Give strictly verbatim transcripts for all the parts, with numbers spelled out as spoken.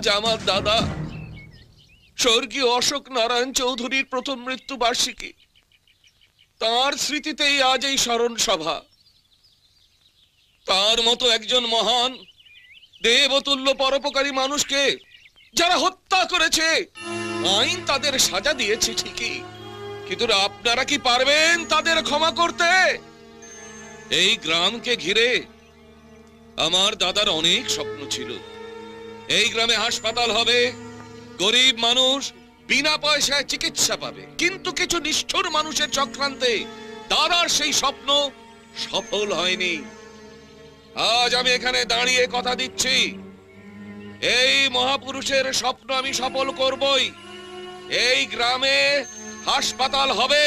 আমার দাদা স্বর্গীয় অশোক নারায়ণ চৌধুরীর প্রথম মৃত্যু বার্ষিকী, তার স্মৃতিতেই আজ এই স্মরণ সভা। তার মতো একজন মহান দেবতুল্য পরোপকারী মানুষকে যারা হত্যা করেছে, আইন তাদের সাজা দিয়েছে ঠিকই, কিন্তু আপনারা কি পারবেন তাদের ক্ষমা করতে? এই গ্রামকে ঘিরে আমার দাদার অনেক স্বপ্ন ছিল। এই গ্রামে হাসপাতাল হবে, গরিব মানুষ বিনা পয়সায় চিকিৎসা পাবে, কিন্তু কিছু নিষ্ঠুর মানুষের চক্রান্তে দাদার সেই স্বপ্ন সফল হয়নি। আজ আমি এখানে দাঁড়িয়ে কথা দিচ্ছি, এই মহাপুরুষের স্বপ্ন আমি সফল করবই। এই গ্রামে হাসপাতাল হবে।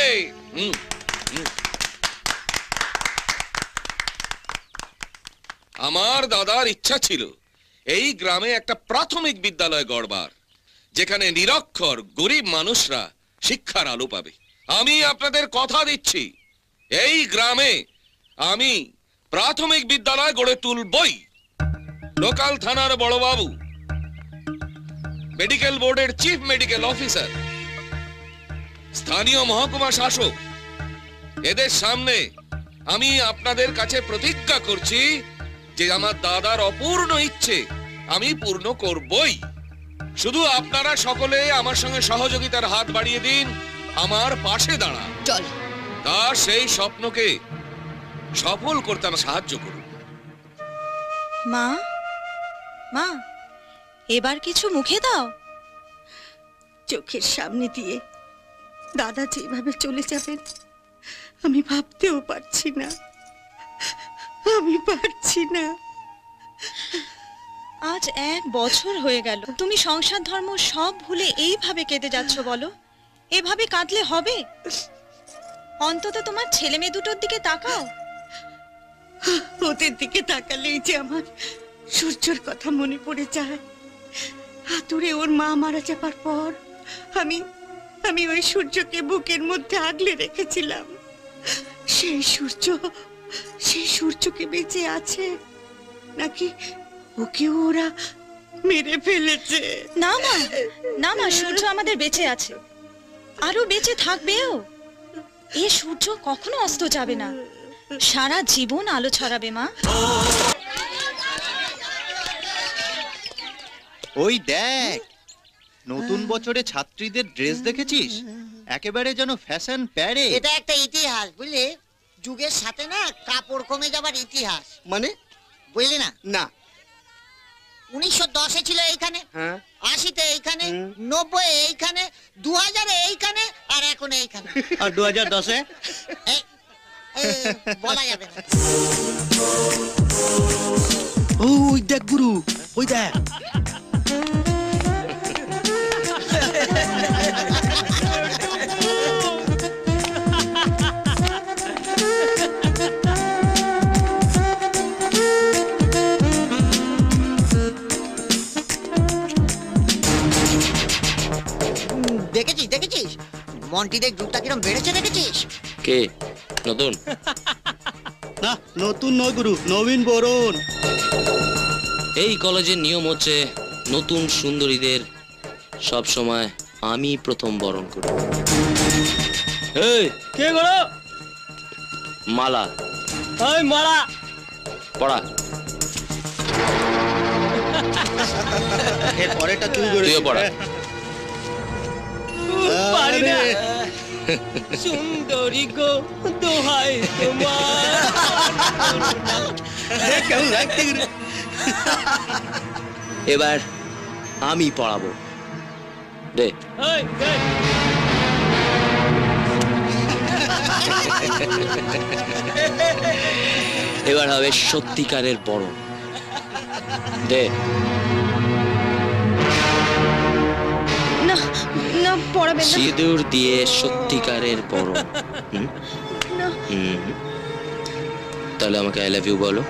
আমার দাদার ইচ্ছা ছিল এই গ্রামে একটা প্রাথমিক বিদ্যালয় গড়বার, যেখানে নিরক্ষর গরিব মানুষরা শিক্ষার আলো পাবে। আমি আপনাদের কথা দিচ্ছি, এই গ্রামে আমি প্রাথমিক বিদ্যালয় গড়ে তুলবই। লোকাল থানার বড়বাবু, মেডিকেল বোর্ডের চিফ মেডিকেল অফিসার, স্থানীয় মহকুমা শাসক, এদের সামনে আমি আপনাদের কাছে প্রতিজ্ঞা করছি যে আমার দাদার অপূর্ণ ইচ্ছে আমি পূর্ণ করবই। শুধু আপনারা সকলে আমার সঙ্গে সহযোগিতার হাত বাড়িয়ে দিন, আমার পাশে দাঁড়ান, চল তার সেই স্বপ্নকে সফল করতে আমার সাহায্য করুন। মা, মা, এবার কিছু মুখে দাও। চোখের সামনে দিয়ে দাদা যেভাবে চলে যাবেন আমি ভাবতেও পারছি না, আমি পারছি না। আজ এক বছর হয়ে গেল, তুমি সংসার ধর্ম সব ভুলে এইভাবে কেঁদে যাচ্ছ। বলো, এভাবে কাঁদলে হবে? অন্তত তোমার ছেলে মেয়ে দুটোর দিকে তাকাও। ওদের দিকে তাকালেই যে আমার সূর্যর কথা মনে পড়ে যায়। হাতুড়ে ওর মা মারা যাবার পর আমি আমি ওই সূর্যকে বুকের মধ্যে আগলে রেখেছিলাম। সেই সূর্য সেই সূর্যকে বেঁচে আছে নাকি ওকে ওরা মেরে ফেলেছে? না মা, না মা, সূর্য আমাদের বেঁচে আছে, আরো বেঁচে থাকবেও। এ সূর্য কখনো অস্ত যাবে না, সারা জীবন আলো ছড়াবে মা। ওই দেখ, নতুন বছরে ছাত্রীদের ড্রেস দেখেছিস? একেবারে যেন ফ্যাশন প্যারে। এটা একটা ইতিহাস, বুঝলি? যুগের সাথে না কাপড় কমে যাবার ইতিহাস। মানে বুঝলি না? না। উনিশশো দশে ছিল এইখানে, হ্যাঁ, আশিতে এইখানে, নব্বই এইখানে, দু হাজারে এইখানে, আর এখন এইখানে। আর দু হাজার দশে বলা যাবে না। ওই দেখ গুরু, ওই দেখ। দেখেছিস দেখেছিস মন্টিদের জুতা কিরম বেড়েছে, দেখেছিস? কে নতুন? না, নতুন নয় গুরু, নবীন বরণ। এই কলেজের নিয়ম হচ্ছে নতুন সুন্দরীদের সব সময় আমি প্রথম বরণ করি। এই কে গো? মালা। ওই মালা পড়া। এর পরেটা তুই করে তুইও পড়া। পারি না। সুন্দরী গো দোহাই তোমার। কেমন লাগছে? এবার আমি পড়াবো। দে। এবার হবে সত্যিকারের বরণ। দে। না না, পড়াবেন না। সিঁদুর দিয়ে সত্যিকারের বরণ। হুম হুম, তাহলে আমাকে আই লাভ ইউ বলো।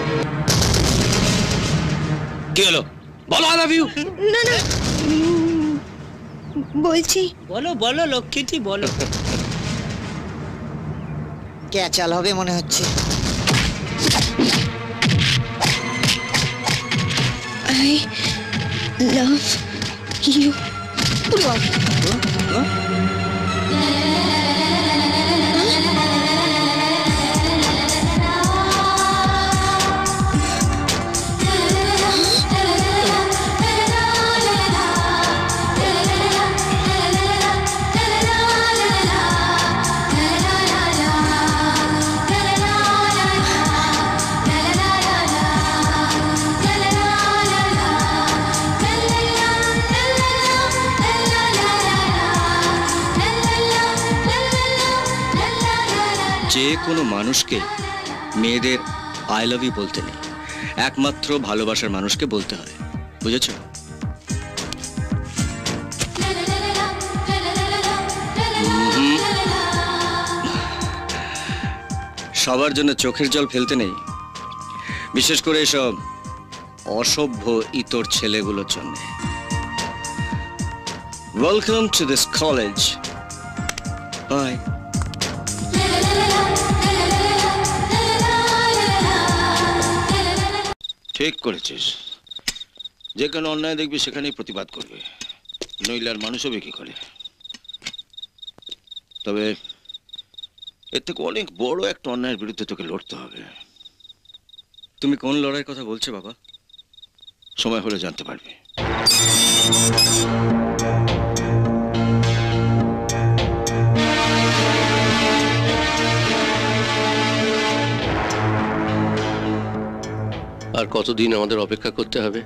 কি হলো? বলো আই লাভ ইউ। না না, বলছি। বলো বলো লক্ষ্মীটি বলো। ক্যাচাল হবে মনে হচ্ছে। I love you. যে কোনো মানুষকে মেয়েদের আই লাভ ইউ বলতে নেই, একমাত্র ভালোবাসার মানুষকে বলতে হয়, বুঝেছো? হুম। সবার জন্য চোখের জল ফেলতে নেই, বিশেষ করে এসব অসভ্য ইতর ছেলেগুলোর জন্য। Welcome to this college. Bye. ঠিক করেছিস, যেখানে অন্যায় দেখবি সেখানেই প্রতিবাদ করবে, নইলে আর মানুষ হবে কি করে? তবে এর থেকে অনেক বড় একটা অন্যায়ের বিরুদ্ধে তোকে লড়তে হবে। তুমি কোন লড়াইয়ের কথা বলছো বাবা? সময় হলে জানতে পারবে। আর কতদিন আমাদের অপেক্ষা করতে হবে?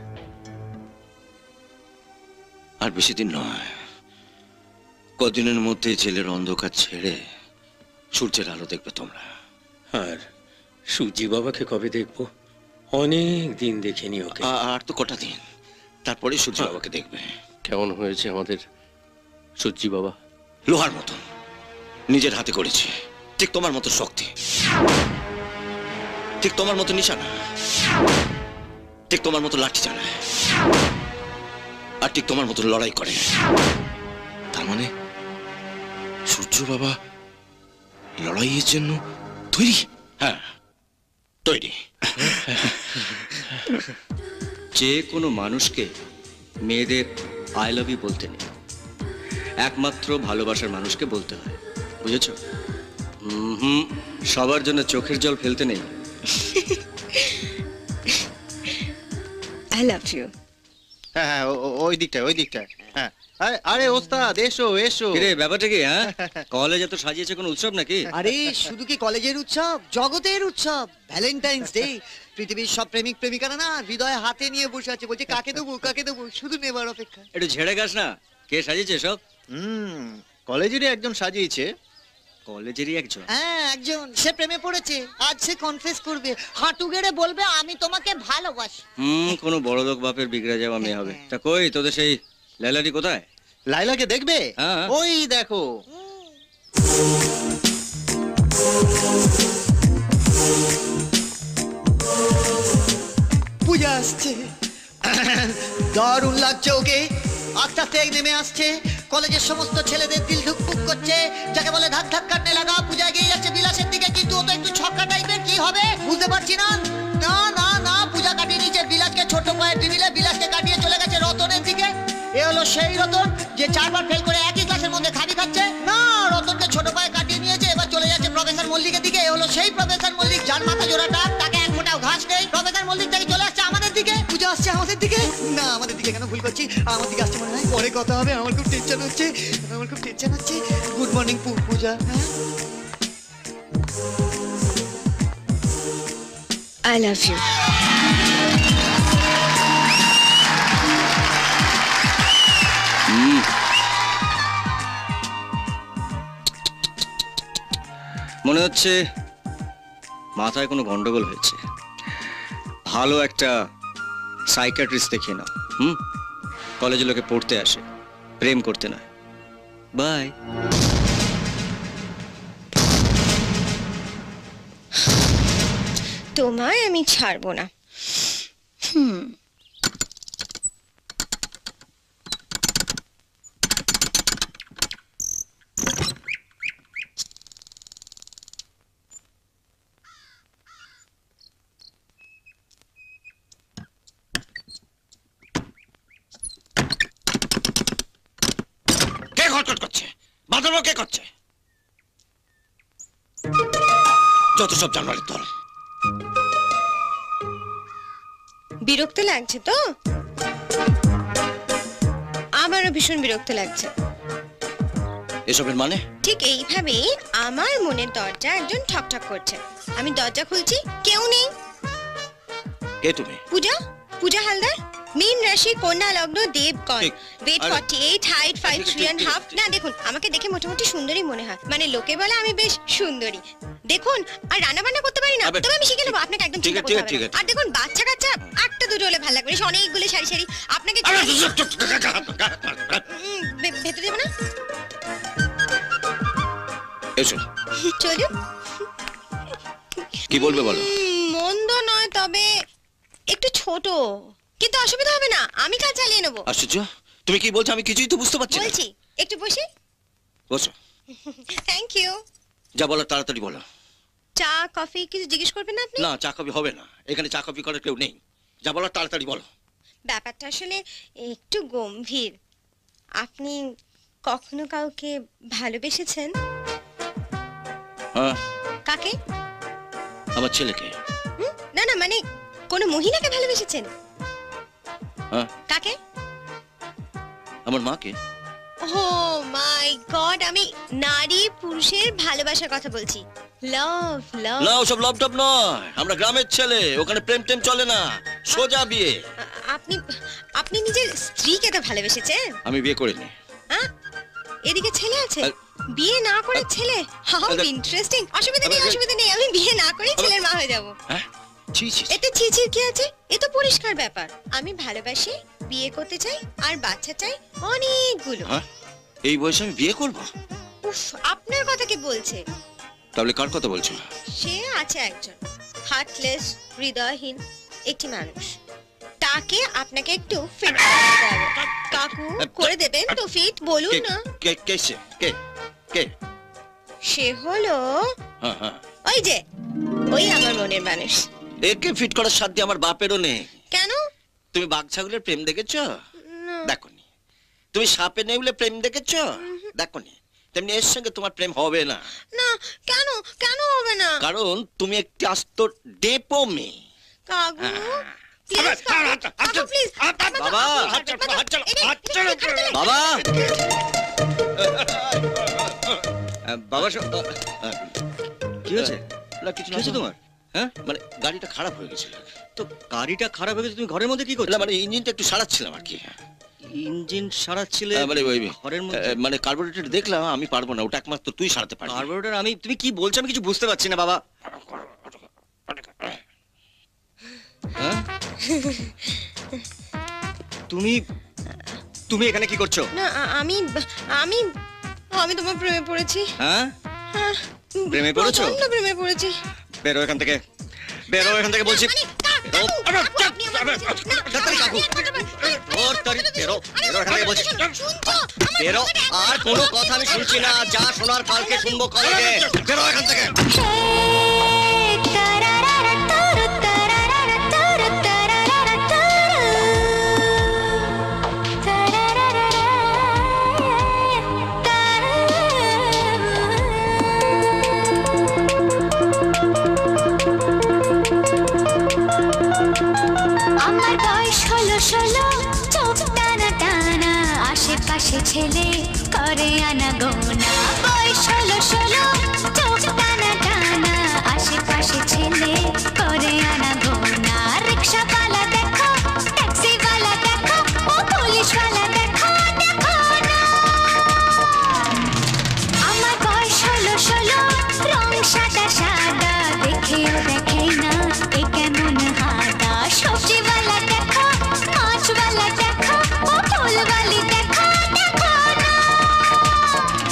আর বেশি দিন নয়, কদিনের মধ্যে জেলের অন্ধকার ছেড়ে সূর্যের আলো দেখবে তোমরা। আর সুজি বাবাকে কবে দেখবো? অনেক দিন দেখিনি ওকে। আর তো কটা দিন, তারপরে সূর্য বাবাকে দেখবে। কেমন হয়েছে আমাদের সূর্যি বাবা? লোহার মতন, নিজের হাতে করেছে, ঠিক তোমার মতো শক্তি, ঠিক তোমার মতো নিশানা, ঠিক তোমার মতো লাঠি চালায়, আর ঠিক তোমার মতো লড়াই করে। তার মানে সূর্য বাবা লড়াইয়ের জন্য তৈরি? হ্যাঁ, তৈরি। যে কোনো মানুষকে মেয়েদের আই লাভ ইউ বলতে নেই, একমাত্র ভালোবাসার মানুষকে বলতে হয়, বুঝেছো? হুম। সবার জন্য চোখের জল ফেলতে নেই। I love you. হ্যাঁ হ্যাঁ, ও- ও- ওই দিকটায় ওই দিকটায়। হ্যাঁ, আরে আরে ওস্তাদ এসো এসো। কিরে ব্যাপারটা কি? হ্যাঁ, কলেজ এত সাজিয়েছে কোনো উৎসব নাকি? আরে শুধু কি কলেজের উৎসব, জগতের উৎসব, ভ্যালেন্টাইন্স ডে। পৃথিবীর সব প্রেমিক প্রেমিকারা না হৃদয়ে হাতে নিয়ে বসে আছে, বলছে কাকে দেবো কাকে দেবো, শুধু নেবার অপেক্ষা। একটু ঝেড়ে গাছ না, কে সাজিয়েছে সব? হুম, কলেজেরই একজন সাজিয়েছে। কলেজেরই একজন? হ্যাঁ একজন, সে প্রেমে পড়েছে, আজ সে কনফেস করবে, হাঁটু গেড়ে বলবে আমি তোমাকে ভালোবাসি। হুম, কোনো বড় লোক বাপের বিগড়ে যাওয়া মেয়ে হবে। তা কই তোদের সেই লাইলারি কোথায়? লাইলাকে দেখবে? হ্যাঁ। ওই দেখো। পূজা আসছে, দারুণ লাগছে ওকে, আস্তে আস্তে নেমে আসছে। কলেজের সমস্ত ছেলেদের দিল ধুকপুক করছে, যাকে বলে ধাক ধাক কাটনে লাগা। পূজা এগিয়ে যাচ্ছে বিলাসের দিকে, কিন্তু ও তো একটু ছক্কা টাইপের, কি হবে বুঝতে পারছি না। না না না, পূজা কাটিয়ে নিচে বিলাসকে ছোট পায়ের টেবিলে, বিলাসকে কাটিয়ে চলে গেছে রতনের দিকে। এ হলো সেই রতন যে চারবার ফেল করে একই ক্লাসের মধ্যে খালি খাচ্ছে। না, রতনকে ছোট পায়ে কাটিয়ে নিয়েছে, এবার চলে যাচ্ছে প্রফেসর মল্লিকের দিকে। এ হলো সেই প্রফেসর মল্লিক যার মাথা জোড়াটা, তাকে এক ফোঁটাও ঘাস নেই। প্রফেসর মল্লিক থেকে চলে আসছে আমাদের দিকে। পূজা আসছে আমাদের দিকে? না, আমাদের দিকে কেন ভুল করছি, আমার দিকে আসছে মনে হয়। পরে কথা হবে, আমার খুব টেনশন হচ্ছে, আমার খুব টেনশন হচ্ছে। Good morning Puja. I love you. মনে হচ্ছে মাথায় কোনো গন্ডগোল হয়েছে, ভালো একটা সাইকিয়াট্রিস্ট দেখিয়ে নাও। হুম, কলেজে লোকে পড়তে আসে, প্রেম করতে না। বাই। তোমায় আমি ছাড়বো না। হুম। মাথা কে করছে? যত সব জানোয়ারের দল। বিরক্ত লাগছে তো? আমারও ভীষণ বিরক্ত লাগছে। এসবের মানে? ঠিক এইভাবেই আমার মনের দরজা একজন ঠকঠক করছে। আমি দরজা খুলছি, কেউ নেই। কে তুমি? পূজা, পূজা হালদার, মীন রাশি, কন্যা লগ্ন, দেবগণ, weight forty eight, height five three and half. না দেখুন, আমাকে দেখে মোটামুটি সুন্দরী মনে হয়, মানে লোকে বলে আমি বেশ সুন্দরী। দেখুন, আর রান্না বান্না করতে পারি না, তবে আমি শিখে নেবো, আপনাকে একদম চিন্তা করতে হবে না। আর দেখুন, বাচ্চা কাচ্চা একটা দুটো হলে ভালো লাগবে, অনেকগুলো সারি সারি। আপনাকে ভেতরে দেবো না? এসো। চলুন। কি বলবে বলো? মন্দ নয়, তবে একটু ছোট, কিন্তু অসুবিধা হবে না, আমি কাজ চালিয়ে নেবো। আশ্চর্য, তুমি কি বলছো? আমি কিছুই তো বুঝতে পারছি না। বলছি, একটু বসে। বসো। Thank you. যা বলো তাড়াতাড়ি বলো। চা কফি কিছু জিজ্ঞেস করবেন না আপনি? না, চা কফি হবে না, এখানে চা কফি করার কেউ নেই। যা বলো তাড়াতাড়ি বলো। ব্যাপারটা আসলে একটু গম্ভীর। আপনি কখনো কাউকে ভালোবেসেছেন? হ্যাঁ। কাকে? আমার ছেলেকে। হুম? না না, মানে কোনো মহিলাকে ভালোবেসেছেন? হ্যাঁ। কাকে? আমার মাকে। ও মাই গড, আমি নারী পুরুষের ভালোবাসার কথা বলছি। লাভ লাভ। না, ওসব লাভ টাভ নয়, আমরা গ্রামের ছেলে, ওখানে প্রেম টেম চলে না, সোজা বিয়ে। আপনি আপনি নিজের স্ত্রীকে তো ভালোবেসেছেন? আমি বিয়ে করিনি। হ্যাঁ, এদিকে ছেলে আছে, বিয়ে না করে ছেলে? How interesting. অসুবিধা নেই, অসুবিধা নেই, আমি বিয়ে না করে ছেলের মা হয়ে যাব। হ্যাঁ? ছি ছি। এতে ছি ছি কি আছে? এ তো পরিষ্কার ব্যাপার। আমি ভালোবাসি, বিয়ে করতে চাই, আর বাচ্চা চাই অনেকগুলো। হ্যাঁ? এই বয়সে আমি বিয়ে করব? উফ, আপনার কথা কি বলছে? তাহলে কার কথা বলছো? সে আছে একজন হার্টলেস, হৃদয়হীন একটি মানুষ। তাকে আপনাকে একটু ফিট করতে হবে। কাকু করে দেবেন তো ফিট? বলুন না। কে কে সে? কে কে? সে হলো হ্যাঁ হ্যাঁ, ওই যে, ওই আমার মনের মানুষ। একে ফিট করার সাধ্য আমার বাপেরও নেই। কেন? তুমি বাঘ ছাগলের প্রেম দেখেছো? দেখোনি। তুমি সাপে নেউলে প্রেম দেখেছো? দেখোনি। তেমনি এর সঙ্গে তোমার প্রেম হবে না। না, কেন কেন হবে না? কারণ তুমি একটি আস্ত ডেপো মেয়ে। কাকু প্লিজ, কাকু প্লিজ। বাবা, বাবা, বাবা, কি হয়েছে? না কিছু কিছু তোমার? হ্যাঁ, মানে গাড়িটা খারাপ হয়ে গেছিল। তো গাড়িটা খারাপ হয়ে গেছে, তুমি ঘরের মধ্যে কি করছো? মানে ইঞ্জিনটা একটু সারাচ্ছিলাম আর কি। ইঞ্জিন সারাচ্ছিলে? মানে ওই ঘরের মধ্যে? মানে কার্বোরেটর দেখলাম, আমি পারবো না, ওটা একমাত্র তুই সারাতে পারবি। কার্বোরেটর? আমি, তুমি কি বলছো আমি কিছু বুঝতে পারছি না বাবা। হ্যাঁ? তুমি তুমি এখানে কি করছো? না, আমি আমি আমি তোমার প্রেমে পড়েছি। হ্যাঁ, প্রেমে পড়েছো? প্রচন্ড প্রেমে পড়েছি। বেরো এখান থেকে, বেরো এখান থেকে বলছি। বেরো, আর কোনো কথা আমি শুনছি না, যা শোনার কালকে শুনবো কলেজে। বেরো এখান থেকে। আমার বয়স হলো ষোলো, চোখ টানা টানা, আশেপাশে ছেলে করে আনা গোনা। বয়স হলো ষোলো, চোখ টানা টানা, আশেপাশে ছেলে করে আনা গোনা। রিক্সাওয়ালা দেখো, ট্যাক্সিওয়ালা দেখো, ও পুলিশওয়ালা দেখো, দেখো না। আমার বয়স হলো ষোলো, রং সাদা সাদা, দেখেও দেখে না এ কেমন হাদা। সবজিওয়ালা দেখো, মাছওয়ালা দেখো, ও ফুলওয়ালি দেখো, দেখো না।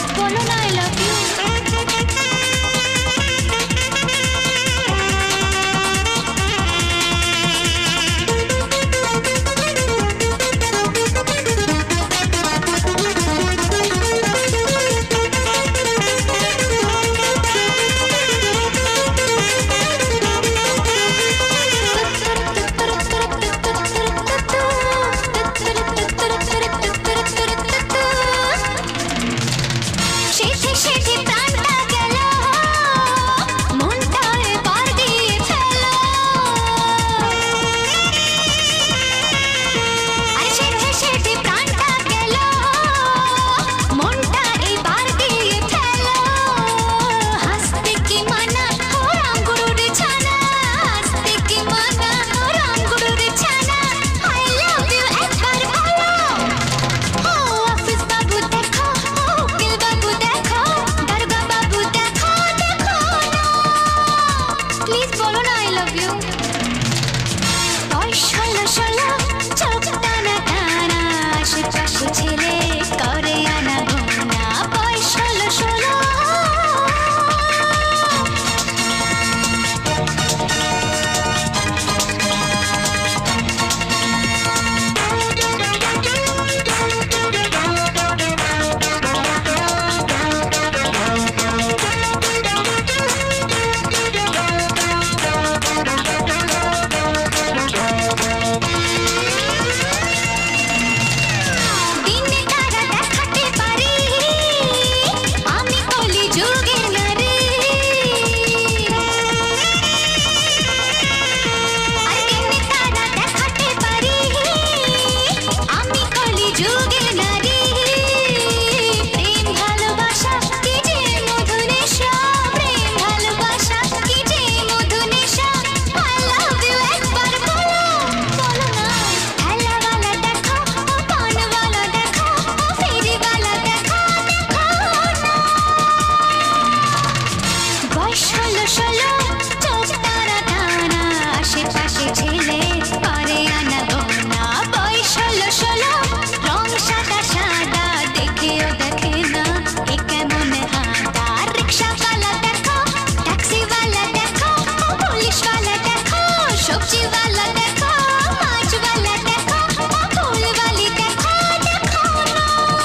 বয়স ষোলো ষোলো চোখ টানা টানা আশেপাশে ছেলে করে আনা গোনা বয়স ষোলো ষোলো রং সাদা সাদা দেখেও দেখে না এ কেমন হাঁটা রিক্সাওয়ালা দেখো ট্যাক্সিওয়ালা দেখো পুলিশওয়ালা দেখো সবজিওয়ালা দেখো মাছওয়ালা দেখো ফুলওয়ালি দেখো দেখো না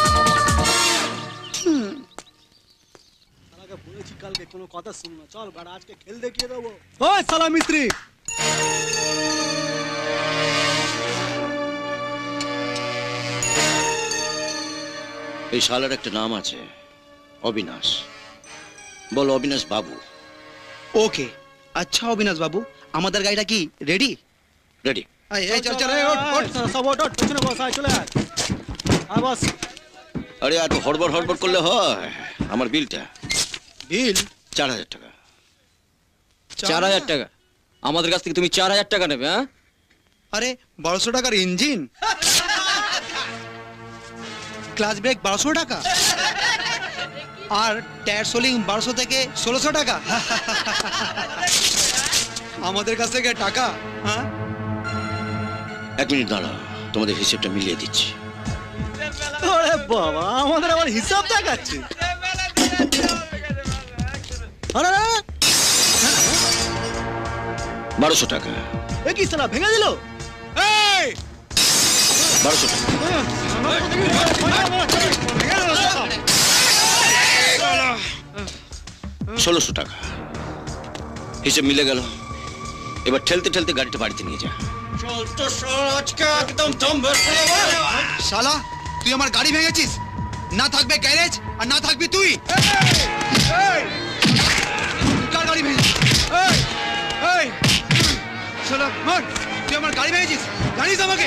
বলেছি কালকে কোনো কথা শুন না চল বাড়া আজকে খেল দেখিয়ে দেবো ওই সালা মিস্ত্রি এই শালার একটা নাম আছে অবিনাশ বল অবিনাশ বাবু ওকে আচ্ছা অবিনাশ বাবু আমাদের গাড়িটা কি রেডি রেডি এই চল চল এই ওঠ ওঠ সব ওঠ ওঠ পেছনে বস আয় চলে আয় আয় বস আরে এত হড়বড় হড়বড় করলে হয় আমার বিলটা বিল চার হাজার টাকা চার হাজার টাকা আমাদের কাছ থেকে তুমি চার হাজার টাকা নেবে? হ্যাঁ আরে বারোশো টাকার ইঞ্জিন ক্লাচ ব্রেক বারোশো টাকা আর টায়ার সোলিং বারোশো থেকে ষোলোশো টাকা আমাদের কাছ থেকে টাকা হ্যাঁ এক মিনিট দাঁড়াও তোমাদের হিসেবটা মিলিয়ে দিচ্ছি ওরে বাবা আমাদের আবার হিসাব দেখাচ্ছে আরে বারোশো টাকা এ কি সালা ভেঙে দিল এই বারোশো টাকা ষোলোশো টাকা হিসেব মিলে গেল এবার ঠেলতে ঠেলতে গাড়িটা বাড়িতে নিয়ে যা শালা তুই আমার গাড়ি ভেঙেছিস না থাকবে গ্যারেজ আর না থাকবি তুই কার গাড়ি ভেঙে এই এই শালা মার তুই আমার গাড়ি ভেঙেছিস জানিস আমাকে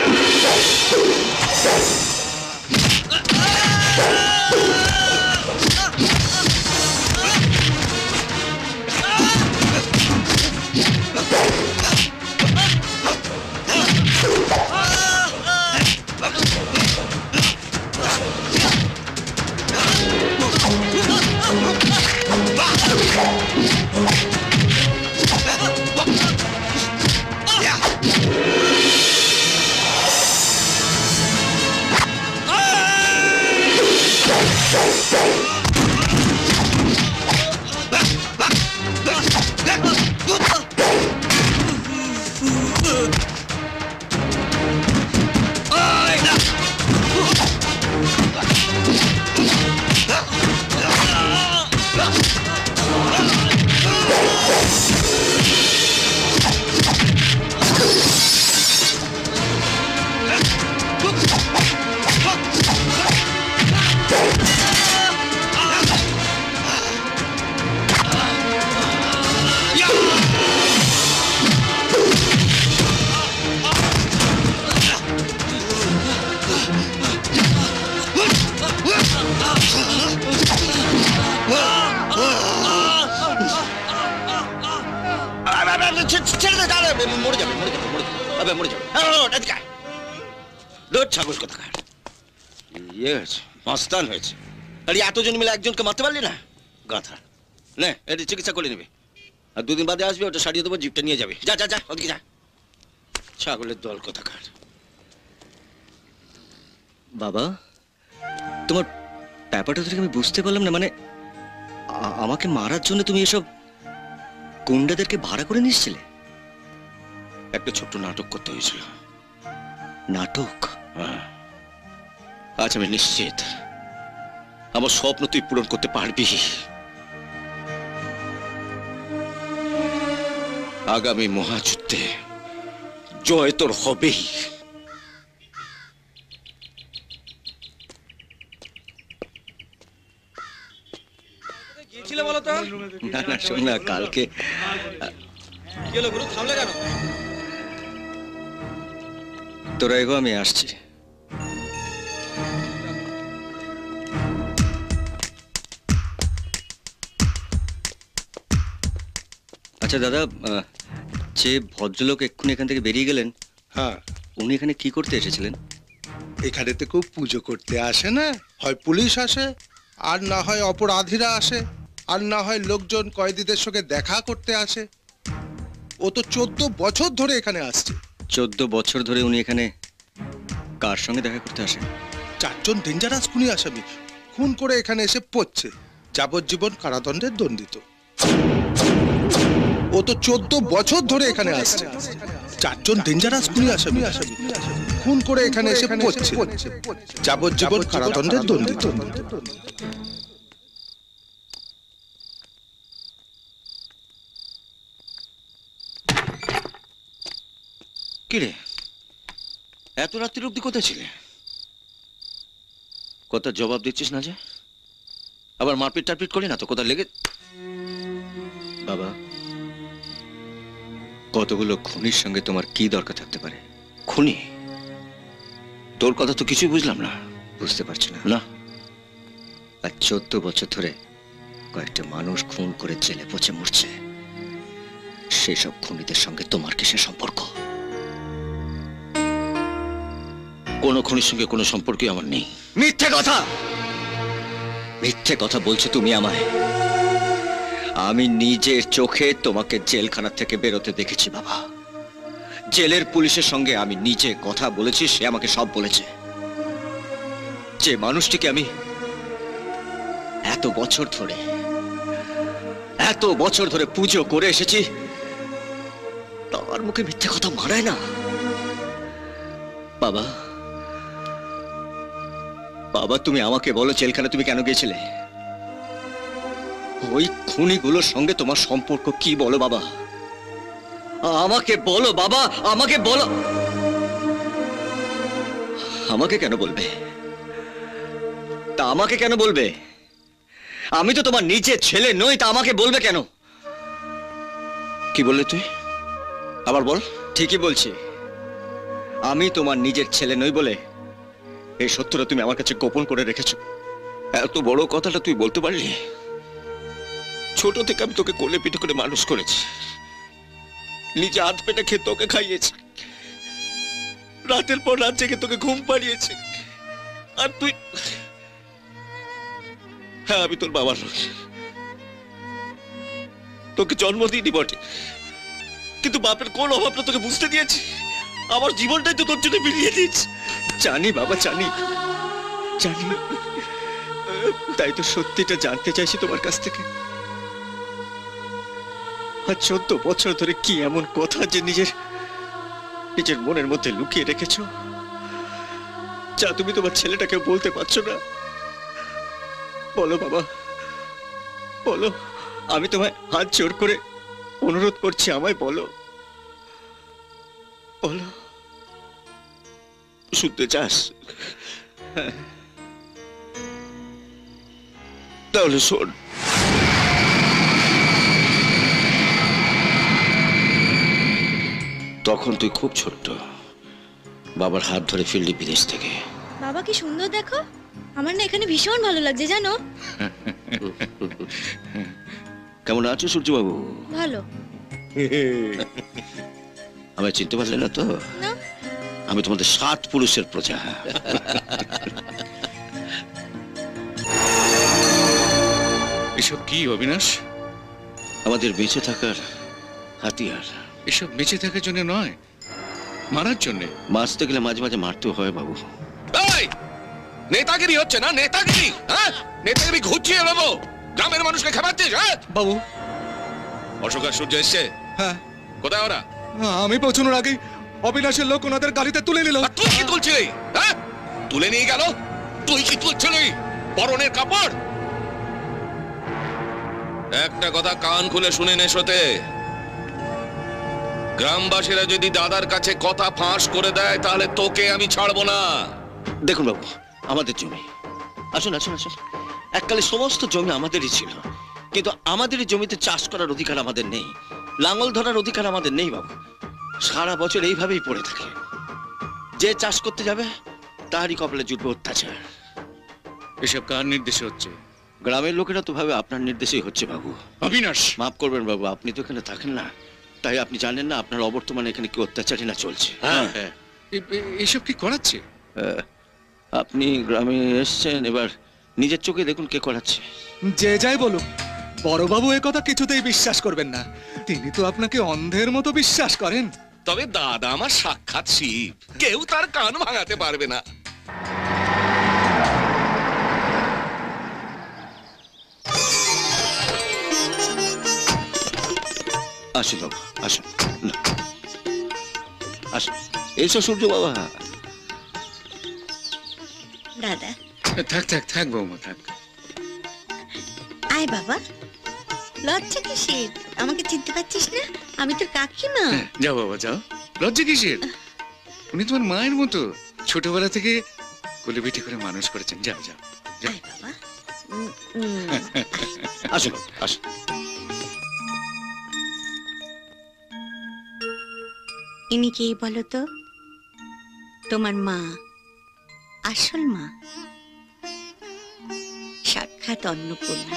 মরে যাবে মরে যাবে মরে যাবে মরে যাবে ছাগল কোথাকার ইয়ে হয়েছে মস্তান হয়েছে আরে এতজন মিলে একজনকে মারতে পারলি না গাধা নে এটি চিকিৎসা করে নেবে আর দুদিন বাদে আসবে ওটা সারিয়ে দেবো জিপটা নিয়ে যাবে যা যা যা ওদিকে যা ছাগলের দল কোথাকার বাবা তোমার ব্যাপারটা থেকে আমি বুঝতে পারলাম না মানে আ- আমাকে মারার জন্য তুমি এসব গুন্ডাদেরকে ভাড়া করে নিয়েছিলে একটা ছোট্ট নাটক করতে হয়েছিল নাটক হ্যাঁ আজ আমি নিশ্চিত আমার স্বপ্ন তুই পূরণ করতে পারবি আগামী মহাযুদ্ধে জয় তোর হবেই গিয়েছিলে বলো তো না না শোন না কালকে কি হলো গুরু থামলে কেন তোরা এগো আমি আসছি আচ্ছা দাদা আহ, যে ভদ্রলোক এক্ষুনি এখান থেকে বেরিয়ে গেলেন হ্যাঁ উনি এখানে কি করতে এসেছিলেন এখানে তো খুব পুজো করতে আসে না হয় পুলিশ আসে আর না হয় অপরাধীরা আসে আর না হয় লোকজন কয়েদিদের সঙ্গে দেখা করতে আসে। ও তো চোদ্দ বছর ধরে এখানে আসছে। চোদ্দ বছর ধরে উনি এখানে কার সঙ্গে দেখা করতে আসেন? চারজন ডেঞ্জারাস খুনি আসামি খুন করে এখানে এসে পড়ছে, যাবজ্জীবন কারাদণ্ডে দণ্ডিত। ও তো চোদ্দ বছর ধরে এখানে আসছে। চারজন ডেঞ্জারাস খুনি আসামি আসামি খুন করে এখানে এসে পড়ছে, যাবজ্জীবন কারাদণ্ডে দণ্ডিত। কিরে, এত রাত্রির অব্দি কোথায় ছিলে? কথা জবাব দিচ্ছিস না যে? আবার মারপিট টারপিট করি না তো? কোথায় লেগে? বাবা, কতগুলো খুনির সঙ্গে তোমার কি দরকার থাকতে পারে? খুনি? তোর কথা তো কিছুই বুঝলাম না। বুঝতে পারছি না? না। আর চোদ্দ বছর ধরে কয়েকটা মানুষ খুন করে জেলে পচে মরছে, সেসব খুনিদের সঙ্গে তোমার কিসের সম্পর্ক? কোনো খুনির সঙ্গে কোনো সম্পর্কই আমার নেই। মিথ্যে কথা! মিথ্যে কথা বলছো তুমি আমায়। আমি নিজের চোখে তোমাকে জেলখানা থেকে বেরোতে দেখেছি বাবা। জেলের পুলিশের সঙ্গে আমি নিজে কথা বলেছি, সে আমাকে সব বলেছে। যে মানুষটিকে আমি এত বছর ধরে এত বছর ধরে পুজো করে এসেছি, তার মুখে মিথ্যে কথা মানায় না বাবা। বাবা, তুমি আমাকে বলো, জেলখানে তুমি কেন গিয়েছিলে? ওই খুনিগুলোর সঙ্গে তোমার সম্পর্ক কি বলো বাবা? আমাকে বলো বাবা, আমাকে বলো। আমাকে কেন বলবে? তা আমাকে কেন বলবে? আমি তো তোমার নিজের ছেলে নই, তা আমাকে বলবে কেন? কি বললে তুই? আবার বল। ঠিকই বলছি, আমি তোমার নিজের ছেলে নই বলে এই সত্যটা তুমি আমার কাছে গোপন করে রেখেছো। এত বড় কথাটা তুই বলতে পারলি? ছোট থেকে আমি তোকে কোলে পিঠে করে মানুষ করেছি, নিজে হাত পেটা খেয়ে তোকে খাইয়েছি, রাতের পর রাত জেগে তোকে ঘুম পাড়িয়েছি। আর তুই? হ্যাঁ, আমি তোর বাবার লোক, তোকে জন্ম দিইনি বটে, কিন্তু বাপের কোন অভাবটা তোকে বুঝতে দিয়েছি? আমার জীবনটাই তো তোর জন্য বিলিয়ে দিয়েছি। জানি বাবা, জানি জানি তাই তো সত্যিটা জানতে চাইছি তোমার কাছ থেকে। আর চোদ্দ বছর ধরে কি এমন কথা যে নিজের নিজের মনের মধ্যে লুকিয়ে রেখেছো, যা তুমি তোমার ছেলেটাকে বলতে পারছো না? বলো বাবা, বলো। আমি তোমায় হাত জোর করে অনুরোধ করছি, আমায় বলো, বলো। শুনতে চাস? তাহলে শোন। তখন তুই খুব ছোট্ট, বাবার হাত ধরে ফিরলি বিদেশ থেকে। বাবা কি সুন্দর দেখো, আমার না এখানে ভীষণ ভালো লাগছে জানো। কেমন আছো সূর্য বাবু? ভালো। আমায় চিনতে পারলে না তো? না। আমি তোমাদের সাত পুরুষের প্রজা। এসব কি অবিনাশ? আমাদের বেঁচে থাকার হাতিয়ার। এসব বেঁচে থাকার জন্য নয়, মারার জন্য। মারতে গেলে মাঝে মাঝে মারতেও হয় বাবু। এই নেতাগিরি হচ্ছে না, নেতাগিরি। হ্যাঁ, নেতাগিরি ঘুচিয়ে নেবো। গ্রামের মানুষকে খাবাচ্ছিস? হ্যাঁ বাবু। অশোক আর সূর্য এসছে? হ্যাঁ। কোথায় ওরা? আমি পৌঁছানোর আগেই অবিনাশের লোক ওনাদের গাড়িতে তুলে নিল। তুই কি তুলছিলি? হ্যাঁ, তুলে নিয়ে গেল? তুই কি তুলছিলি? পরনের কাপড়? একটা কথা কান খুলে শুনে নে সতে, গ্রামবাসীরা যদি দাদার কাছে কথা ফাঁস করে দেয় তাহলে তোকে আমি ছাড়বো না। দেখুন বাবু, আমাদের জমি, আসুন আসুন আসুন, এককালে সমস্ত জমি আমাদেরই ছিল, কিন্তু আমাদের জমিতে চাষ করার অধিকার আমাদের নেই, লাঙল ধরার অধিকার আমাদের নেই বাবু। সারা বছর এইভাবেই পড়ে থাকে। যে চাষ করতে যাবে তারই কপালে জুটবে অত্যাচার। এসব কার নির্দেশে হচ্ছে? গ্রামের লোকেরা তো ভাবে আপনার নির্দেশেই হচ্ছে বাবু। অবিনাশ, মাফ করবেন বাবু, আপনি তো এখানে থাকেন না, তাই আপনি জানেন না আপনার অবর্তমানে এখানে কি অত্যাচারই না চলছে। হ্যাঁ হ্যাঁ, এসব কি করাচ্ছে? আপনি গ্রামে এসছেন, এবার নিজের চোখে দেখুন কে করাচ্ছে। যে যাই বলুক, বড়বাবু এ কথা কিছুতেই বিশ্বাস করবেন না। তিনি তো আপনাকে অন্ধের মতো বিশ্বাস করেন। তবে দাদা আমার সাক্ষাৎ শিব, কেউ তার কান ভাঙাতে পারবে না। আসুন বাবা, আসুন আসুন, এসো সূর্য বাবা। দাদা থাক থাক থাক বৌমা থাক। আয় বাবা, লজ্জা কিসের? আমাকে চিনতে পারছিস না? আমি তোর কাকিমা। যাও বাবা যাও, লজ্জা কিসের? উনি তোমার মায়ের মতো, ছোটবেলা থেকে কোলে পিঠে করে মানুষ করেছেন। যাও যাও যাও। আসুন আসুন। ইনি কে বলো তো? তোমার মা, আসল মা, সাক্ষাৎ অন্নপূর্ণা।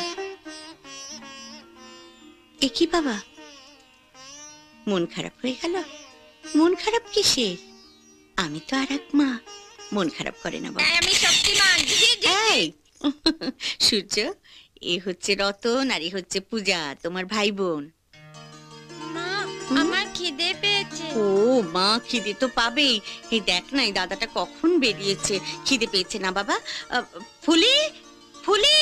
এ কি বাবা, মন খারাপ হয়ে গেল? মন খারাপ কিসের? আমি তো আর এক মা, মন খারাপ করে না বাবা। আমি শক্তিমান। এই, সূর্য, এ হচ্ছে রতন আর এ হচ্ছে পূজা, তোমার ভাই বোন। মা, আমার খিদে পেয়েছে। ও মা, খিদে তো পাবেই। এই দেখ না, এই দাদাটা কখন বেরিয়েছে, খিদে পেয়েছে না বাবা? আহ, ফুলি, ফুলি।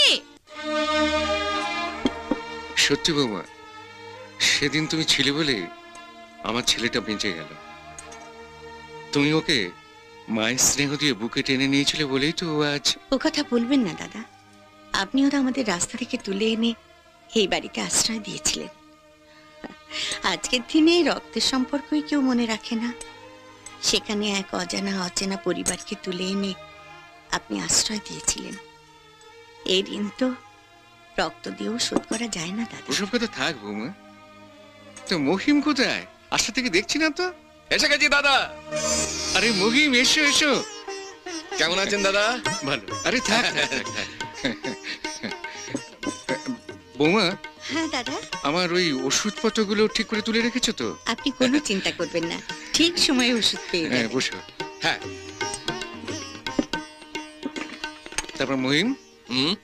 সত্যি বৌমা, সেদিন তুমি ছিলে বলে আমার ছেলেটা বেঁচে গেল। তুমি ওকে মায়ের স্নেহ দিয়ে বুকে টেনে নিয়েছিলে বলেই তো ও আজ। ও কথা বলবেন না দাদা, আপনিও তো আমাদের রাস্তা থেকে তুলে এনে এই বাড়িতে আশ্রয় দিয়েছিলেন। আজকের দিনে রক্তের সম্পর্কই কেউ মনে রাখে না, সেখানে এক অজানা অচেনা পরিবারকে তুলে এনে আপনি আশ্রয় দিয়েছিলেন। এই ঋণ তো রক্ত দিয়েও শোধ করা যায় না দাদা। ওসব কথা থাক বৌমা। তো মহিম কোথায়? আশা থেকে দেখছি না তো। এসে গেছি দাদা। আরে মহিম, এসো এসো। কেমন আছেন দাদা? ভালো। আরে থাক থাক, থাক, থাক। বৌমা, হ্যাঁ দাদা, আমার ওই ওষুধপত্রগুলো ঠিক করে তুলে রেখেছো তো? আপনি কোনো চিন্তা করবেন না, ঠিক সময়ে ওষুধ পেয়ে হ্যাঁ যাবেন। বসো। হ্যাঁ। তারপর মহিম, হুম,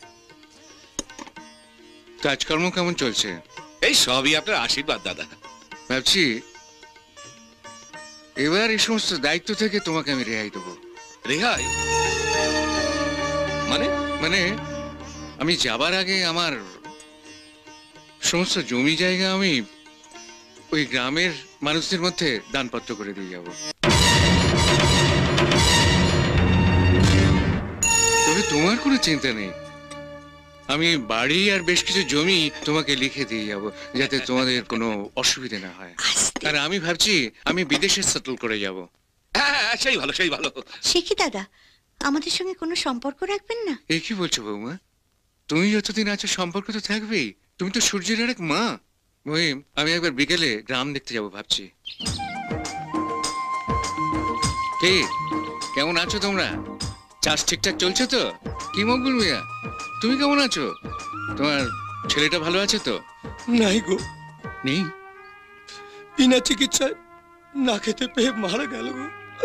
কাজকর্ম কেমন চলছে? এই সবই আপনার আশীর্বাদ দাদা। ভাবছি এবার এই সমস্ত দায়িত্ব থেকে তোমাকে আমি রেহাই দেবো। রেহাই মানে? মানে আমি যাবার আগে আমার সমস্ত জমি জায়গা আমি ওই গ্রামের মানুষদের মধ্যে দানপত্র করে দিয়ে যাব। তবে তোমার কোনো চিন্তা নেই, আমি বাড়ি আর বেশ কিছু জমি তোমাকে লিখে দিয়ে যাব, যাতে তোমাদের কোনো অসুবিধা না হয়। আর আমি ভাবছি আমি বিদেশে সেটেল করে যাব। হ্যাঁ, সেই ভালো সেই ভালো। সে কি দাদা, আমাদের সঙ্গে কোনো সম্পর্ক রাখবেন না? এই কি বলছো বৌমা? তুমি যতদিন আছো সম্পর্ক তো থাকবেই। তুমি তো সূর্যের আর এক মা। মহিম, আমি একবার বিকেলে গ্রাম দেখতে যাব ভাবছি। কি কেমন আছো তোমরা? চাষ ঠিকঠাক চলছে তো? কি মকবুল মিয়া, তুমি কেমন আছো? তোমার ছেলেটা ভালো আছে তো? নাই গো, নেই। বিনা চিকিৎসায় না খেতে পেয়ে মারা গেল গো।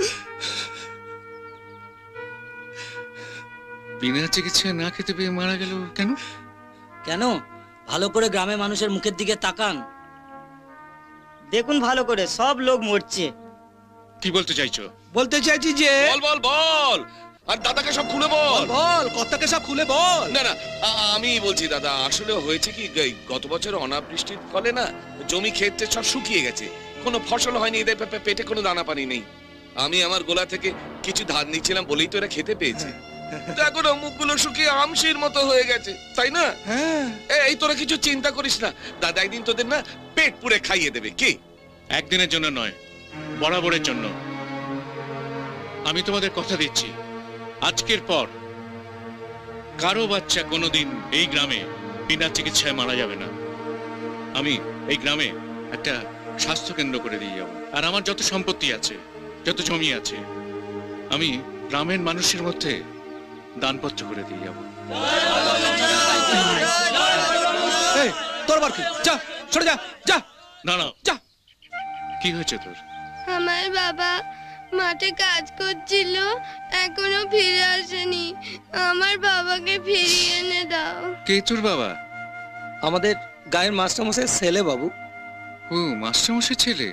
বিনা চিকিৎসায় না খেতে পেয়ে মারা গেল কেন? কেন? ভালো করে গ্রামের মানুষের মুখের দিকে তাকান, দেখুন ভালো করে, সব লোক মরছে। কি বলতে চাইছো? বলতে চাইছি যে বল বল বল, আর দাদাকে সব খুলে বল। বল কর্তাকে সব খুলে বল। না না, আ- আমি বলছি দাদা, আসলে হয়েছে কি, এই গত বছর অনাবৃষ্টির ফলে না জমি ক্ষেত সব শুকিয়ে গেছে, কোনো ফসল হয়নি, এদের পে- পে- পেটে কোনো দানা পানি নেই। আমি আমার গোলা থেকে কিছু ধার নিচ্ছিলাম বলেই তো এরা খেতে পেয়েছে। দেখো না, মুখগুলো শুকিয়ে আমশির মতো হয়ে গেছে, তাই না? হ্যাঁ। এই তোরা কিছু চিন্তা করিস না, দাদা একদিন তোদের না পেট পুরে খাইয়ে দেবে। কি? একদিনের জন্য নয়, বরাবরের জন্য। আমি তোমাদের কথা দিচ্ছি, আজকের পর কারো বাচ্চা কোনোদিন এই গ্রামে বিনা চিকিৎসায় মারা যাবে না। আমি এই গ্রামে একটা স্বাস্থ্য কেন্দ্র করে দিয়ে যাব, আর আমার যত সম্পত্তি আছে, যত জমি আছে, আমি গ্রামের মানুষের মধ্যে দানপত্র করে দিয়ে যাব। এই তোর বার কি? যা, সরে যা, যা। না না, যা। কি হয়েছে তোর? আমার বাবা মাঠে কাজ করছিল, এখনো ফিরে আসেনি। আমার বাবাকে ফিরিয়ে এনে দাও। কে তোর বাবা? আমাদের গায়ের মাস্টারমশাই ছেলে বাবু। ও মাস্টারমশাই ছেলে?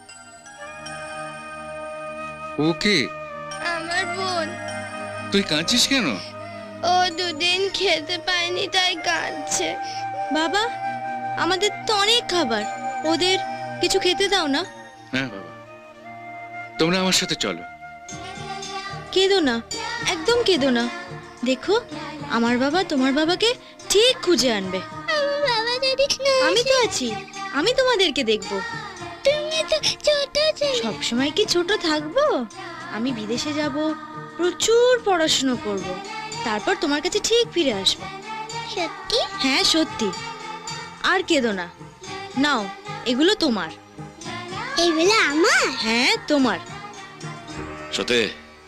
ওকে আমার বোন। তুই কাঁদছিস কেন? ও দুদিন খেতে পায়নি তাই কাঁদছে। বাবা, আমাদের তো অনেক খাবার, ওদের কিছু খেতে দাও না। হ্যাঁ বাবা, তোমরা আমার সাথে চলো। কেঁদো না, একদম কেঁদো না। দেখো, আমার বাবা তোমার বাবাকে ঠিক খুঁজে আনবে। আমি তো আছি, আমি তোমাদেরকে দেখবো। তুমি তো ছোট ছিলে। সবসময় কি ছোট থাকবো? আমি বিদেশে যাব, প্রচুর পড়াশোনা করব, তারপর তোমার কাছে ঠিক ফিরে আসবো। সত্যি? হ্যাঁ সত্যি। আর কেঁদো না, নাও এগুলো তোমার। এগুলো আমার? হ্যাঁ তোমার। সতে,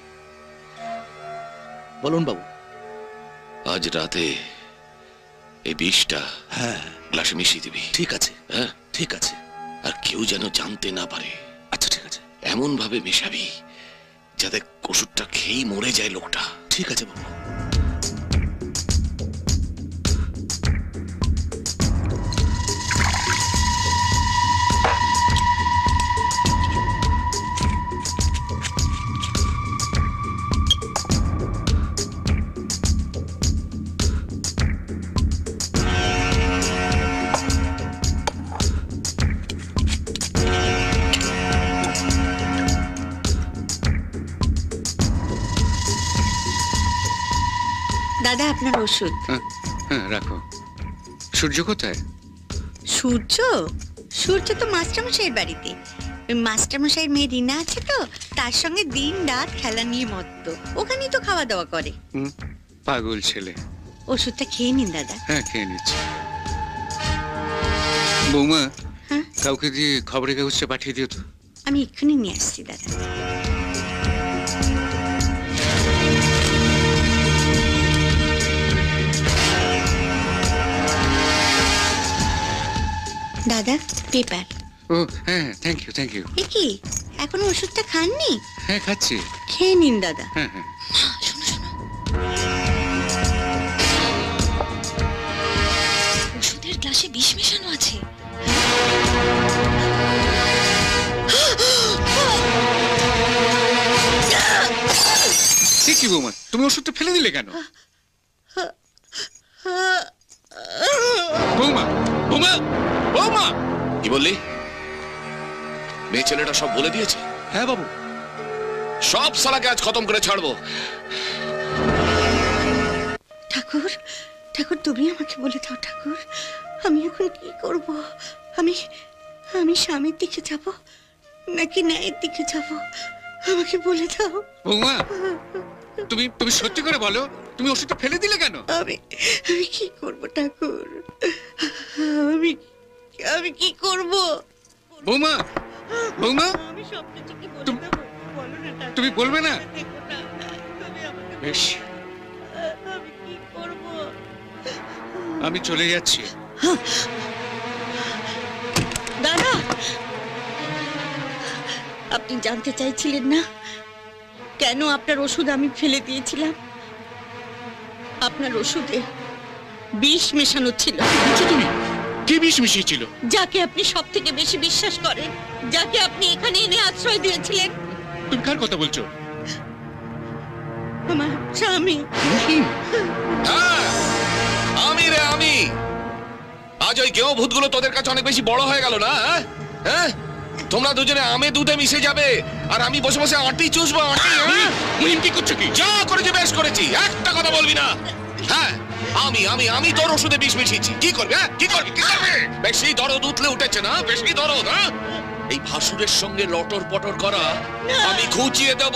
বলুন বাবু। আজ রাতে এই বিষটা হ্যাঁ গ্লাসে মিশিয়ে দিবি। ঠিক আছে। হ্যাঁ ঠিক আছে। আর কেউ যেন জানতে না পারে। আচ্ছা ঠিক আছে। এমন ভাবে মেশাবি যাতে ওষুধটা খেয়েই মরে যায় লোকটা। ঠিক আছে বাবু। দাদা, আপনার ওষুধ। হ্যাঁ রাখো। সূর্য কোথায়? সূর্য? সূর্য তো মাস্টারমশাইয়ের বাড়িতে। ওই মাস্টারমশাইয়ের মেয়ে রিনা আছে তো, তার সঙ্গে দিন রাত খেলা নিয়ে মত্ত। ওখানেই তো খাওয়া দাওয়া করে। হুম, পাগল ছেলে। ওষুধটা খেয়ে নিন দাদা। হ্যাঁ খেয়ে নিচ্ছি। বৌমা, কাউকে দিয়ে খবরের কাগজটা পাঠিয়ে দিও তো। আমি এক্ষুনি নিয়ে আসছি দাদা। দাদা, পেপার। ও হ্যাঁ, থ্যাংক ইউ থ্যাংক ইউ। এ কি, এখনো ওষুধটা খাননি? হ্যাঁ খাচ্ছি। খেয়ে নিন দাদা। হ্যাঁ হ্যাঁ। ওষুধের গ্লাসে বিষ মেশানো আছে। কি বৌমা, তুমি ওষুধটা ফেলে দিলে কেন? বৌমা, বৌমা, বৌমা! কি বললি? মেয়ে ছেলেটা সব বলে দিয়েছে? হ্যাঁ বাবু। সব সালাকে আজ খতম করে ছাড়বো। ঠাকুর, ঠাকুর তুমি আমাকে বলে দাও ঠাকুর, আমি এখন কি করব? আমি আমি স্বামীর দিকে যাব নাকি ন্যায়ের দিকে যাব? আমাকে বলে দাও। বৌমা, তুমি তুমি সত্যি করে বলো, তুমি ওষুধটা ফেলে দিলে কেন? আমি আমি কি করব ঠাকুর? আমি আমি কি করব? বৌমা, বৌমা, আমি সব কিছু কি বলে দেব? বলো না ঠাকুর। তুমি বলবে না? দেখো না, তুমি আমাকে বেশ, আমি কি করব? আমি চলে যাচ্ছি। দাদা, আপনি জানতে চাইছিলেন না কেন আপনার ওষুধ আমি ফেলে দিয়েছিলাম? আপনার ওষুধে বিষ মেশানো ছিল। তুমি কি বিষ মিশিয়েছিল? যাকে আপনি সব থেকে বেশি বিশ্বাস করেন, যাকে আপনি এখানে এনে আশ্রয় দিয়েছিলেন। তুমি কার কথা বলছো? আমার স্বামী। হ্যাঁ, আমি রে আমি। আজ ওই গেও ভূতগুলো তোদের কাছে অনেক বেশি বড় হয়ে গেল না? হ্যাঁ হ্যাঁ, তোমরা দুজনে আমে দুধে মিশে যাবে আর আমি বসে বসে আটি চুষবো। আটি? মুহিম কি করছো কি? যা করেছি বেশ করেছি, একটা কথা বলবি না। হ্যাঁ, আমি আমি আমি তোর ওষুধে বিষ মিশিয়েছি। কি করবি? হ্যাঁ কি করবি? কি করবি? বেশি দরদ উঠলে উঠেছে না? বেশি দরদ? হ্যাঁ, এই ভাসুরের সঙ্গে লটর পটর করা আমি ঘুচিয়ে দেব।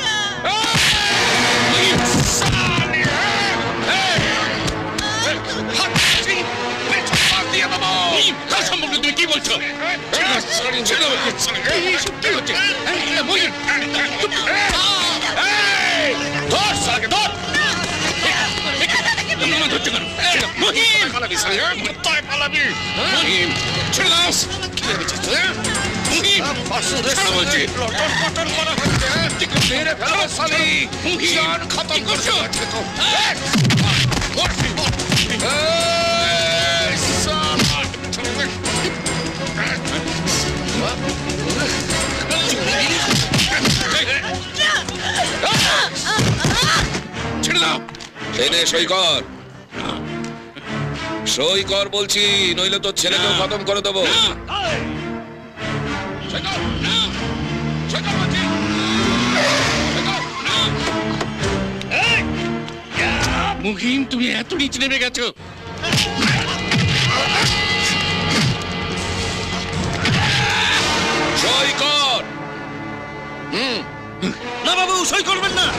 তুমি কি বলছো? খতম করছে তো। এনে সই কর, সই কর বলছি, নইলে তোর ছেলেকে খতম করে দেবো। মুহিন, তুমি এত নিচে নেমে গেছো? সই কর। হুম। না বাবু, সই করবেন না।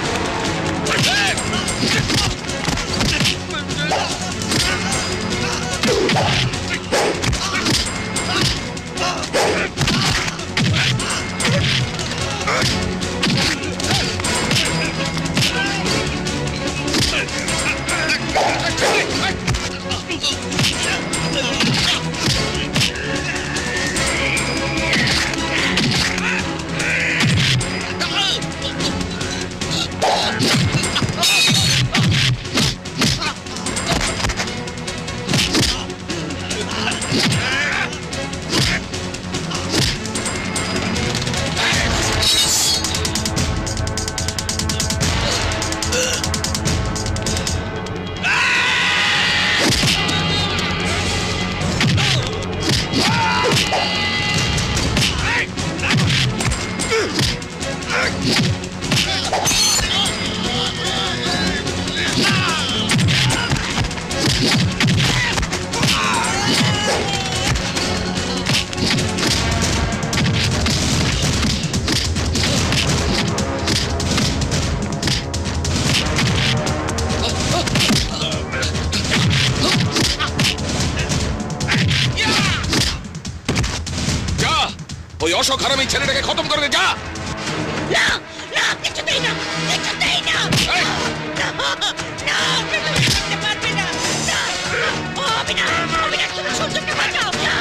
ওই অশোক হারামি ছেলেটাকে খতম করে দে, যা। না না, কিছুতেই না, কিছুতেই না। না না, করতে পারবে না। না, ও অবিনাশ, অবিনাশ, তুমি সূর্যকে বাঁচাও। না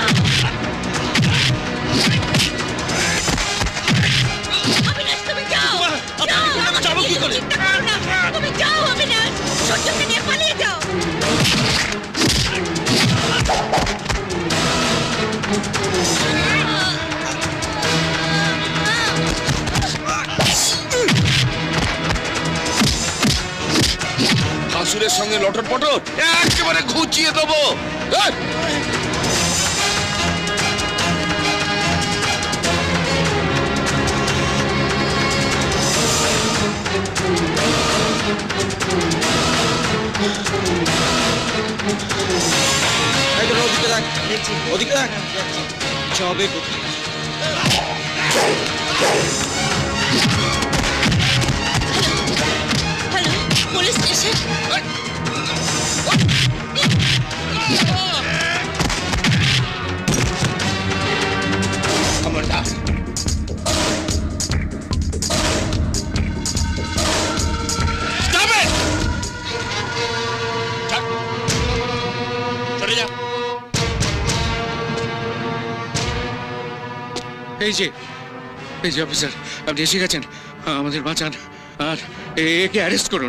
অবিনাশ, তুমি যাও। যাও, যাবো কি করে? চিন্তা করো না, তুমি যাও অবিনাশ, সূর্যকে নিয়ে পালিয়ে যাও। হাসুরের সঙ্গে লটর পটর একেবারে ঘুচিয়ে দেবো। ওদিকে দেখ, ওদিকে দেখ, যাবে কোথায়? Hello, police station. আমার দাস যাবে, চলে যা। এই যে এই যে অফিসার, আপনি এসে গেছেন, আমাদের বাঁচান আর একে অ্যারেস্ট করুন।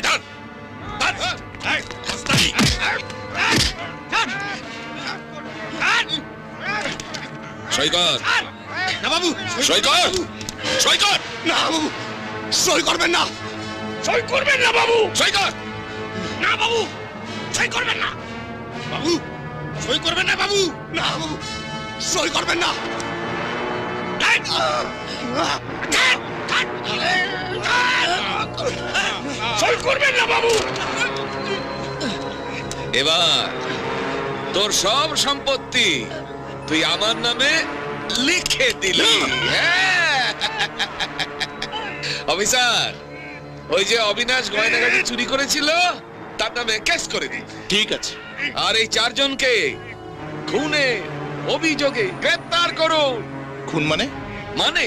সই কর। না বাবু, সই কর, সই কর। না বাবু, সই করবেন না, সই করবেন না বাবু, সই কর। না বাবু, সই করবেন না বাবু, সই করবেন না বাবু, না বাবু, সই করবেন না। সই করবেন না বাবু। এবার তোর সব সম্পত্তি তুই আমার নামে লিখে দিলি। অফিসার, ওই যে অবিনাশ গয়নাগাটি চুরি করেছিল তার নামে কেস করে দি। ঠিক আছে। আর এই চারজনকে খুনে অভিযোগে গ্রেফতার করো। খুন মানে? মানে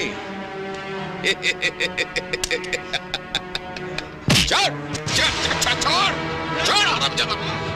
ছাড়, ছাড়, ছাড়, ছাড়, ছাড়, হারামজাদা।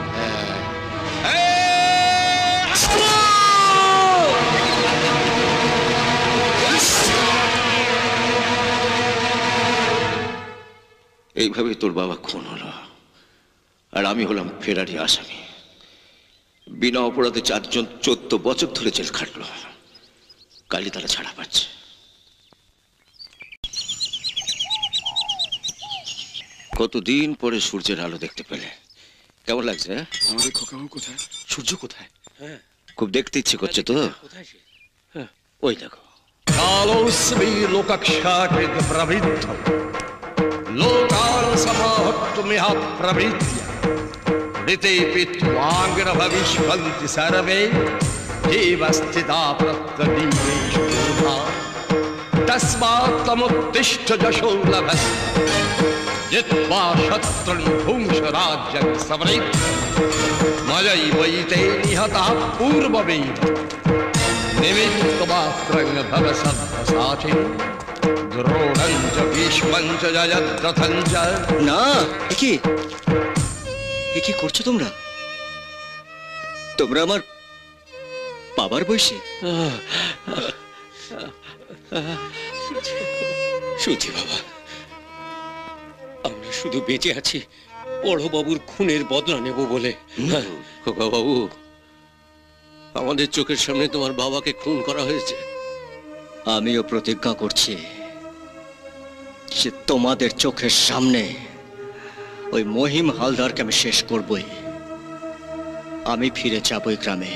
এইভাবে তোর বাবা খুন হলো আর আমি হলাম ফেরারি আসামি। বিনা অপরাধে চারজন চোদ্দ বছর ধরে জেল খাটলো, কালই তারা ছাড়া পাচ্ছে। কতদিন পরে সূর্যের আলো দেখতে পেলে, কেমন লাগছে? আমাদের খোকাবাবু কোথায়? সূর্য কোথায়? হ্যাঁ, খুব দেখতে ইচ্ছে করছে তো। কোথায় সে? ওই দেখো। कालोऽस्मि लोकक्षाकृत प्रवृद्धम् लोकान् समाहर्तुमिह प्रवृत्य ऋतेऽपि त्वाङ्गिरभविष्यन्ति सर्वे जीवस्थिता प्रत्यदीपेषु मूढा तस्मात् त्वमुत्तिष्ठ यशो लभस्व जित्वा शत्रुन् भुङ्क्ष राज्यं समृद्ध मयैवैते निहताः पूर्वमेव निमित्तमात्रं भव सव्यसाची द्रोणं च भीष्मं च जयद्रथं च। না কি এ কি করছো তোমরা? তোমরা আমার বাবার বয়সী। সুজি বাবা, আমরা শুধু বেঁচে আছি বড় বাবুর খুনের বদলা নেব বলে। খোকা বাবু, আমাদের চোখের সামনে তোমার বাবাকে খুন করা হয়েছে। আমিও প্রতিজ্ঞা করছি যে তোমাদের চোখের সামনে ওই মহিম হালদারকে আমি শেষ করবই। আমি ফিরে যাবই গ্রামে,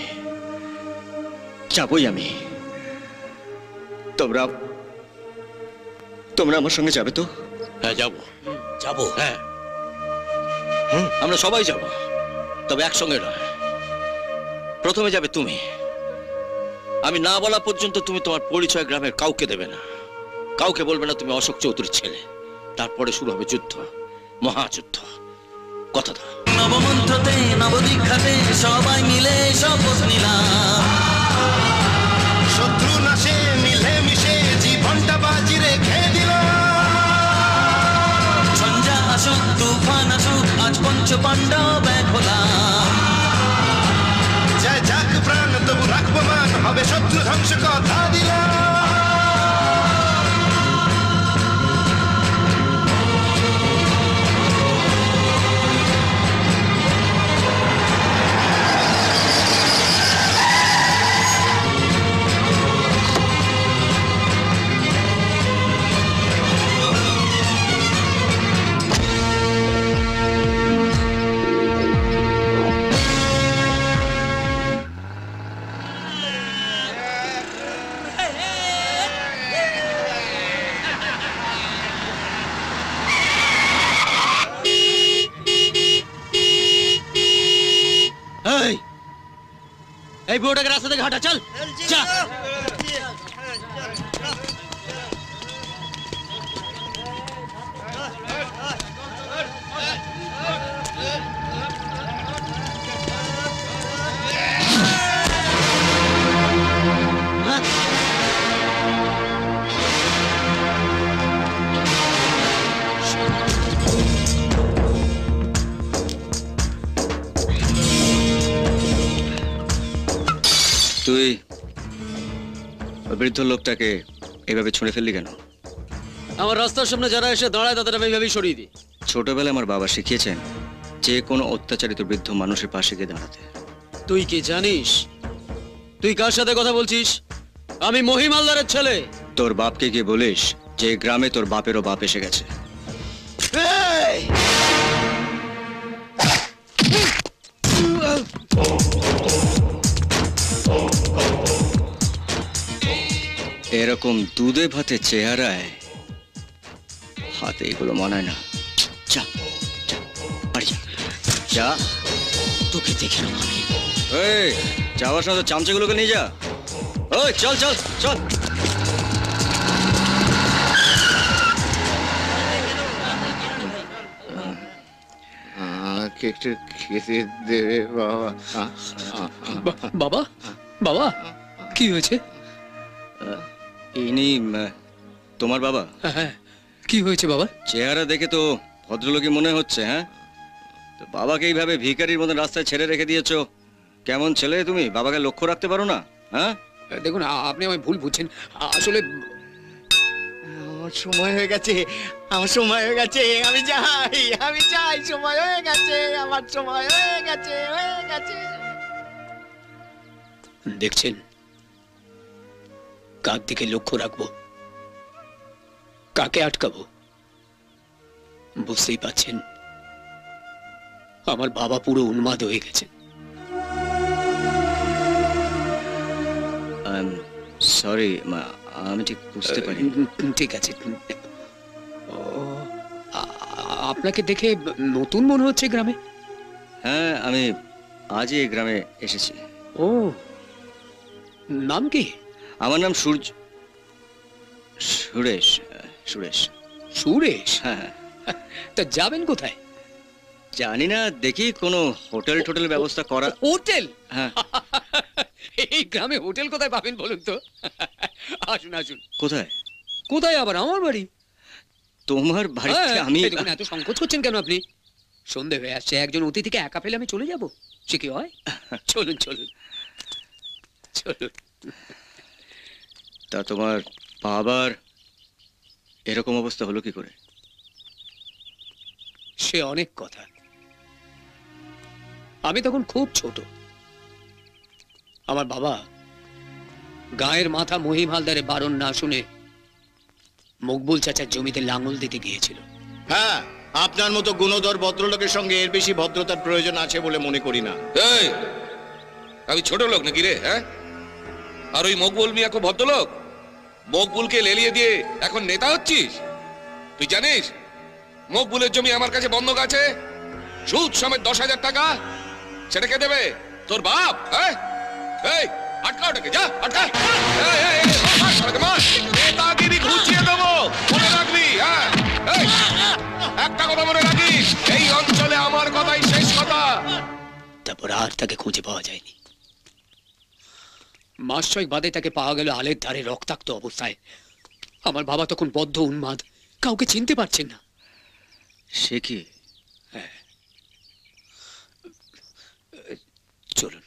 যাবই আমি। তোমরা তোমরা আমার সঙ্গে যাবে তো? হ্যাঁ যাবো, যাবো। হ্যাঁ আমরা সবাই যাব, তবে একসঙ্গে নয়। প্রথমে যাবে তুমি। আমি না বলা পর্যন্ত তুমি তোমার পরিচয় গ্রামের কাউকে দেবে না, কাউকে বলবে না তুমি অশোক চৌধুরীর ছেলে। তারপরে শুরু হবে যুদ্ধ, মহাযুদ্ধ। কথা দাও। নবমন্ত্রতে নবদীক্ষাতে সবাই মিলে শপথ নিলাম, শত্রু নাশে মিলে মিশে জীবনটা বাজি রেখে দিলাম। ঝঞ্ঝা আসুক তুফান আসুক আজ পঞ্চ পাণ্ডব এক হলাম। জয় যাক প্রাণ তবু রাখবো মান, হবে শত্রু ধ্বংস কথা দিলাম। এই বুড়োটাকে রাস্তা থেকে হাঁটা, চল যা। তুই বৃদ্ধ লোকটাকে এইভাবে ছুঁড়ে ফেললি কেন? আমার রাস্তার সামনে যারা এসে দাঁড়ায় তাদের আমি এইভাবেই সরিয়ে দিই। ছোটবেলায় আমার বাবা শিখিয়েছেন যে কোনো অত্যাচারিত বৃদ্ধ মানুষের পাশে গিয়ে দাঁড়াতে। তুই কি জানিস তুই কার সাথে কথা বলছিস? আমি মহিম হালদারের ছেলে। তোর বাপকে গিয়ে বলিস যে গ্রামে তোর বাপেরও বাপ এসে গেছে। এরকম দুধে ভাতে চেহারায় হাতে এগুলো মানায় না। যা যা বাড়ি যা, যা তোকে দেখে নেব আমি। এই যাওয়ার সময় চামচাগুলোকে নিয়ে যা। ওই চল চল চল। আমাকে একটু খেতে দেবে বাবা। বাবা বাবা কি হয়েছে? ইনি তোমার বাবা? হ্যাঁ কি হয়েছে বাবা? চেহারা দেখে তো ভদ্রলোকই মনে হচ্ছে। হ্যাঁ তো বাবাকে এইভাবে ভিখারির মতন রাস্তায় ছেড়ে রেখে দিয়েছো, কেমন ছেলে তুমি? বাবাকে লক্ষ্য রাখতে পারো না? হ্যাঁ দেখুন আপনি আমায় ভুল বুঝছেন, আসলে আমার সময় হয়ে গেছে, আমার সময় হয়ে গেছে, আমি যাই, আমি যাই, সময় হয়ে গেছে, আমার সময় হয়ে গেছে, হয়ে গেছে। দেখছেন কার দিকে লক্ষ্য রাখবো, কাকে আটকাবো? বুঝতেই পাচ্ছেন আমার বাবা পুরো উন্মাদ হয়ে গেছে। সরি মা, আমি ঠিক বুঝতে পারি। ঠিক আছে। ও, আ- আপনাকে দেখে নতুন মনে হচ্ছে গ্রামে। হ্যাঁ, আমি আজই এই গ্রামে এসেছি। ও, নাম কি? আমার নাম সূর্য সুরেশ সুরেশ সুরেশ? হ্যাঁ। তা যাবেন কোথায়? জানি না, দেখি কোনো হোটেল টোটেল ব্যবস্থা করা। হোটেল? হ্যাঁ। এই গ্রামে হোটেল কোথায় পাবেন বলুন তো? আসুন আসুন। কোথায়? কোথায় আবার? আমার বাড়ি। তোমার বাড়িতে আমি? এই দেখুন, এত সংকোচ করছেন কেন আপনি? সন্ধে হয়ে আসছে, একজন অতিথিকে একা ফেলে আমি চলে যাব? সে কি হয়? চলুন চলুন চলুন। তা তোমার বাবার এরকম অবস্থা হলো কি করে? সে অনেক কথা। আমি তখন খুব ছোট। আমার বাবা গায়ের মাথা মহিম হালদারে বারণ না শুনে মকবুল চাচার জমিতে লাঙল দিতে গিয়েছিল। হ্যাঁ, আপনার মতো গুণধর ভদ্রলোকের সঙ্গে এর বেশি ভদ্রতার প্রয়োজন আছে বলে মনে করি না। এই, আমি ছোট লোক নাকি রে? হ্যাঁ, আর ওই মকবুল মিয়া খুব ভদ্রলোক। মকবুলকে লেলিয়ে দিয়ে এখন নেতা হচ্ছিস? তুই জানিস মকবুলের জমি আমার কাছে বন্ধক আছে, সুদ সমেত দশ হাজার টাকা। সেটা কে দেবে? তোর বাপ? হ্যাঁ, এই আটকা ওটাকে, যা আটকা। এই, এই, এই, মার, শালাকে মার। নেতাগিরি ঘুচিয়ে দেবো, মনে রাখবি। হ্যাঁ, এই, একটা কথা মনে রাখিস, এই অঞ্চলে আমার কথাই শেষ কথা। তারপর আর তাকে খুঁজে পাওয়া যায়নি। মাস ছয়েক বাদে তাকে পাওয়া গেল আলের ধারে রক্তাক্ত অবস্থায়। আমার বাবা তখন বদ্ধ উন্মাদ, কাউকে চিনতে পারছেন না। সে কি? হ্যাঁ, চলুন।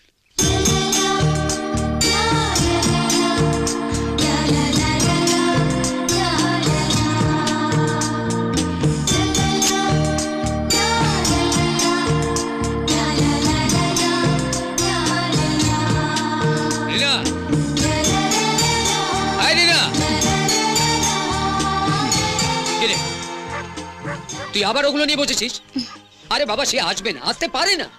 রিনা, আয় রিনা। কি রে, তুই আবার ওগুলো নিয়ে বসেছিস? আরে বাবা, সে আসবে না, আসতে পারে না।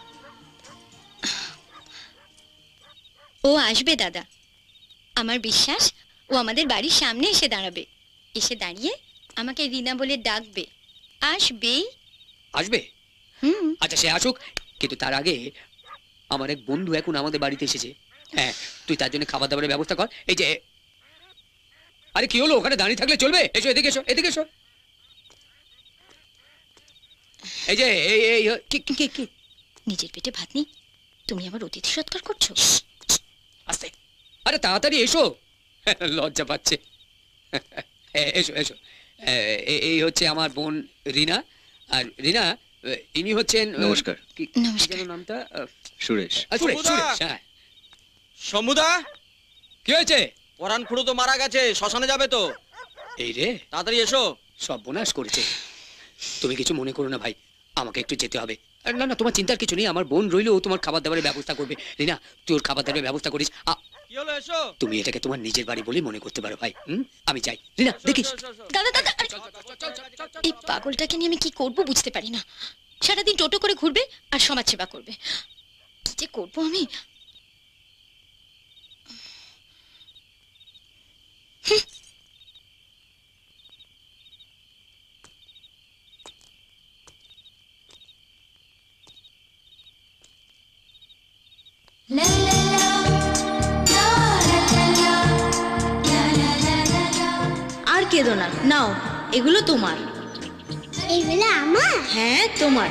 ও আসবে দাদা, আমার বিশ্বাস ও আমাদের বাড়ির সামনে এসে দাঁড়াবে। এসে দাঁড়িয়ে আমাকে রিনা বলে ডাকবে, আসবেই। আসবে? হুম। আচ্ছা, সে আসুক, কিন্তু তার আগে আমার এক বন্ধু এখন আমাদের বাড়িতে এসেছে। হ্যাঁ, তুই তার জন্য খাবার দাবারের ব্যবস্থা কর। এই যে, আরে কি হলো, ওখানে দাঁড়িয়ে থাকলে চলবে? এসো, এদিকে এসো, এদিকে এসো। এই যে, এই এই কি কি কি কি নিজের পেটে ভাত নেই, তুমি আবার অতিথি সৎকার করছো? আস্তে, আরে তাড়াতাড়ি এসো। লজ্জা পাচ্ছে। এ- এসো এসো। এ- এ- এই হচ্ছে আমার বোন রিনা। আর রিনা, ইনি হচ্ছেন। নমস্কার। কি কি যেন নামটা? সুরেশ। আহ, সুরেশ, সুরেশ, হ্যাঁ। সমুদা, কি হয়েছে? পরান খুড়ো তো মারা গেছে, শ্মশানে যাবে তো। এই রে, তাড়াতাড়ি এসো। সব বোনাস করেছে। তুমি কিছু মনে করো না ভাই, আমাকে একটু যেতে হবে। আর না না, তোমার চিন্তার কিছু নেই, আমার বোন রইলো, ও তোমার খাবার দাবারের ব্যবস্থা করবে। রিনা, তুই ওর খাবার দাবারের ব্যবস্থা করিস। আ, কি হলো, এসো। তুমি এটাকে তোমার নিজের বাড়ি বলে মনে করতে পারো ভাই। হুম, আমি যাই। রিনা, দেখিস। দাদা দাদা, আরে, এই পাগলটাকে নিয়ে আমি কি করব বুঝতে পারি না। সারাদিন টোটো করে ঘুরবে আর সমাজ সেবা করবে। কি যে করবো আমি। আর কেঁদো না, নাও, এগুলো তোমার। এগুলো আমার? হ্যাঁ, তোমার।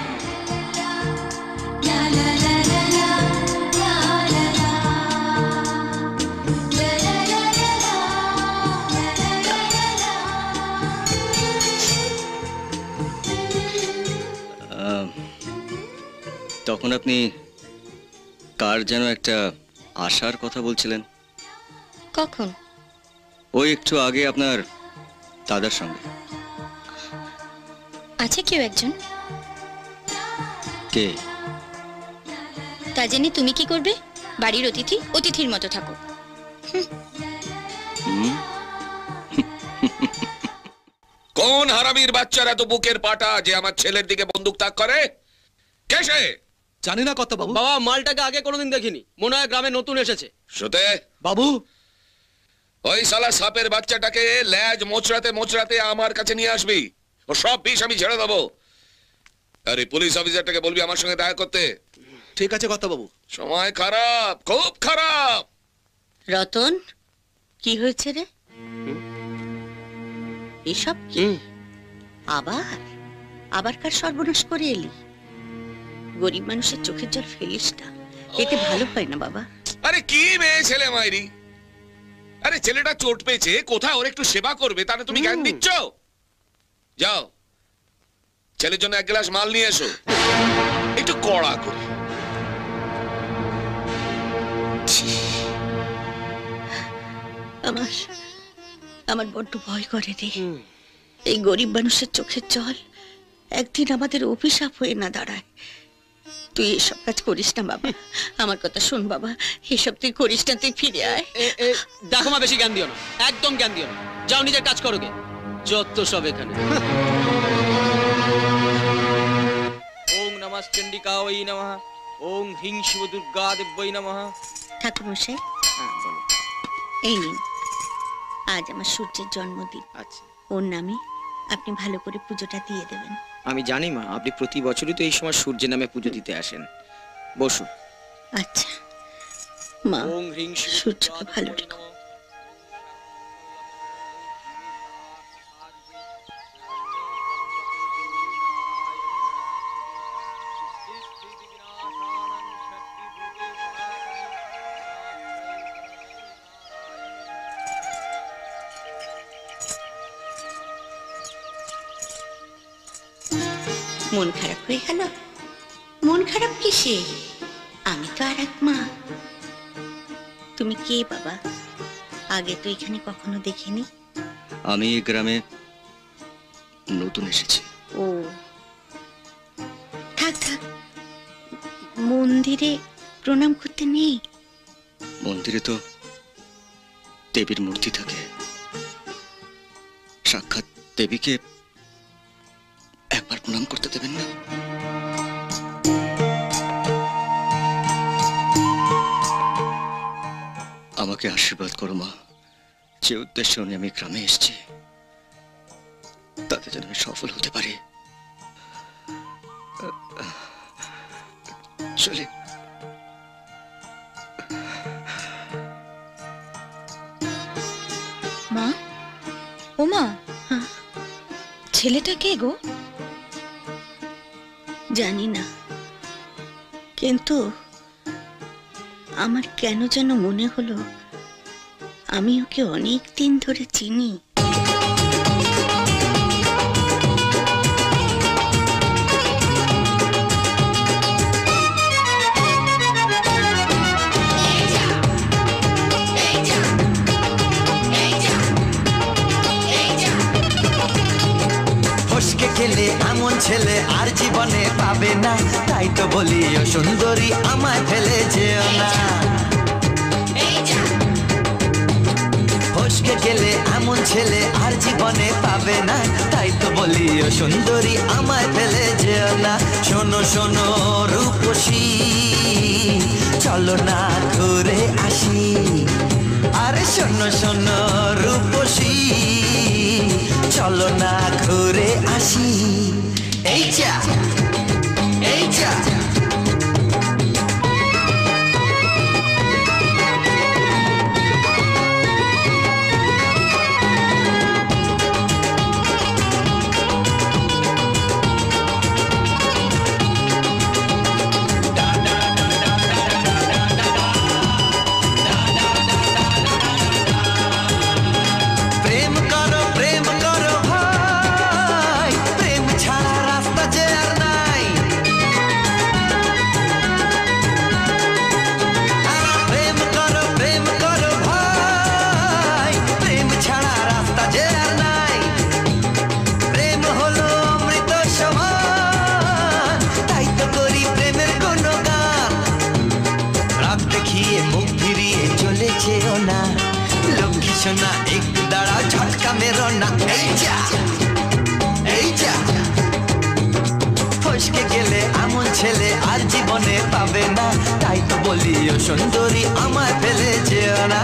আহ, তখন আপনি কার যেন একটা আশার কথা বলছিলেন? কখন? ওই একটু আগে আপনার দাদার সঙ্গে। আছে কেউ একজন? কে? তা জেনে তুমি কি করবে? বাড়ির অতিথি অতিথির মতো থাকো। হুম? কোন হারামির বাচ্চারা তো বুকের পাটা যে আমার ছেলের দিকে বন্দুক তাক করে? কেসে? জানি না কত বাবু। বাবা মালটাকে আগে কোনোদিন দেখিনি, মনে হয় গ্রামে নতুন এসেছে। শুতে বাবু, ওই শালা সাপের বাচ্চাটাকে ল্যাজ মোচড়াতে মোচড়াতে আমার কাছে নিয়ে আসবি। ও সব বিষ আমি ছেড়ে দেবো। আরে পুলিশ অফিসারটাকে বলবি আমার সঙ্গে দেখা করতে। ঠিক আছে কত বাবু। সময় খারাপ, খুব খারাপ। রতন, কি হয়েছে রে? এসব কি? আবার আবার কার সর্বনাশ করে এলি? গরিব মানুষের চোখের জল ফেলিস না, এতে ভালো হয় না বাবা। আরে কি মেয়ে ছেলে মাইরি! আরে ছেলেটা চোট পেয়েছে, কোথায় ওর একটু সেবা করবে, তাহলে তুমি জ্ঞান দিচ্ছ? যাও ছেলের জন্য এক গ্লাস মাল নিয়ে এসো, একটু কড়া করে। আমার আমার বড্ড ভয় করে রে। এই গরিব মানুষের চোখের জল একদিন আমাদের অভিশাপ হয়ে না দাঁড়ায়। তুই এসব কাজ করিস না বাবা, আমার কথা শোন বাবা, এসব তুই করিস না, তুই ফিরে আয়। দেখো মা, বেশি জ্ঞান দিও না, একদম জ্ঞান দিও না। যাও নিজের কাজ করো গে, যত সব এখানে। ওং নমঃ চণ্ডিকা ওই নমঃ, ওং হিং শিব দুর্গা দেবৈ নমঃ। ঠাকুর মশাই, এই নিন, আজ আমার সূর্যের জন্মদিন। আচ্ছা, ওর নামে আপনি ভালো করে পুজোটা দিয়ে দেবেন। আমি জানি মা, আপনি প্রতি বছরই তো এই সময় সূর্যের নামে পুজো দিতে আসেন। বসুন। আচ্ছা মা, সূর্যকে ভালো রেখো। মন খারাপ হয়ে গেল? মন খারাপ কিসে? আমি তো আর এক মা। তুমি কে বাবা? আগে তো এখানে কখনো দেখিনি। আমি এই গ্রামে নতুন এসেছি। ও থাক থাক, মন্দিরে প্রণাম করতে নেই? মন্দিরে তো দেবীর মূর্তি থাকে, সাক্ষাৎ দেবীকে একবার প্রণাম করতে দেবেন না? আমাকে আশীর্বাদ করো মা, যে উদ্দেশ্য নিয়ে আমি গ্রামে এসেছি তাতে যেন আমি সফল হতে পারি। চলে। মা, ও মা, ছেলেটা কে গো? জানি না, কিন্তু আমার কেন যেন মনে হলো আমি ওকে অনেক দিন ধরে চিনি। গেলে এমন ছেলে আর জীবনে পাবে না, তাই তো বলি ও সুন্দরী আমায় ফেলে যেও না। ফসকে গেলে এমন ছেলে আর জীবনে পাবে না, তাই তো বলি ও সুন্দরী আমায় ফেলে যেও না। শোনো শোনো রূপসী, চলো না ঘুরে আসি। আরে শোনো শোনো রূপসী, চলো না ঘুরে আসি। এই যা এই যা सोना एक दाड़ा झटका मेरो ना। ছেলে আর জীবনে পাবে না, তাই তো বলি ও সুন্দরী আমায় ফেলে যেও না।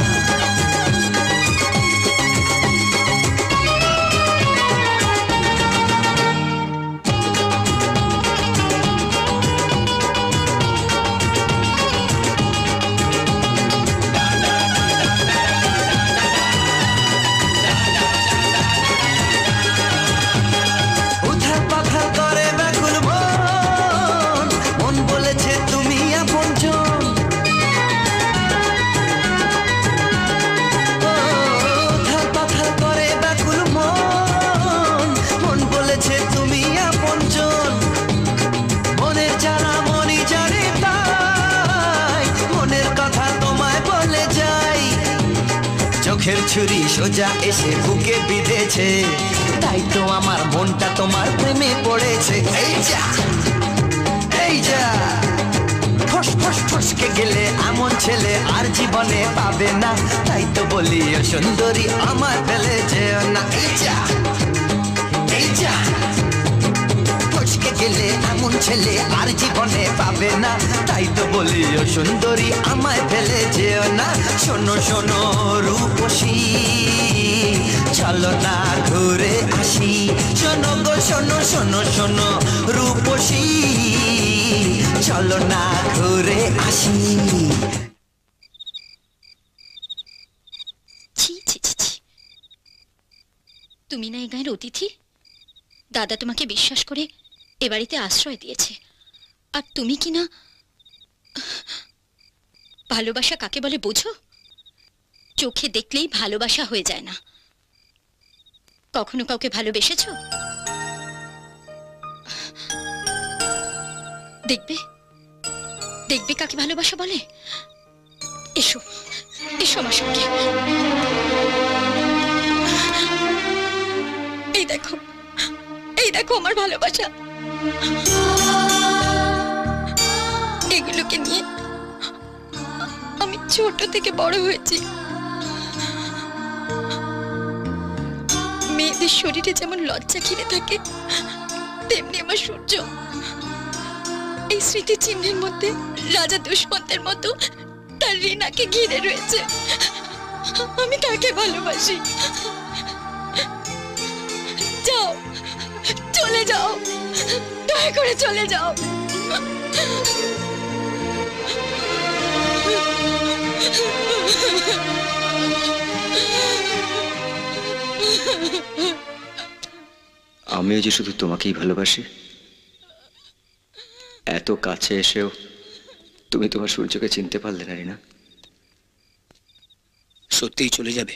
চোখের ছুরি সোজা এসে বুকে বিঁধেছে, তাই তো আমার মনটা তোমার প্রেমে পড়েছে। এই যা এই যা ফস ফস ফসকে গেলে এমন ছেলে আর জীবনে পাবে না, তাই তো বলি ও সুন্দরী আমার ফেলে যেও না। এই যা এই যা ফসকে গেলে এমন ছেলে আর জীবনে পাবে না, তাই তো বলি ও সুন্দরী আমায় ফেলে যেও না। শোনো শোনো রূপসী চলো না ঘুরে আসি, শোনো গো শোনো শোনো শোনো রূপসী চলো না ঘুরে আসি। ছি ছি ছি ছি, তুমি না এই গায়ের অতিথি? দাদা তোমাকে বিশ্বাস করে এ বাড়িতে আশ্রয় দিয়েছে, আর তুমি কি না ভালোবাসা কাকে বলে বোঝো? চোখে দেখলেই ভালোবাসা হয়ে যায় না। কখনো কাউকে ভালোবেসেছো? দেখবে দেখবে কাকে ভালোবাসা বলে। এসো এসো আমার সঙ্গে। এই দেখো এই দেখো আমার ভালোবাসা। এগুলোকে নিয়ে আমি ছোট থেকে বড় হয়েছি। মেয়েদের শরীরে যেমন লজ্জা ঘিরে থাকে, তেমনি আমার সূর্য এই স্মৃতি চিহ্নের মধ্যে রাজা দুষ্মন্তের মতো তার রিনাকে ঘিরে রয়েছে। আমি তাকে ভালোবাসি। যাও চলে যাও, দয়া করে চলে যাও। আমিও যে শুধু তোমাকেই ভালোবাসি। এত কাছে এসেও তুমি তোমার সূর্যকে চিনতে পারলে না রিনা। সত্যিই চলে যাবে?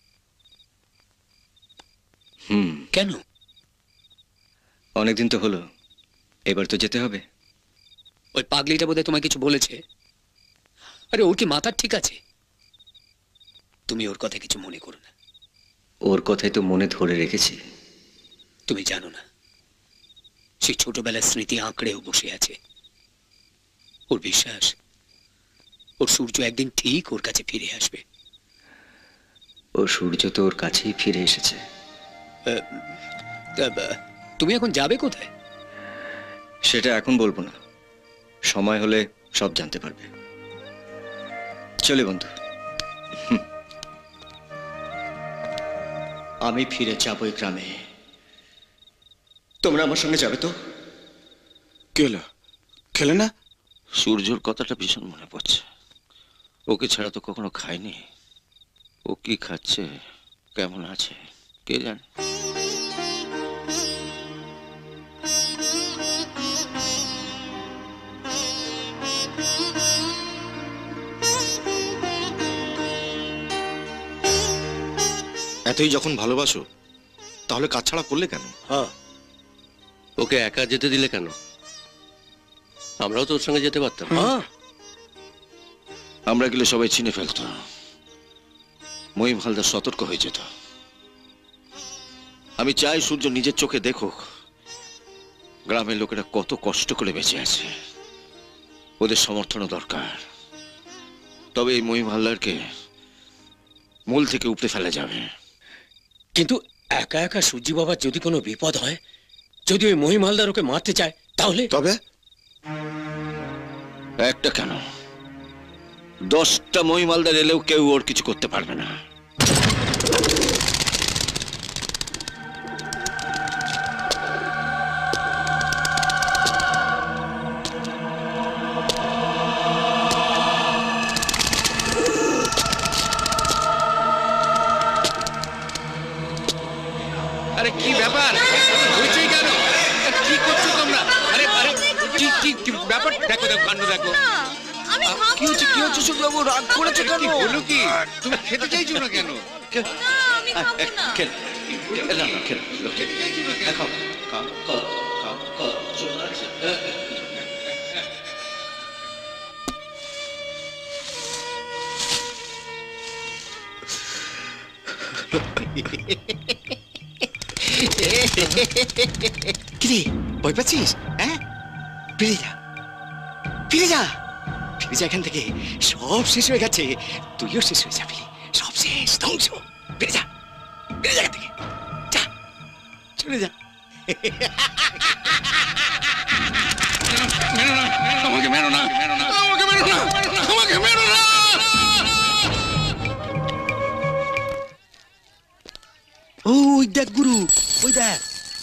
হুম। কেন? অনেকদিন তো হলো, এবার তো যেতে হবে। ওই পাগলিটা বোধহয় তোমায় কিছু বলেছে। আরে ওর কি মাথার ঠিক আছে? তুমি ওর কথা কিছু মনে করো না। ওর কথাই তো মনে ধরে রেখেছি। তুমি জানো না, সেই ছোটবেলার স্মৃতি আঁকড়েও বসে আছে। ওর বিশ্বাস ওর সূর্য একদিন ঠিক ওর কাছে ফিরে আসবে। ও সূর্য তো ওর কাছেই ফিরে এসেছে। তুমি এখন যাবে কোথায়? সেটা এখন বলবো না, সময় হলে সব জানতে পারবে। চলে বন্ধু। আমি ফিরে যাবো এই গ্রামে, তোমরা আমার সঙ্গে যাবে তো? কেলা খেলে না? সূর্যর কথাটা ভীষণ মনে পড়ছে। ওকে ছাড়া তো কখনো খাইনি। ও কি খাচ্ছে, কেমন আছে কে জানে। এতই যখন ভালোবাসো তাহলে কাজ ছাড়া করলে কেন? হ্যাঁ, ওকে একা যেতে দিলে কেন? আমরাও তোর সঙ্গে যেতে পারতাম। হ্যাঁ, আমরা গেলে সবাই চিনে ফেলতো, মহিম হালদার সতর্ক হয়ে যেত। আমি চাই সূর্য নিজের চোখে দেখুক গ্রামের লোকেরা কত কষ্ট করে বেঁচে আছে। ওদের সমর্থনও দরকার, তবে এই মহিম হালদারকে মূল থেকে উপড়ে ফেলা যাবে। কিন্তু একা একা সূর্যি বাবার যদি কোনো বিপদ হয়, যদি ওই মহিম হালদার ওকে মারতে চায়, তাহলে? তবে একটা কেন, দশটা মহিমালদার এলেও কেউ ওর কিছু করতে পারবে না। আরে কি ব্যাপার, হয়েছে কেন, কি করছো তোমরা? আরে আরে কি কি কি ব্যাপার? দেখো দেখো কাণ্ড দেখো। কি হচ্ছে কি হচ্ছে শুক্লাবাবু, রাগ করেছো কেন? কি হলো কি? তুমি খেতে চাইছো না কেন? আমি খাবো না। খেল না না খেল খাও খাও খাও খাও খাও চলে আসছে। কিরে ভয় পাচ্ছিস? হ্যাঁ, ফিরে যা ফিরে যা ফিরে যা এখান থেকে। সব শেষ হয়ে গেছে, তুইও শেষ হয়ে যাবি। সব শেষ, ধ্বংস। ফিরে যা ফিরে যা এখান থেকে, যা চলে যা। আমাকে মেরো না, আমাকে মেরো না, আমাকে মেরো না। ওই দেখ গুরু, ওই দেখ।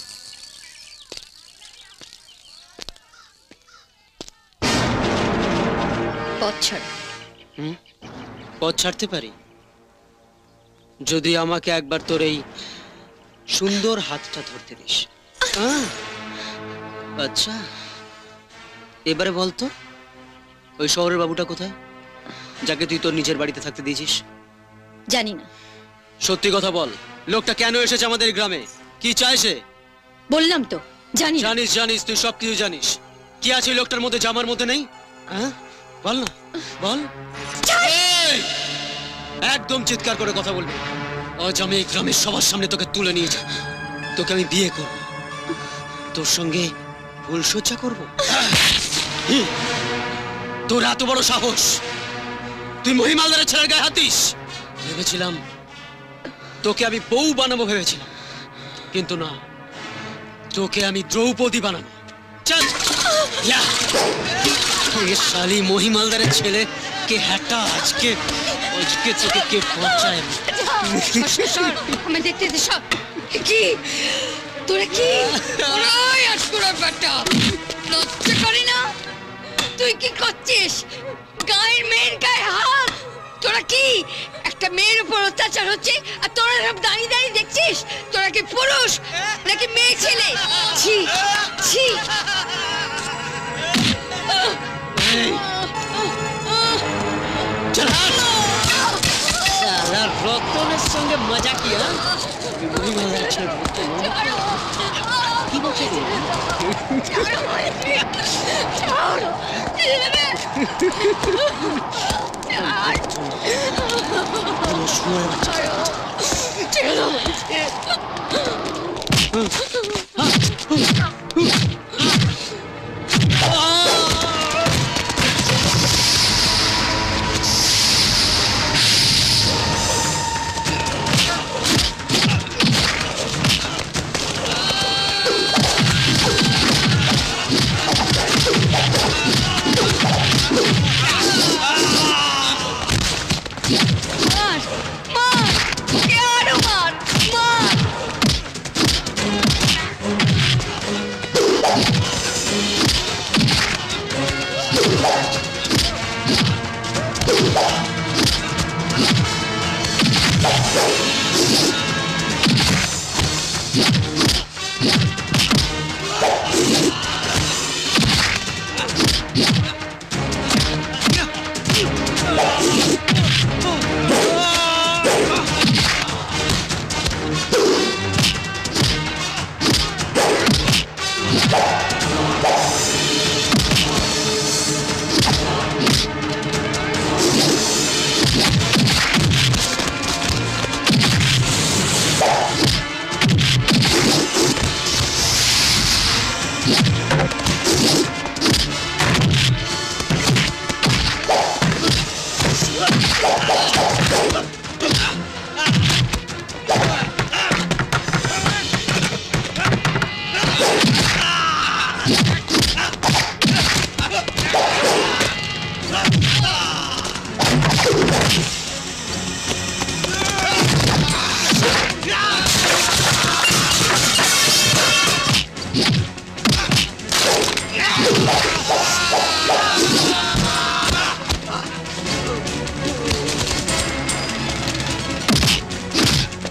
পথ ছাড়। হুম, পথ ছাড়তে পারি যদি আমাকে একবার তোর এই সুন্দর হাতটা ধরতে দিস। আহ, আচ্ছা, এবারে বলতো ওই শহরের বাবুটা কোথায়, যাকে তুই তোর নিজের বাড়িতে থাকতে দিয়েছিস? জানি না। সত্যি কথা বল, লোকটা কেন এসেছে আমাদের গ্রামে, কি চায় সে? বললাম তো জানি। জানিস জানিস তুই সব কিছু জানিস। কি আছে ওই লোকটার মধ্যে, জামার মধ্যে নেই? হ্যাঁ বল না, বল। এই, একদম চিৎকার করে কথা বলবি। আজ আমি এই গ্রামের সবার সামনে তোকে তুলে নিয়ে যাব, তোকে আমি বিয়ে করব, তোর সঙ্গে ফুলসজ্জা করব। তোর এত বড় সাহস, তুই মহিমালদারের ছেলের গায়ে হাত দিস? ভেবেছিলাম তোকে আমি বউ বানাবো, ভেবেছিলাম, কিন্তু না, তোকে আমি দ্রৌপদী বানাবো। চল শালি মহিমালদারের ছেলে কে হ্যাটা, আজকে আজকে তোকে কে পৌঁছায়। আমি দেখতে দে সব। কি তোরা কি ওরাই আটকুড়া বেটা, লজ্জা করে না? তুই কি করছিস? গায়ের মেয়ের গায়ে হাত। তোরা কি একটা মেয়ের উপর অত্যাচার হচ্ছে আর তোরা সব দাঁড়িয়ে দাঁড়িয়ে দেখছিস? তোরা কি পুরুষ নাকি মেয়ে ছেলে? ছি ছি। সারা রতনের সঙ্গে মজা কি? কি বলছে? মার মার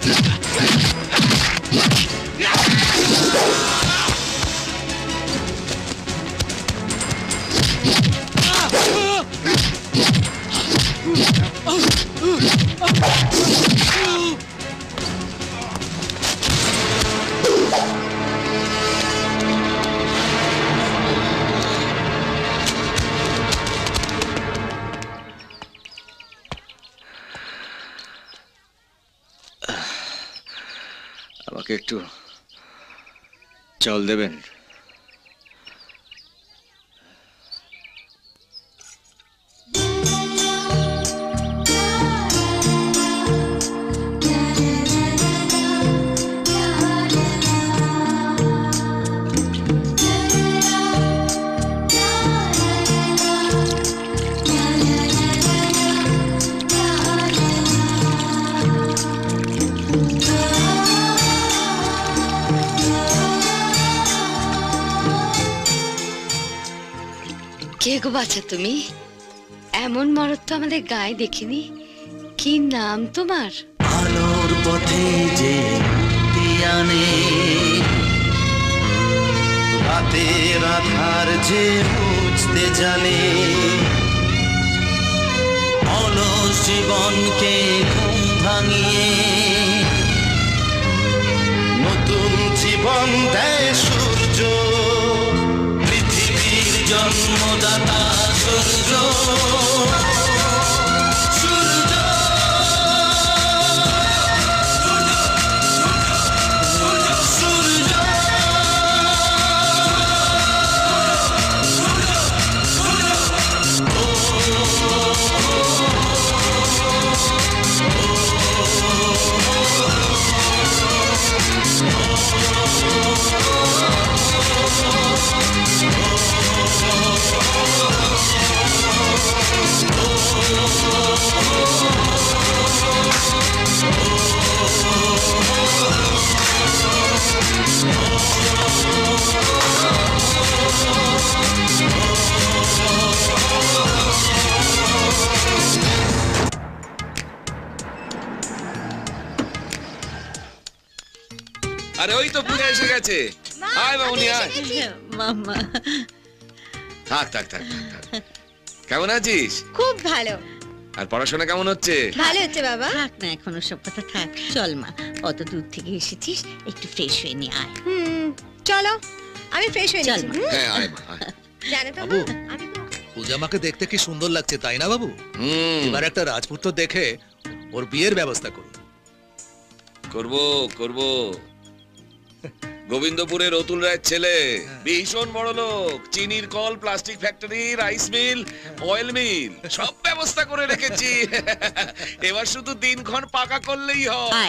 আমাকে একটু জল দেবেন? কে গো বাছা তুমি? এমন মরদ তো আমাদের গায়ে দেখিনি। কি নাম তোমার? আলোর পথে যে তিয়ানে রাতের আধার যে বুঝতে জানে, অলস জীবনকে ঘুম ভাঙিয়ে নতুন জীবন দেয় সূর্য, পৃথিবীর জন্মদাতা সূর্য। আরে ওই তো পুজো এসে গেছে। আয় মামুনি আয়। মামা থাক থাক থাক থাক, থাক। কেমন আছিস? খুব ভালো। আর পড়াশোনা কেমন হচ্ছে? ভালো হচ্ছে বাবা। থাক না এখন সব কথা থাক, চল মা, অত দূর থেকে এসেছিস, একটু ফ্রেশ হয়ে নিয়ে আয়। হুম চলো, আমি ফ্রেশ হয়ে চল নিচ্ছি। মা। হ্যাঁ আয় মা আয়। জানো তো বাবু, মা, আমি তো পূজা মাকে দেখতে কি সুন্দর লাগছে তাই না বাবু? হুম এবার একটা রাজপুত্র দেখে ওর বিয়ের ব্যবস্থা করুন। করব করব। গোবিন্দপুরের অতুল রায়ের ছেলে, ভীষণ বড় লোক, চিনির কল, plastic factory, rice mill, oil mill, সব ব্যবস্থা করে রেখেছি। এবার শুধু দিনক্ষণ পাকা করলেই হয়।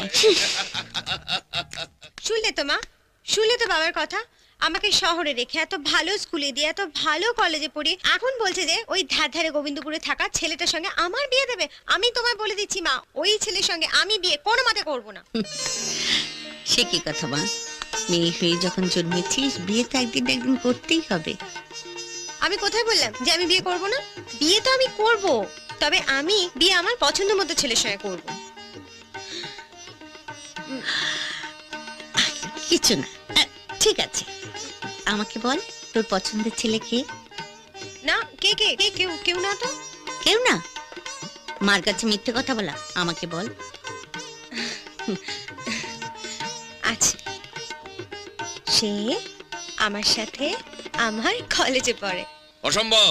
শুনলে তো মা, শুনলে তো বাবার কথা। আমাকে শহরে রেখে এত ভালো স্কুলে দিয়ে এত ভালো কলেজে পড়ি, এখন বলছে যে ওই ধার ধারে গোবিন্দপুরে থাকা ছেলেটার সঙ্গে আমার বিয়ে দেবে। আমি তোমায় বলে দিচ্ছি মা, ওই ছেলের সঙ্গে আমি বিয়ে কোনো মতে করবো না। সে কি কথা মা, মেয়ে হয়ে যখন জন্মেছিস, বিয়ে তো একদিন না একদিন করতেই হবে। আমি কোথায় বললাম যে আমি বিয়ে করব না? বিয়ে তো আমি করব, তবে আমি বিয়ে আমার পছন্দ মতো ছেলের সঙ্গে করব। কিছু না, আহ, ঠিক আছে, আমাকে বল তোর পছন্দের ছেলে কে? না কে কে কে কেউ কেউ না তো। কেউ না? মার কাছে মিথ্যে কথা বলা, আমাকে বল। আচ্ছা, সে আমার সাথে আমার কলেজে পড়ে। অসম্ভব।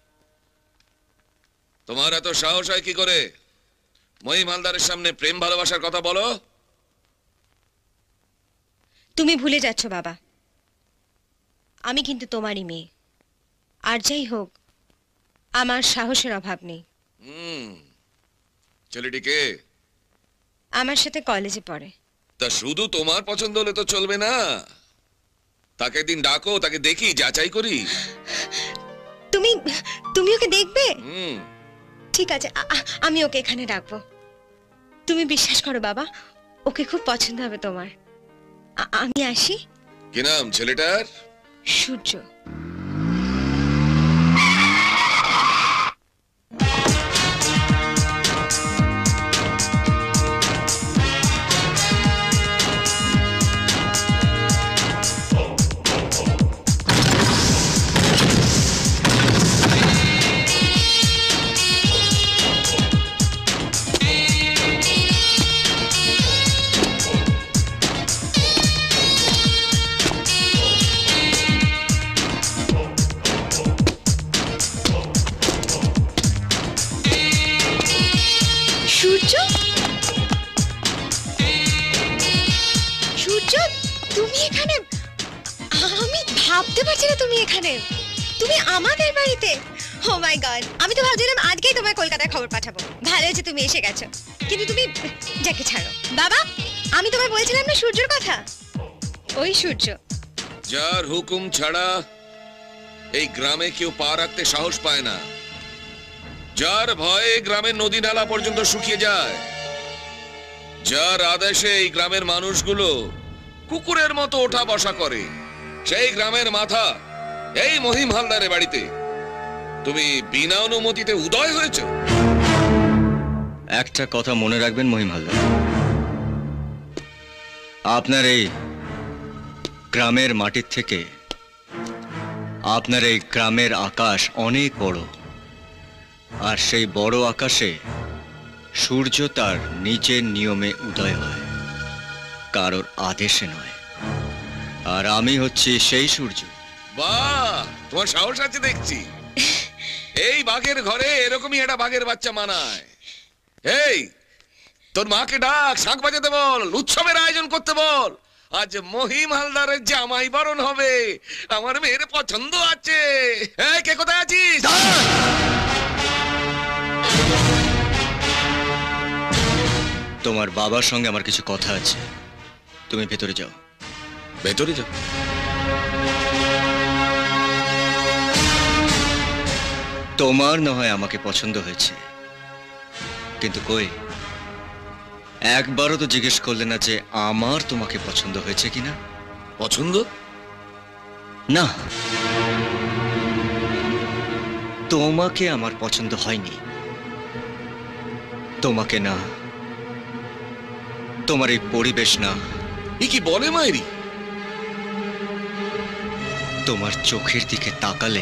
তোমার এত সাহস হয় কি করে মহিম হালদারের সামনে প্রেম ভালোবাসার কথা বলো? তুমি ভুলে যাচ্ছ বাবা, আমি কিন্তু তোমারই মেয়ে। আর যাই হোক, আমার সাহসের অভাব নেই। হুম ছেলেটিকে আমার সাথে কলেজে পড়ে। তা শুধু তোমার পছন্দ হলে তো চলবে না, তাকে দিন ডাকো, তাকে দেখি, যাচাই করি। তুমি তুমি ওকে দেখবে? হুম ঠিক আছে, আ- আ- আমি ওকে এখানে রাখবো। তুমি বিশ্বাস করো বাবা, ওকে খুব পছন্দ হবে তোমার। আ- আমি আসি। কি নাম ছেলেটার? সূর্য। এখানে? আমি ভাবতে পারছি না তুমি এখানে, তুমি আমাদের বাড়িতে। ও মাই গড, আমি তো ভাবছিলাম আজকেই তোমায় কলকাতায় খবর পাঠাবো। ভালো হয়েছে তুমি এসে গেছো, কিন্তু তুমি যাকে ছাড়ো। বাবা, আমি তোমায় বলছিলাম না সূর্যর কথা, ওই সূর্য। যার হুকুম ছাড়া এই গ্রামে কেউ পা রাখতে সাহস পায় না, যার ভয়ে গ্রামের নদী নালা পর্যন্ত শুকিয়ে যায়, যার আদেশে এই গ্রামের মানুষগুলো কুকুরের মতো ওঠা বসা করে, সেই গ্রামের মাথা এই মহিম হালদারের বাড়িতে তুমি বিনা অনুমতিতে উদয় হয়েছ। একটা কথা মনে রাখবেন মহিম হালদার, আপনার এই গ্রামের মাটির থেকে আপনার এই গ্রামের আকাশ অনেক বড়, আর সেই বড় আকাশে সূর্য তার নিজের নিয়মে উদয় হয়, কারোর আদেশে নয়। আর আমি হচ্ছি সেই সূর্য। বাহ, তোমার সাহস আছে দেখছি। এই বাঘের ঘরে এরকমই একটা বাঘের বাচ্চা মানায়। এই, তোর মাকে ডাক, শাঁখ বাজাতে বল, উৎসবের আয়োজন করতে বল। আজ মহিম হালদারের জামাই বরণ হবে, আমার মেয়ের পছন্দ আছে। এই, কে কোথায় আছিস? তোমার বাবার সঙ্গে আমার কিছু কথা আছে, তুমি ভেতরে যাও। ভেতরে যাও? তোমার না হয় আমাকে পছন্দ হয়েছে, কিন্তু কই একবারও তো জিজ্ঞেস করলে না যে আমার তোমাকে পছন্দ হয়েছে কিনা। পছন্দ না, তোমাকে আমার পছন্দ হয়নি। তোমাকে না, তোমার এই পরিবেশ না। কি বলে মায়েরি? তোমার চোখের দিকে তাকালে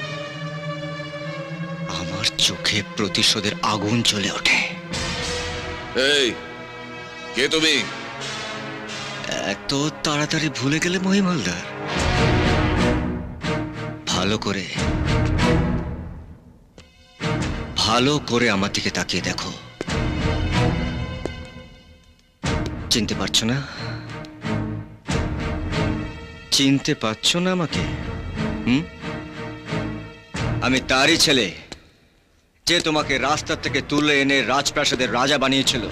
আমার চোখে প্রতিশোধের আগুন জ্বলে ওঠে। এই, কে তুমি? এত তাড়াতাড়ি ভুলে গেলে মহিম হালদার? ভালো করে ভালো করে আমার দিকে তাকিয়ে দেখো। চিনতে পারছো না? চিনতে পারছো না আমাকে? হুম, আমি তারই ছেলে যে তোমাকে রাস্তা থেকে তুলে এনে রাজপ্রাসাদের রাজা বানিয়েছিল।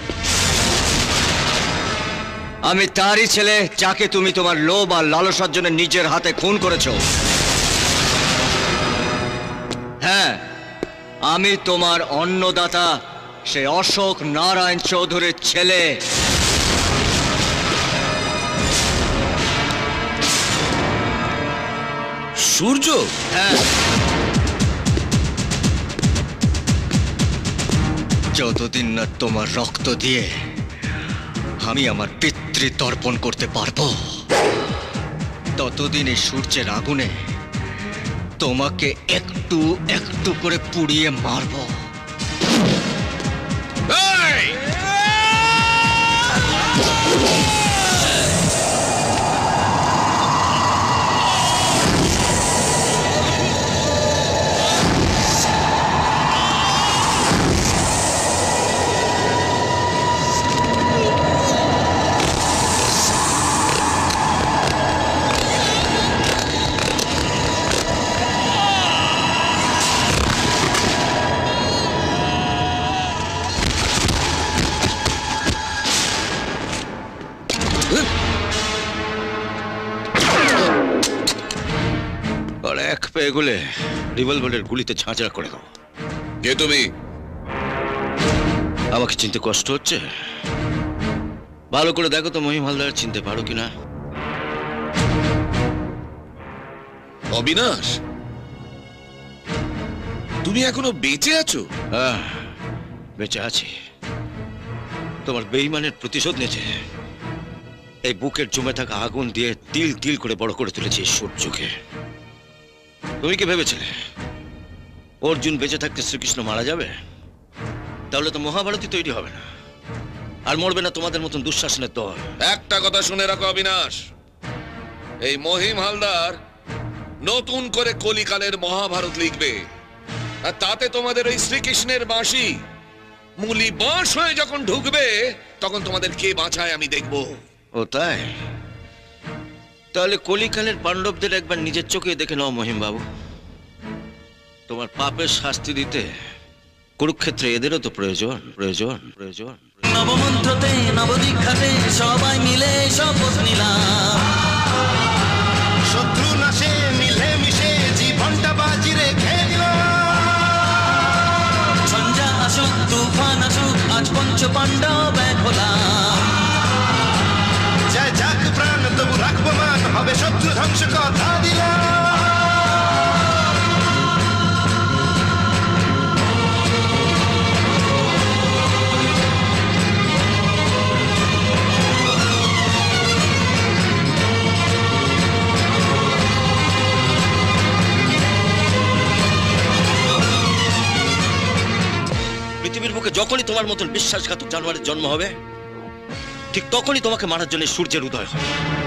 আমি তারই ছেলে যাকে তুমি তোমার লোভ আর লালসার জন্য নিজের হাতে খুন করেছো। হ্যাঁ, আমি তোমার অন্নদাতা সে অশোক নারায়ণ চৌধুরীর ছেলে। সূর্য? হ্যাঁ, যতদিন না তোমার রক্ত দিয়ে আমি আমার পিতৃতর্পণ করতে পারবো, ততদিন এই সূর্যের আগুনে তোমাকে একটু একটু করে পুড়িয়ে মারবো। এক পেয়ে গুলে রিভলভারের গুলিতে ঝাঁঝরা করে দাও। কে তুমি? আমাকে চিনতে কষ্ট হচ্ছে? ভালো করে দেখো তো মহিম হালদার চিনতে পারো কিনা। অবিনাশ, তুমি এখনো বেঁচে আছো? হ্যাঁ, বেঁচে আছি। তোমার বেঈমানের প্রতিশোধ নিয়েছে। এই বুকের জমে থাকা আগুন দিয়ে তিল তিল করে বড় করে তুলেছে সূর্যকে। তুমি কি ভেবেছিলে অর্জুন বেঁচে থাকতে শ্রীকৃষ্ণ মারা যাবে? তাহলে তো মহাভারতই তৈরি হবে না, আর মরবে না তোমাদের মতন দুঃশাসনের দল। একটা কথা শুনে রাখো অবিনাশ, এই মহিম হালদার নতুন করে কলিকালের মহাভারত লিখবে, আর তাতে তোমাদের ওই শ্রীকৃষ্ণের বাঁশি মূলি বাঁশ হয়ে যখন ঢুকবে, তখন তোমাদের কে বাঁচায় আমি দেখব। ও তাই? তাহলে কলিকালের পাণ্ডবদের একবার নিজের চোখে দেখে নাও মহিম বাবু। তোমার পাপের শাস্তি দিতে কুরুক্ষেত্রে এদেরও তো প্রয়োজন প্রয়োজন প্রয়োজন নবমন্ত্রতে নবদীক্ষাতে সবাই মিলে শপথ নিলাম, শত্রু নাশে মিলে মিশে জীবনটা বাজি রেখে দিলাম। ঝঞ্ঝা আসুক তুফান আসুক আজ পঞ্চ পাণ্ডব এক হলাম। জয় যাক প্রাণ তবু রাখবো মান, হবে শত্রু ধ্বংস কথা দিলাম। পৃথিবীর বুকে যখনই তোমার মতন বিশ্বাসঘাতক জানোয়ারের জন্ম হবে, ঠিক তখনই তোমাকে মারার জন্য সূর্যের উদয় হবে।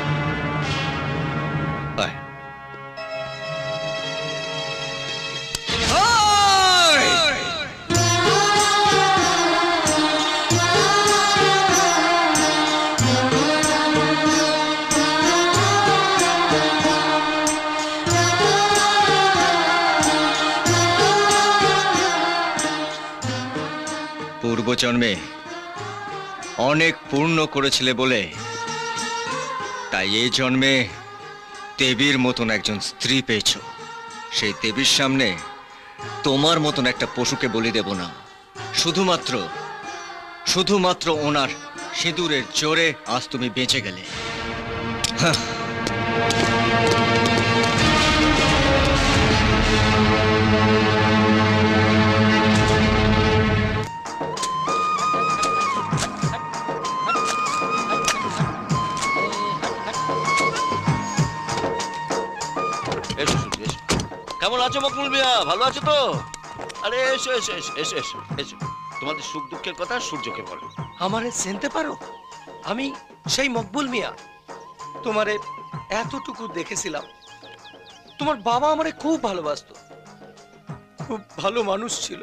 পূর্বজন্মে অনেক পূর্ণ করেছিলে বলে তাই এই জন্মে দেবীর মতন একজন স্ত্রী পেয়েছ। সেই দেবীর সামনে তোমার মতন একটা পশুকে বলি দেব না। শুধুমাত্র শুধুমাত্র ওনার সিঁদুরের জোরে আজ তুমি বেঁচে গেলে। হ্যাঁ, কেমন আছো মকবুল মিয়া? ভালো আছো তো? আরে এসো এসো এসো এসো এসো এসো তোমাদের সুখ দুঃখের কথা সূর্যকে বলো। আমারে চিনতে পারো? আমি সেই মকবুল মিয়া, তোমারে এতটুকু দেখেছিলাম। তোমার বাবা আমারে খুব ভালোবাসতো, খুব ভালো মানুষ ছিল।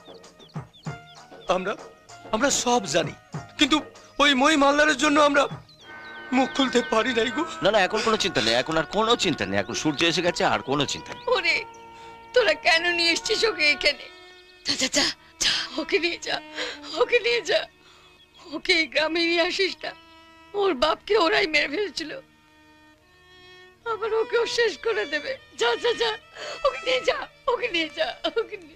আমরা আমরা সব জানি, কিন্তু ওই মই মালদারের জন্য আমরা মুখ খুলতে পারি নাই গো। না না, এখন কোনো চিন্তা নেই, এখন আর কোনো চিন্তা নেই। এখন সূর্য এসে গেছে, আর কোনো চিন্তা নেই। ওরে তোরা কেন নিয়ে এসছিস ওকে এখানে? যা যা যা যা, ওকে নিয়ে যা, ওকে নিয়ে যা। ওকে এই গ্রামে নিয়ে আসিস না। ওর বাপকে ওরাই মেরে ফেলেছিল, আবার ওকেও শেষ করে দেবে। যা যা যা, ওকে নিয়ে যা, ওকে নিয়ে যা, ওকে নিয়ে।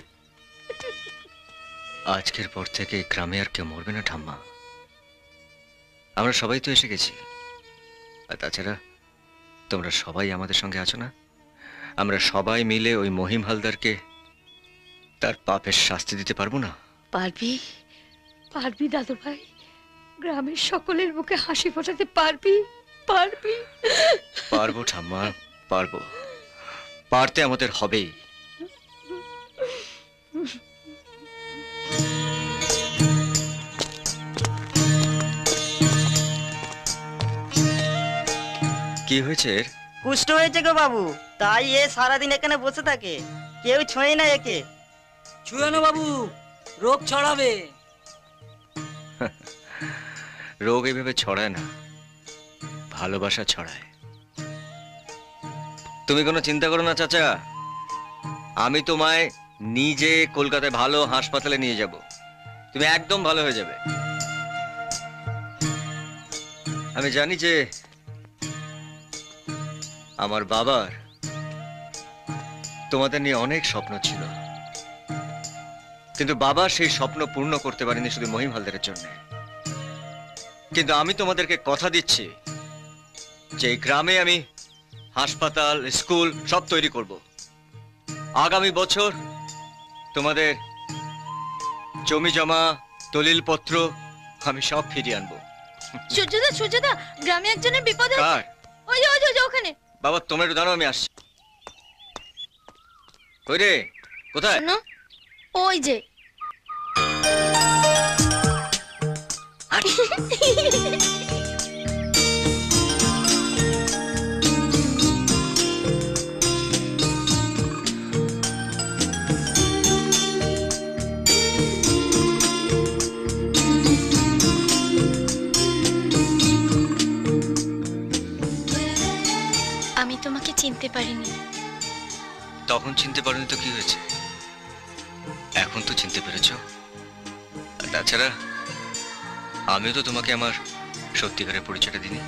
আজকের পর থেকে এই গ্রামে আর কেউ মরবে না ঠাম্মা। আমরা সবাই তো এসে গেছি। আর তাছাড়া তোমরা সবাই আমাদের সঙ্গে আছো না? আমরা সবাই মিলে ওই মহিম হালদারকে তার পাপের শাস্তি দিতে পারবো না? পারবি, পারবি দাদু ভাই। গ্রামের সকলের মুখে হাসি ফোটাতে পারবি, পারবি। পারবো ঠাম্মা, পারবো। পারতে আমাদের হবেই। কি হয়েছে? কুষ্ঠ হয়েছে গো বাবু, তাই এ সারাদিন এখানে বসে থাকে, কেউ ছোঁয় না একে। ছুঁয়ে না বাবু, রোগ ছড়াবে। রোগ এইভাবে ছড়ায় না, ভালোবাসা ছড়ায়। তুমি কোনো চিন্তা করো না চাচা, আমি তোমায় নিজে কলকাতায় ভালো হাসপাতালে নিয়ে যাব। তুমি একদম ভালো হয়ে যাবে। আমি জানি যে আমার বাবার তোমাদের নিয়ে অনেক স্বপ্ন ছিল, কিন্তু বাবা সেই স্বপ্ন পূর্ণ করতে পারেনি শুধু মহিম হালদারের জন্য। কিন্তু আমি তোমাদেরকে কথা দিচ্ছি যে এই গ্রামে আমি হাসপাতাল, স্কুল সব তৈরি করব। আগামী বছর তোমাদের জমি জমা, দলিল পত্র আমি সব ফিরিয়ে আনবো। সূর্যদা, সূর্যদা, গ্রামে একজনের বিপদ হয়েছে। ওই যে ওই যে ওখানে। বাবা তোমরা একটু দাঁড়াও, আমি আসছি। কই রে, কোথায়? ওই যে। চিনতে পারিনি। তখন চিনতে পারোনি তো কি হয়েছে, এখন তো চিনতে পেরেছ। আর তাছাড়া আমিও তো তোমাকে আমার সত্যিকারের পরিচয়টা দিইনি।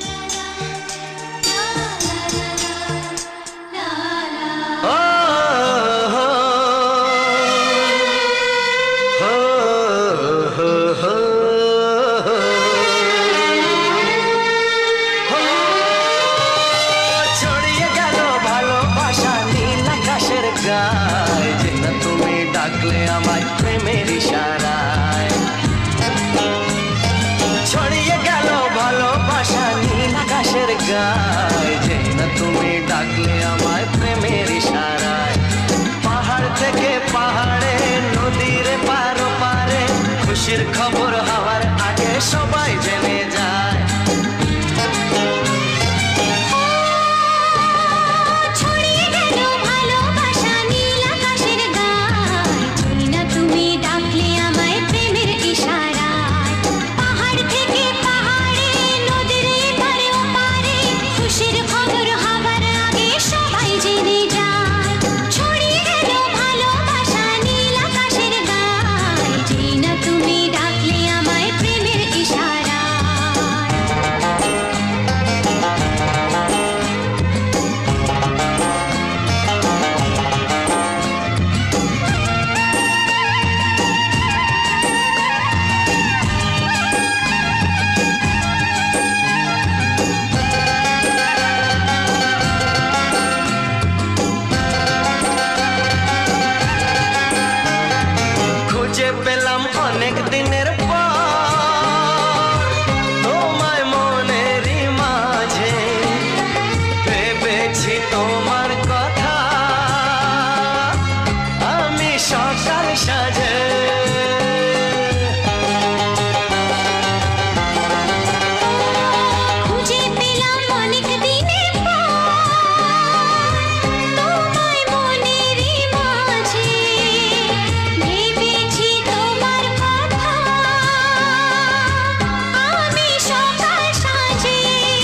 ছড়িয়ে গেল ভালোবাসা নীল আকাশের গায়ে, যে না তুমি ডাকলে আমায় প্রেমের ইশারায়। ছড়িয়ে গেল ভালোবাসা নীল আকাশের গায়ে, যে না তুমি ডাকলে আমায় প্রেমের ইশারায়। পাহাড় থেকে পাহাড়ে নদীর পারো পারে খুশির খবর হওয়ার আগে সবাই জেনে যায়। ছড়িয়ে গেল ভালোবাসা নীল আকাশের গায়ে, যে না তুমি ডাকলে আমায় প্রেমের ইশারায়। পাহাড় থেকে পাহাড়ে নদীর এপারে ওপারে খুশির খবর হবার আগে সবাই জেনে যায়। ছড়িয়ে গেল ভালোবাসা নীল আকাশের গায়ে, যে না তুমি ডাকলে আমায় প্রেমের ইশারায়। খুঁজে পেলাম অনেক দিনের পর তোমায় মনেরই মাঝে, ভেবেছি তোমার কথা আমি সকাল সাজে। খুঁজে পেলাম অনেক দিনের পর তোমায় মনেরই মাঝে, ভেবেছি তোমার কথা আমি সকাল সাজে।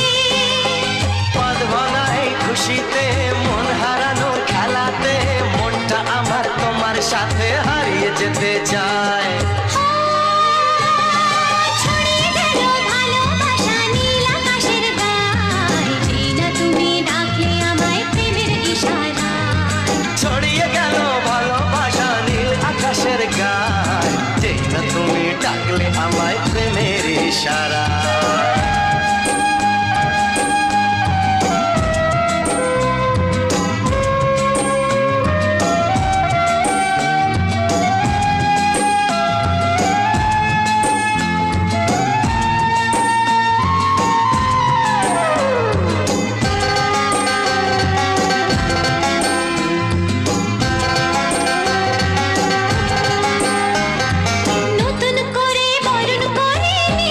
পদ ভাঙা এই খুশিতে মন হারানোর খেলাতে মনটা আমার তোমার সাথে হারিয়ে যেতে চায়। ছড়িয়ে গেল ভালোবাসা নীল আকাশের গায়ে, যে না তুমি ডাকলে আমায় প্রেমের ইশারায়। ছড়িয়ে গেল ভালোবাসা নীল আকাশের গায়ে, যে না তুমি ডাকলে আমায় প্রেমের ইশারা। নতুন করে বরণ করে নি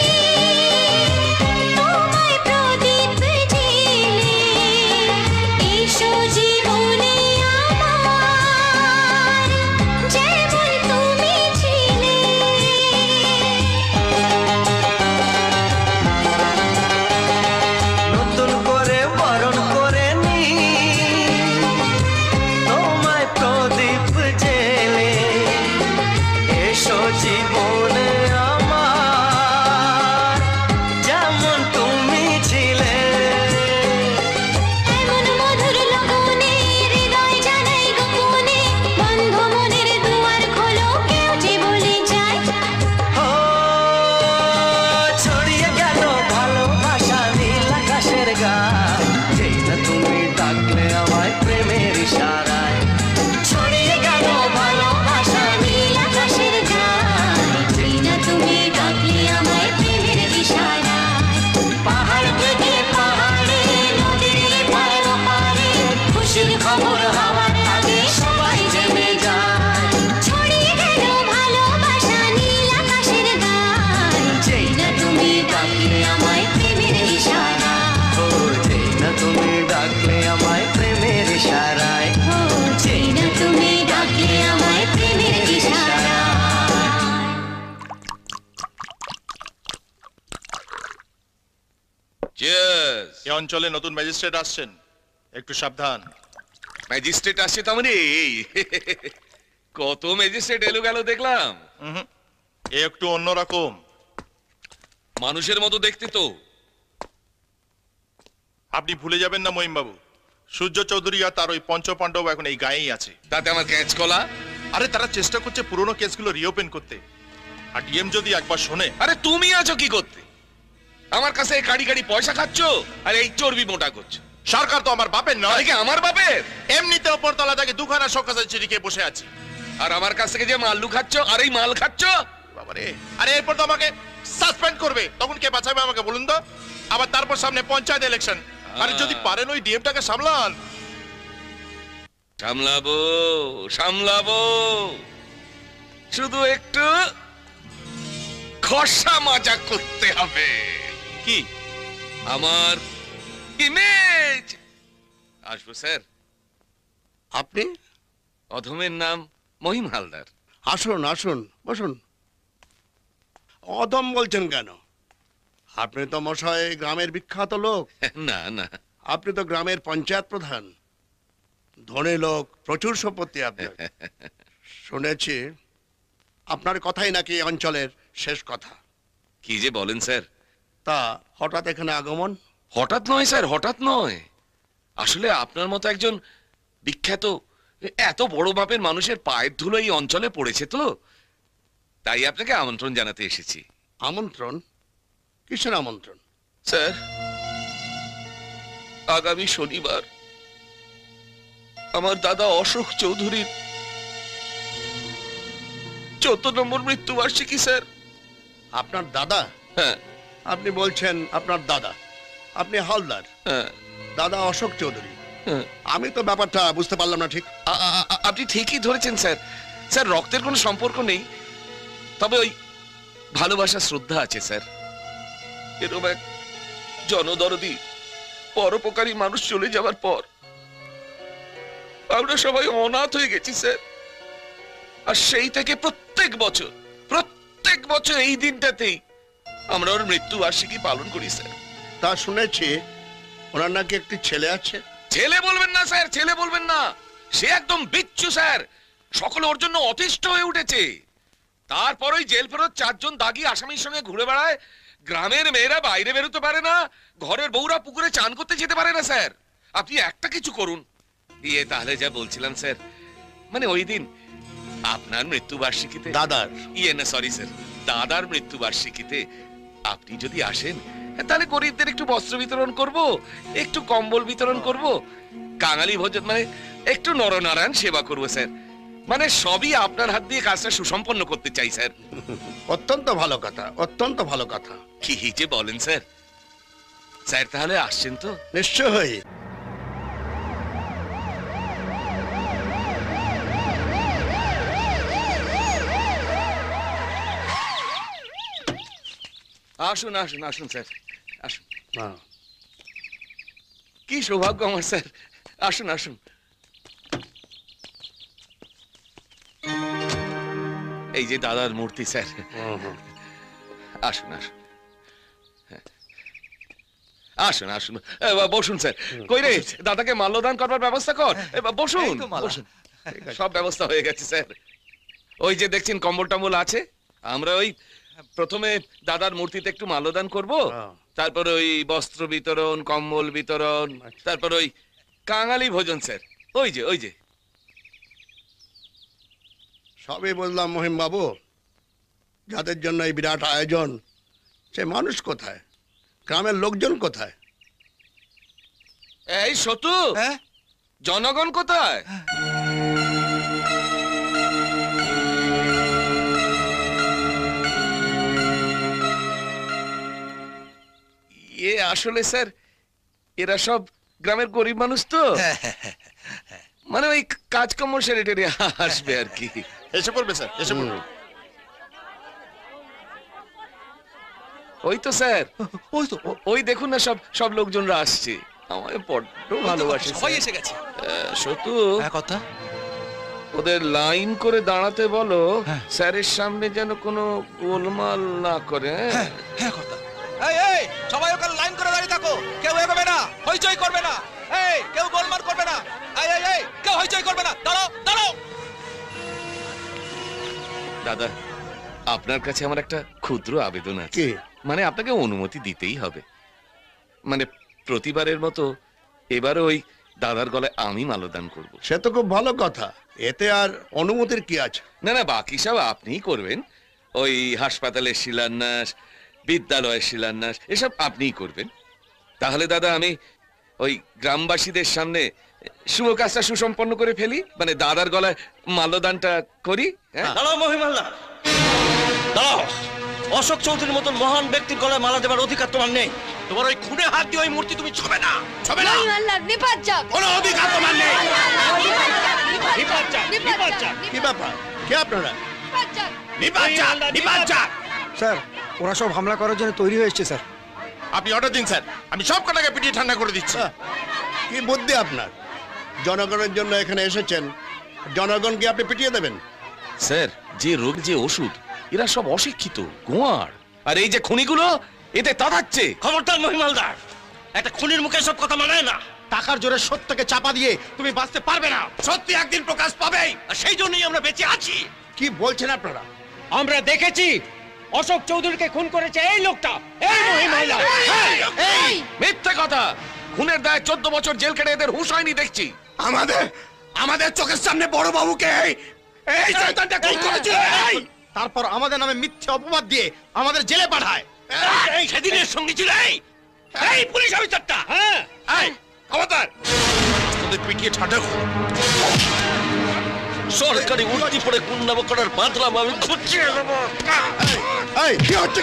তোমায় প্রদীপ জেলে, এসো জীবনে আমার যেমন তুমি ছিলে। নতুন করে বরণ করে নি তোমায় প্রদীপ জেলে, এসো জীবনে আমার যেমন তুমি ছিলে। এমন মধুর লগনে হৃদয় জানাই গোপনে, বন্ধ মনের দুয়ার খোলো কেউ যে বলে যায়। ও ছড়িয়ে গেল ভালোবাসা নীল আকাশের গায়ে, যে না তুমি ডাকলে আমায় প্রেমের ইশারায়। ছড়িয়ে গেল ভালোবাসা নীল আকাশের গায়ে, যে না তুমি ডাকলে আমায় প্রেমের ইশারায়। পাহাড় থেকে পাহাড়ে নদীর এপারে ওপারে খুশির খবর হওয়ার আগে সবাই জেনে যায়। ছড়িয়ে গেল ভালোবাসা নীল আকাশের গায়ে, যে না তুমি ডাকলে আমায় প্রেমের ইশারায়। ও যে না তুমি ডাকলে আমায় প্রেমের ইশারায়। ও যে না তুমি ডাকলে আমায় প্রেমের ইশারায়। চিয়ার্স। এই অঞ্চলে নতুন ম্যাজিস্ট্রেট আসছেন, একটু সাবধান। ম্যাজিস্ট্রেট আসছে তার মানে এই কত ম্যাজিস্ট্রেট এলো গেল দেখলাম। এ একটু অন্যরকম, মানুষের মতো দেখতে তো। আপনি ভুলে যাবেন না মহিম বাবু, সূর্য চৌধুরী আর তার ওই পঞ্চপাণ্ডব এখন এই গায়েই আছে। তাতে আমার ক্যাচ কলা? আরে তারা চেষ্টা করছে পুরোনো কেসগুলো রিওপেন করতে। আর ডিএম যদি একবার শোনে। আরে তুমি আছো কি করতে? আমার কাছে কাড়ি কাড়ি পয়সা খাচ্ছ আর এই চর্বি মোটা করছো। সরকার তো আমার বাপের নয়। আমার বাপের? এমনিতে ওপরতলা থেকে দুখানা সকাশে চিড়িকে বসে আছি। আর আমার কাছ থেকে যে মাল্লু খাচ্ছ আর এই মাল খাচ্ছ, বাবারে। আরে এরপর তো আমাকে সাসপেন্ড করবে, তখন কে বাঁচাবে আমাকে বলুন তো? আবার তারপর সামনে পঞ্চায়েত ইলেকশন। আরে যদি পারেন ওই ডিএমটাকে সামলান। সামলাবো সামলাবো, শুধু একটু খসা মাজা করতে হবে। কি? আমার ইমেজ। আসবো স্যার। আপনি? অধমের নাম মহিম হালদার। আসুন আসুন বসুন। অদম বলছেন কেন? আপনি তো মশাই গ্রামের বিখ্যাত লোক। না না, আপনি তো গ্রামের পঞ্চায়েত প্রধান, ধনী লোক, প্রচুর সম্পত্তি আপনার। শুনেছি আপনার কথাই নাকি অঞ্চলের শেষ কথা। কি যে বলেন স্যার? তা হঠাৎ এখানে আগমন? হঠাৎ নয় স্যার, হঠাৎ নয়। আসলে আপনার মতো একজন বিখ্যাত এত বড় মাপের মানুষের পায়ের ধুলো এই অঞ্চলে পড়েছে তো, তাই আপনাকে আমন্ত্রণ জানাতে এসেছি। আমন্ত্রণ? কিসের আমন্ত্রণ? স্যার, আগামী শনিবার আমার দাদা অশোক চৌধুরীর চোদ্দ নম্বর মৃত্যুবার্ষিকী স্যার। আপনার দাদা? হ্যাঁ। আপনি বলছেন আপনার দাদা, আপনি হালদার? হ্যাঁ। দাদা অশোক চৌধুরী? আমি তো ব্যাপারটা বুঝতে পারলাম না ঠিক। আপনি ঠিকই ধরেছেন স্যার। স্যার, রক্তের কোনো সম্পর্ক নেই, তবে ওই ভালোবাসা শ্রদ্ধা আছে স্যার। এরকম এক জনদরদি পরোপকারী মানুষ চলে যাওয়ার পর আমরা সবাই অনাথ হয়ে গেছি স্যার। আর সেই থেকে প্রত্যেক বছর প্রত্যেক বছর এই দিনটাতেই আমরা ওর মৃত্যু বার্ষিকী পালন করি স্যার। তা শুনেছি ওনার নাকি একটি ছেলে আছে। ছেলে বলবেন না স্যার, ছেলে বলবেন না। সে একদম বিচ্ছু স্যার, সকলে ওর জন্য অতিষ্ঠ হয়ে উঠেছে। তারপর ওই জেল ফেরত চারজন দাগি আসামির সঙ্গে ঘুরে বেড়ায়। গ্রামের মেয়েরা বাইরে বেরোতে পারে না, ঘরের বউরা পুকুরে চান করতে যেতে পারে না স্যার। আপনি একটা কিছু করুন। ইয়ে তাহলে যা বলছিলাম স্যার, মানে ওই দিন আপনার মৃত্যুবার্ষিকীতে দাদার ইয়ে না সরি স্যার দাদার মৃত্যুবার্ষিকীতে আপনি যদি আসেন তাহলে গরিবদের একটু বস্ত্র বিতরণ করব, একটু কম্বল বিতরণ করব, কাঙালি ভোজন মানে একটু নরনারায়ণ সেবা করব স্যার। মানে সবই আপনার হাত দিয়ে কাজটা সুসম্পন্ন করতে চাই স্যার। অত্যন্ত ভালো কথা, অত্যন্ত ভালো কথা। কি যে বলেন স্যার। স্যার তাহলে আসছেন তো? নিশ্চয়ই। আসুন আসুন আসুন স্যার, আসুন। কি সৌভাগ্য আমার স্যার। আসুন আসুন। এই যে দাদার মূর্তি স্যার। আসুন আসুন আসুন আসুন বসুন স্যার। কই রে, দাদাকে মাল্যদান করবার ব্যবস্থা কর। বসুন বসুন, সব ব্যবস্থা হয়ে গেছে স্যার। ওই যে দেখছেন কম্বল টম্বল আছে, আমরা ওই প্রথমে দাদার মূর্তিতে একটু মাল্যদান করব, তারপর ওই বস্ত্র বিতরণ, কম্বল বিতরণ, তারপর ওই কাঙালি ভোজন স্যার। ওই যে ওই যে সবই বললাম মহিম বাবু, যাদের জন্য এই বিরাট আয়োজন, সে মানুষ কোথায়, গ্রামের লোকজন কোথায়? এই সতু, জনগণ কোথায়? ইয়ে আসলে স্যার এরা সব গ্রামের গরিব মানুষ তো, মানে ওই কাজকর্ম সেরে টেরে আসবে আর কি। এসে পড়বে স্যার, এসে পড়বে। ওই তো স্যার, ওই তো ওই দেখুন না সব সব লোকজনরা আসছে। আমায় বড্ড ভালোবাসে। সবাই এসে গেছে। সতু কথা ওদের লাইন করে দাঁড়াতে বলো, স্যারের সামনে যেন কোনো গোলমাল না করে। হ্যাঁ কথা। এই এই সবাই ওখানে লাইন করে দাঁড়িয়ে থাকো, কেউ এগোবে না, হইচই করবে না। এই কেউ গোলমাল করবে না, এই এই এই কেউ হইচই করবে না, দাঁড়াও দাঁড়াও। দাদা, আপনার কাছে আমার একটা ক্ষুদ্র আবেদন আছে। মানে আপনাকে অনুমতি দিতেই হবে। মানে প্রতিবারের মতো এবারও ওই দাদার গলায় আমি মালদান করব। সে তো খুব ভালো কথা, এতে আর অনুমতির কি আছে? না না, বাকি সব আপনিই করবেন। ওই হাসপাতালের শিলান্যাস, বিদ্যালয়ের শিলান্যাস, এসব আপনিই করবেন। তাহলে দাদা আমি ওই গ্রামবাসীদের সামনে শুভ কাজটা সুসম্পন্ন করে ফেলি, মানে দাদার গলায় মাল্যদানটা করি। হ্যাঁ, দাঁড়াও মহিমাল্লা, দাঁড়াও। অশোক চৌধুরীর মতন মহান ব্যক্তির গলায় মালা দেবার অধিকার তোমার নেই। তোমার ওই খুনে হাত দিয়ে ওই মূর্তি তুমি ছবে না, ছবে না। কোনো অধিকার তোমার নেই। কি ব্যাপার? কে আপনারা? স্যার, ওরা সব হামলা করার জন্য তৈরি হয়েছে স্যার। আপনি অর্ডার দিন স্যার, আমি সব কটাকে পিটিয়ে ঠান্ডা করে দিচ্ছি। কি বুদ্ধি আপনার? জনগণের জন্য এখানে এসেছেন, জনগণকে আপনি পিটিয়ে দেবেন? স্যার, যে রোগ যে ওষুধ, এরা সব অশিক্ষিত গোয়াড়। আর এই যে খুনিগুলো এতে তাড়াচ্ছে। খবরদার মহিমালদার, একটা খুনির মুখে সব কথা মানায় না। টাকার জোরে সত্যকে চাপা দিয়ে তুমি বাঁচতে পারবে না। সত্যি একদিন প্রকাশ পাবেই, আর সেই জন্যই আমরা বেঁচে আছি। কি বলছেন আপনারা? আমরা দেখেছি অশোক চৌধুরীকে খুন করেছে এই লোকটা, এই মহিমাল্লা। এই মিথ্যে কথা! খুনের দায়ে চোদ্দ বছর জেল কেটে এদের হুঁশ হয়নি দেখছি। আমাদের আমাদের চোখের সামনে বড় বাবুকে এই শয়তানটা খুন করেছিল। তারপর আমাদের নামে মিথ্যে অপবাদ দিয়ে আমাদের জেলে পাঠায়। এই সেদিনের সঙ্গী ছিল এই এই পুলিশ অফিসারটা। হ্যাঁ, এই খবরদার, তোদের পিটিয়ে ঠান্ডা করো। সরকারি উল্টি পড়ে গুন্ডাম করার বাদলাম আমি খুঁজিয়ে নেব। এই কি হচ্ছে?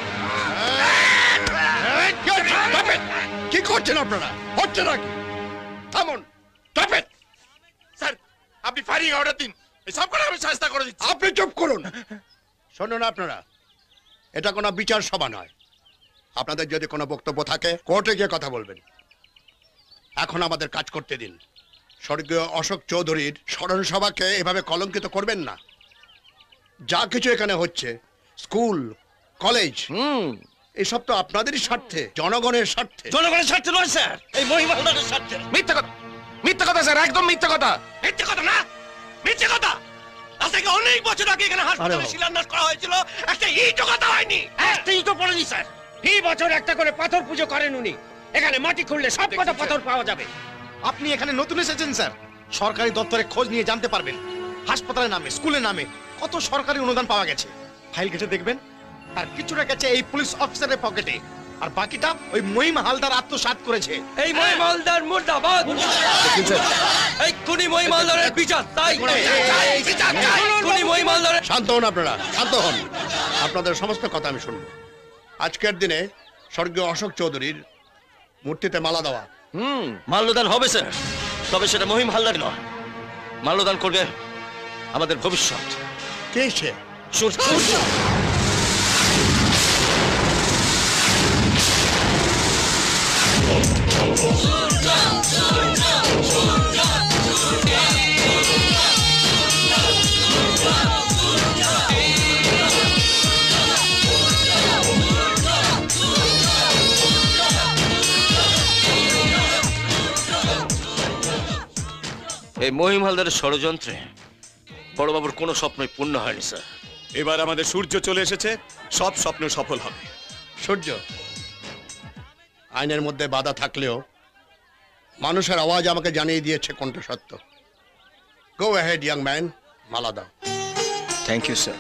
কি করছেন আপনারা? হচ্ছে নাকি? থামুন, স্যার আপনি ফায়ারিং অর্ডার দিন, এই সব কটা আমি শাস্তি করে দিচ্ছি। আপনি চুপ করুন। শুনুন আপনারা, এটা কোনো বিচার সভা নয়। আপনাদের যদি কোনো বক্তব্য থাকে কোর্টে গিয়ে কথা বলবেন। এখন আমাদের কাজ করতে দিন। স্বর্গীয় অশোক চৌধুরীর স্মরণ সভাকে এভাবে কলঙ্কিত করবেন না। যা কিছু এখানে হচ্ছে, স্কুল কলেজ, হুম এসব তো আপনাদেরই স্বার্থে, জনগণের স্বার্থে। জনগণের স্বার্থে নয় স্যার, এই মহিমালদারের স্বার্থে। মিথ্যে কথা, মিথ্যে কথা স্যার, একদম মিথ্যে কথা। মিথ্যে কথা না, মিথ্যে কথা। আজ থেকে অনেক বছর আগে এখানে হাসপাতালে শিলান্যাস করা হয়েছিল, একটা ইটও কথা হয়নি, একটা ইটও পড়েনি স্যার। এই বছর একটা করে পাথর পুজো করেন উনি। এখানে মাটি খুঁড়লে সব কটা পাথর পাওয়া যাবে। আপনি এখানে নতুন এসেছেন স্যার, সরকারি দপ্তরে খোঁজ নিয়ে জানতে পারবেন হাসপাতালের নামে, স্কুলের নামে কত সরকারি অনুদান পাওয়া গেছে। ফাইল ঘেটে দেখবেন, তার কিছুটা গেছে এই পুলিশ অফিসারের পকেটে, আর বাকিটা ওই মহিম হালদার আত্মসাৎ করেছে। এই মহিম হালদার মুর্দাবাদ। এই খুনি মহিম হালদারের বিচার চাই, খুনি মহিম হালদারের। শান্ত হন আপনারা, শান্ত হন। আপনাদের সমস্ত কথা আমি শুনবো। আজকের দিনে স্বর্গীয় অশোক চৌধুরীর মূর্তিতে মালা দেওয়া, হুম মাল্যদান হবে স্যার, তবে সেটা মহিম হালদার নয়। মাল্যদান করবে আমাদের ভবিষ্যৎ। কে সে? সূর্য। এই মহিম হালদারের ষড়যন্ত্রে বড়বাবুর কোনো স্বপ্নই পূর্ণ হয়নি স্যার। এবার আমাদের সূর্য চলে এসেছে, সব স্বপ্ন সফল হবে। সূর্য, আইনের মধ্যে বাধা থাকলেও মানুষের আওয়াজ আমাকে জানিয়ে দিয়েছে কোনটা সত্য। গো অ্যাহেড ইয়াং ম্যান, মালা দাও। Thank you sir.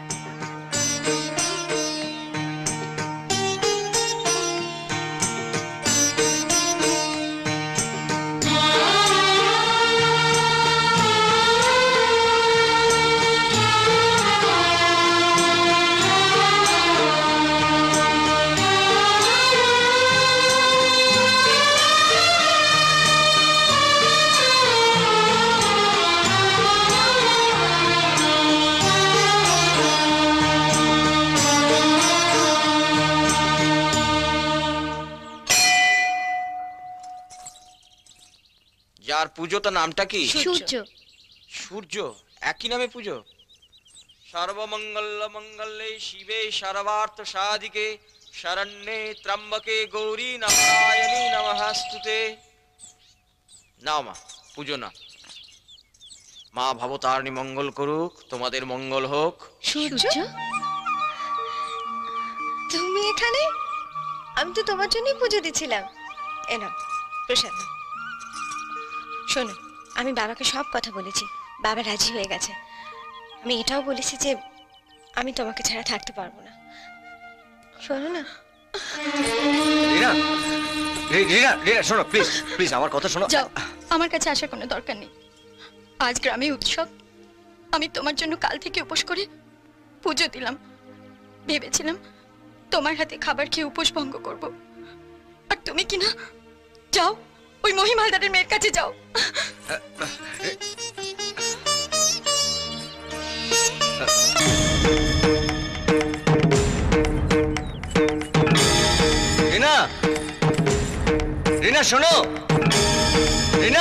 যার পুজো তার নামটা কি? সূর্য। সূর্য, একই নামে পুজো। সর্বমঙ্গল মঙ্গলে শিবে সর্বার্থ সাধিকে শরণ্যে ত্র্যম্বকে গৌরী নারায়ণী নমঃস্তুতে। নাও মা, পুজো না। মা ভবতারিণী মঙ্গল করুক, তোমাদের মঙ্গল হোক। সূর্য, তুমি এখানে? আমি তো তোমার জন্যই পুজো দিচ্ছিলাম। এ নাও প্রসাদ নাও। শোনো, আমি বাবাকে সব কথা বলেছি, বাবা রাজি হয়ে গেছে। আমি এটাও বলেছি যে আমি তোমাকে ছাড়া থাকতে পারবো না। শোনো না। রিনা, রিনা, রিনা শোনো প্লিজ, প্লিজ আমার কথা শোনো। যাও, আমার কাছে আসার কোনো দরকার নেই। আজ গ্রামে উৎসব, আমি তোমার জন্য কাল থেকে উপোস করে পুজো দিলাম। ভেবেছিলাম তোমার হাতে খাবার খেয়ে উপোস ভঙ্গ করব, আর তুমি কি না? যাও, ওই মহিমালদারের মেয়ের কাছে যাও। রিনা, রিনা শোনো, রিনা,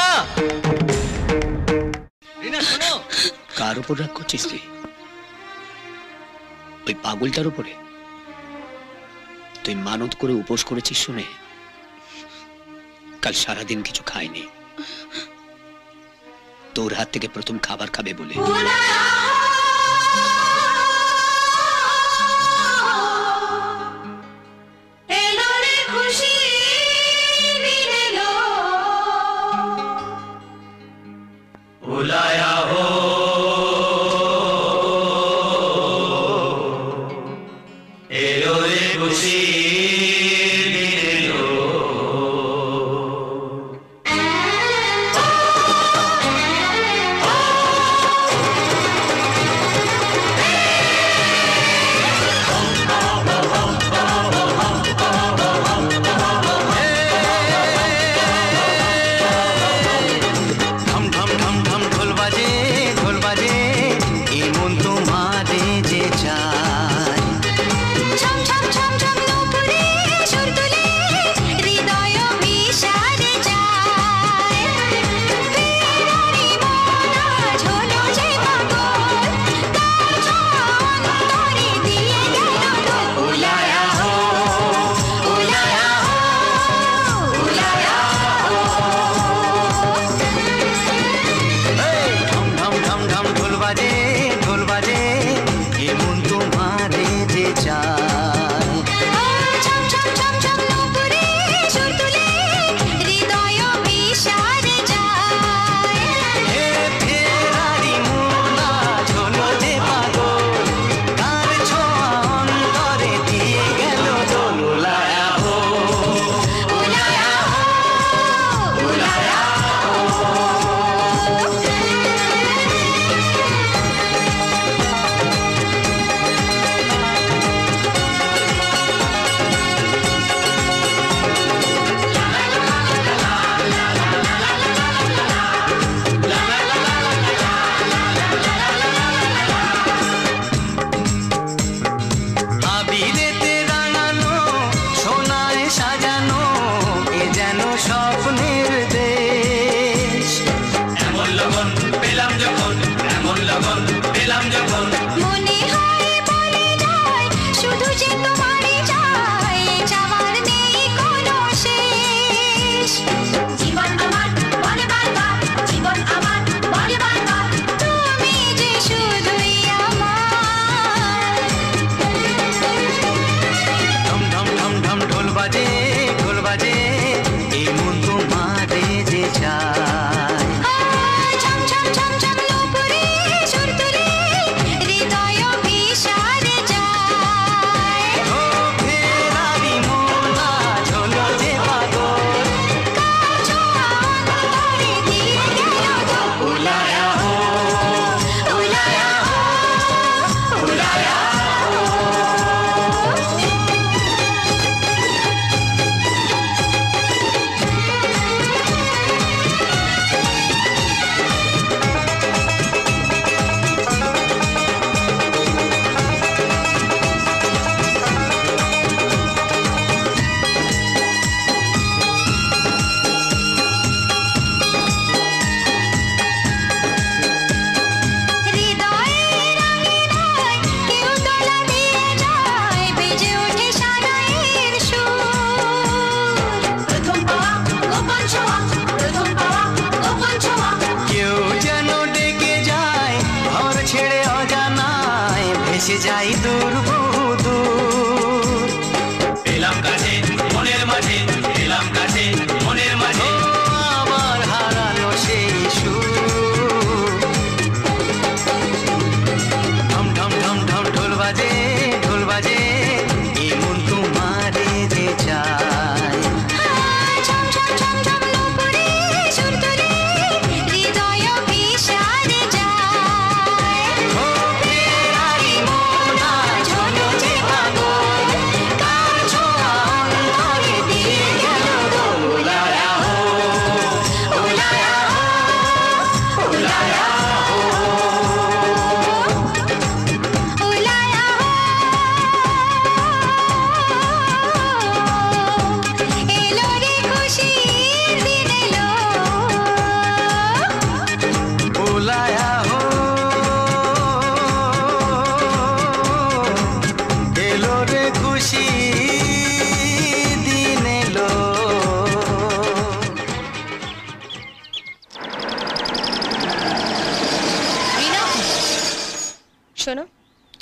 রিনা শোনো। কার উপর রাগ করছিস তুই? ওই পাগলটার উপরে? তুই মানত করে উপোস করেছিস শুনে কাল সারাদিন কিছু খাইনি, তোর হাত থেকে প্রথম খাবার খাবে বলে। बुलाया हो एलो रे खुशी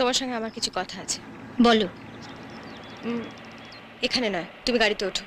তোমার সঙ্গে আমার কিছু কথা আছে। বলো। উম, এখানে নয়, তুমি গাড়িতে ওঠো।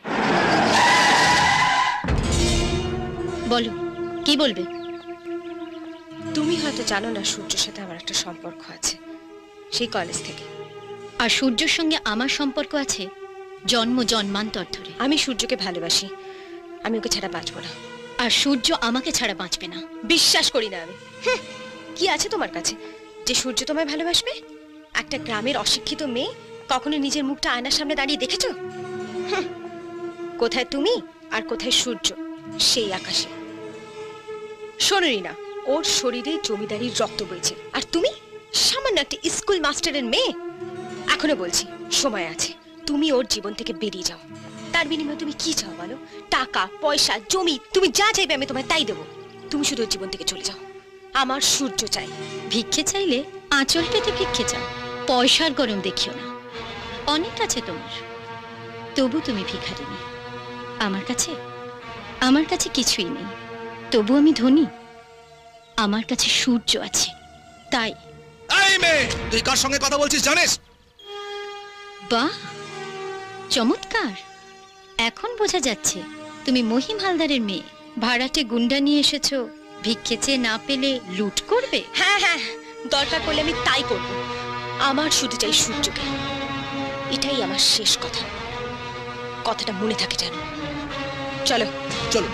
বলো, কি বলবে? তুমি হয়তো জানো না সূর্যের সাথে আমার একটা সম্পর্ক আছে, সেই কলেজ থেকে। আর সূর্যের সঙ্গে আমার সম্পর্ক আছে জন্ম জন্মান্তর ধরে। আমি সূর্যকে ভালোবাসি, আমি ওকে ছাড়া বাঁচবো না। আর সূর্য আমাকে ছাড়া বাঁচবে না। বিশ্বাস করি না আমি। হুঁ, কি আছে তোমার কাছে যে সূর্য তোমায় ভালোবাসবে? একটা গ্রামের অশিক্ষিত মেয়ে কখনো নিজের মুখটা আয়নার সামনে দাঁড়িয়ে দেখেছো? হুঁ, কোথায় তুমি আর কোথায় সূর্য সেই আকাশে। শোনো রিনা, ওর শরীরে জমিদারির রক্ত বইছে, আর তুমি সামান্য একটা স্কুল মাস্টারের মেয়ে। এখনো বলছি সময় আছে, তুমি ওর জীবন থেকে বেরিয়ে যাও। তার বিনিময়ে তুমি কি চাও বলো? টাকা, পয়সা, জমি, তুমি যা চাইবে আমি তোমায় তাই দেবো। তুমি শুধু ওর জীবন থেকে চলে যাও। আমার সূর্য চাই। ভিক্ষে চাইলে আঁচল পেতে ভিক্ষে চাও, পয়সার গরম দেখিও না। অনেক আছে তোমার, তবু তুমি ভিখারিনী। আমার কাছে আমার কাছে কিছুই নেই, তবু আমি ধনী। আমার কাছে সূর্য আছে, তাই। এই মেয়ে, তুই কার সঙ্গে কথা বলছিস জানিস? বাহ, চমৎকার। এখন বোঝা যাচ্ছে তুমি মহিম হালদারের মেয়ে। ভাড়াটে গুন্ডা নিয়ে এসেছো, ভিক্ষে চেয়ে না পেলে লুট করবে। হ্যাঁ হ্যাঁ, দরকার পড়লে আমি তাই করব। আমার শুধু চাই সূর্যকে, এটাই আমার শেষ কথা। কথাটা মনে থাকে যেন। চলো চলো।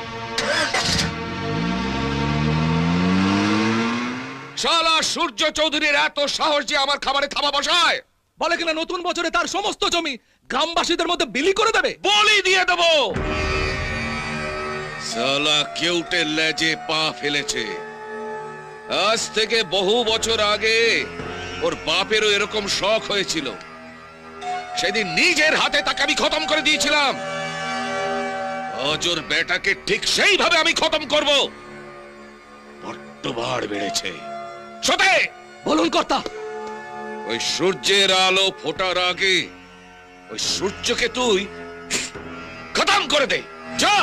শালা সূর্য চৌধুরীর এত সাহস যে আমার খাবারে থাবা বসায়। বলে কিনা নতুন বছরে তার সমস্ত জমি গ্রামবাসীদের মধ্যে বিলি করে দেবে। বলি দিয়ে দেবো। শালা কেউটে লেজে পা ফেলেছে। আজ থেকে বহু বছর আগে ওর বাপেরও এরকম শখ হয়েছিল। সেদিন নিজের হাতে তাকে আমি খতম করে দিয়েছিলাম। আজ ওর বেটাকে ঠিক সেইভাবে আমি খতম করব। বড্ড ভাড় বেড়েছে। সতে বলুন কর্তা। ওই সূর্যের আলো ফোটার আগে ওই সূর্যকে তুই খতম করে দে। যা।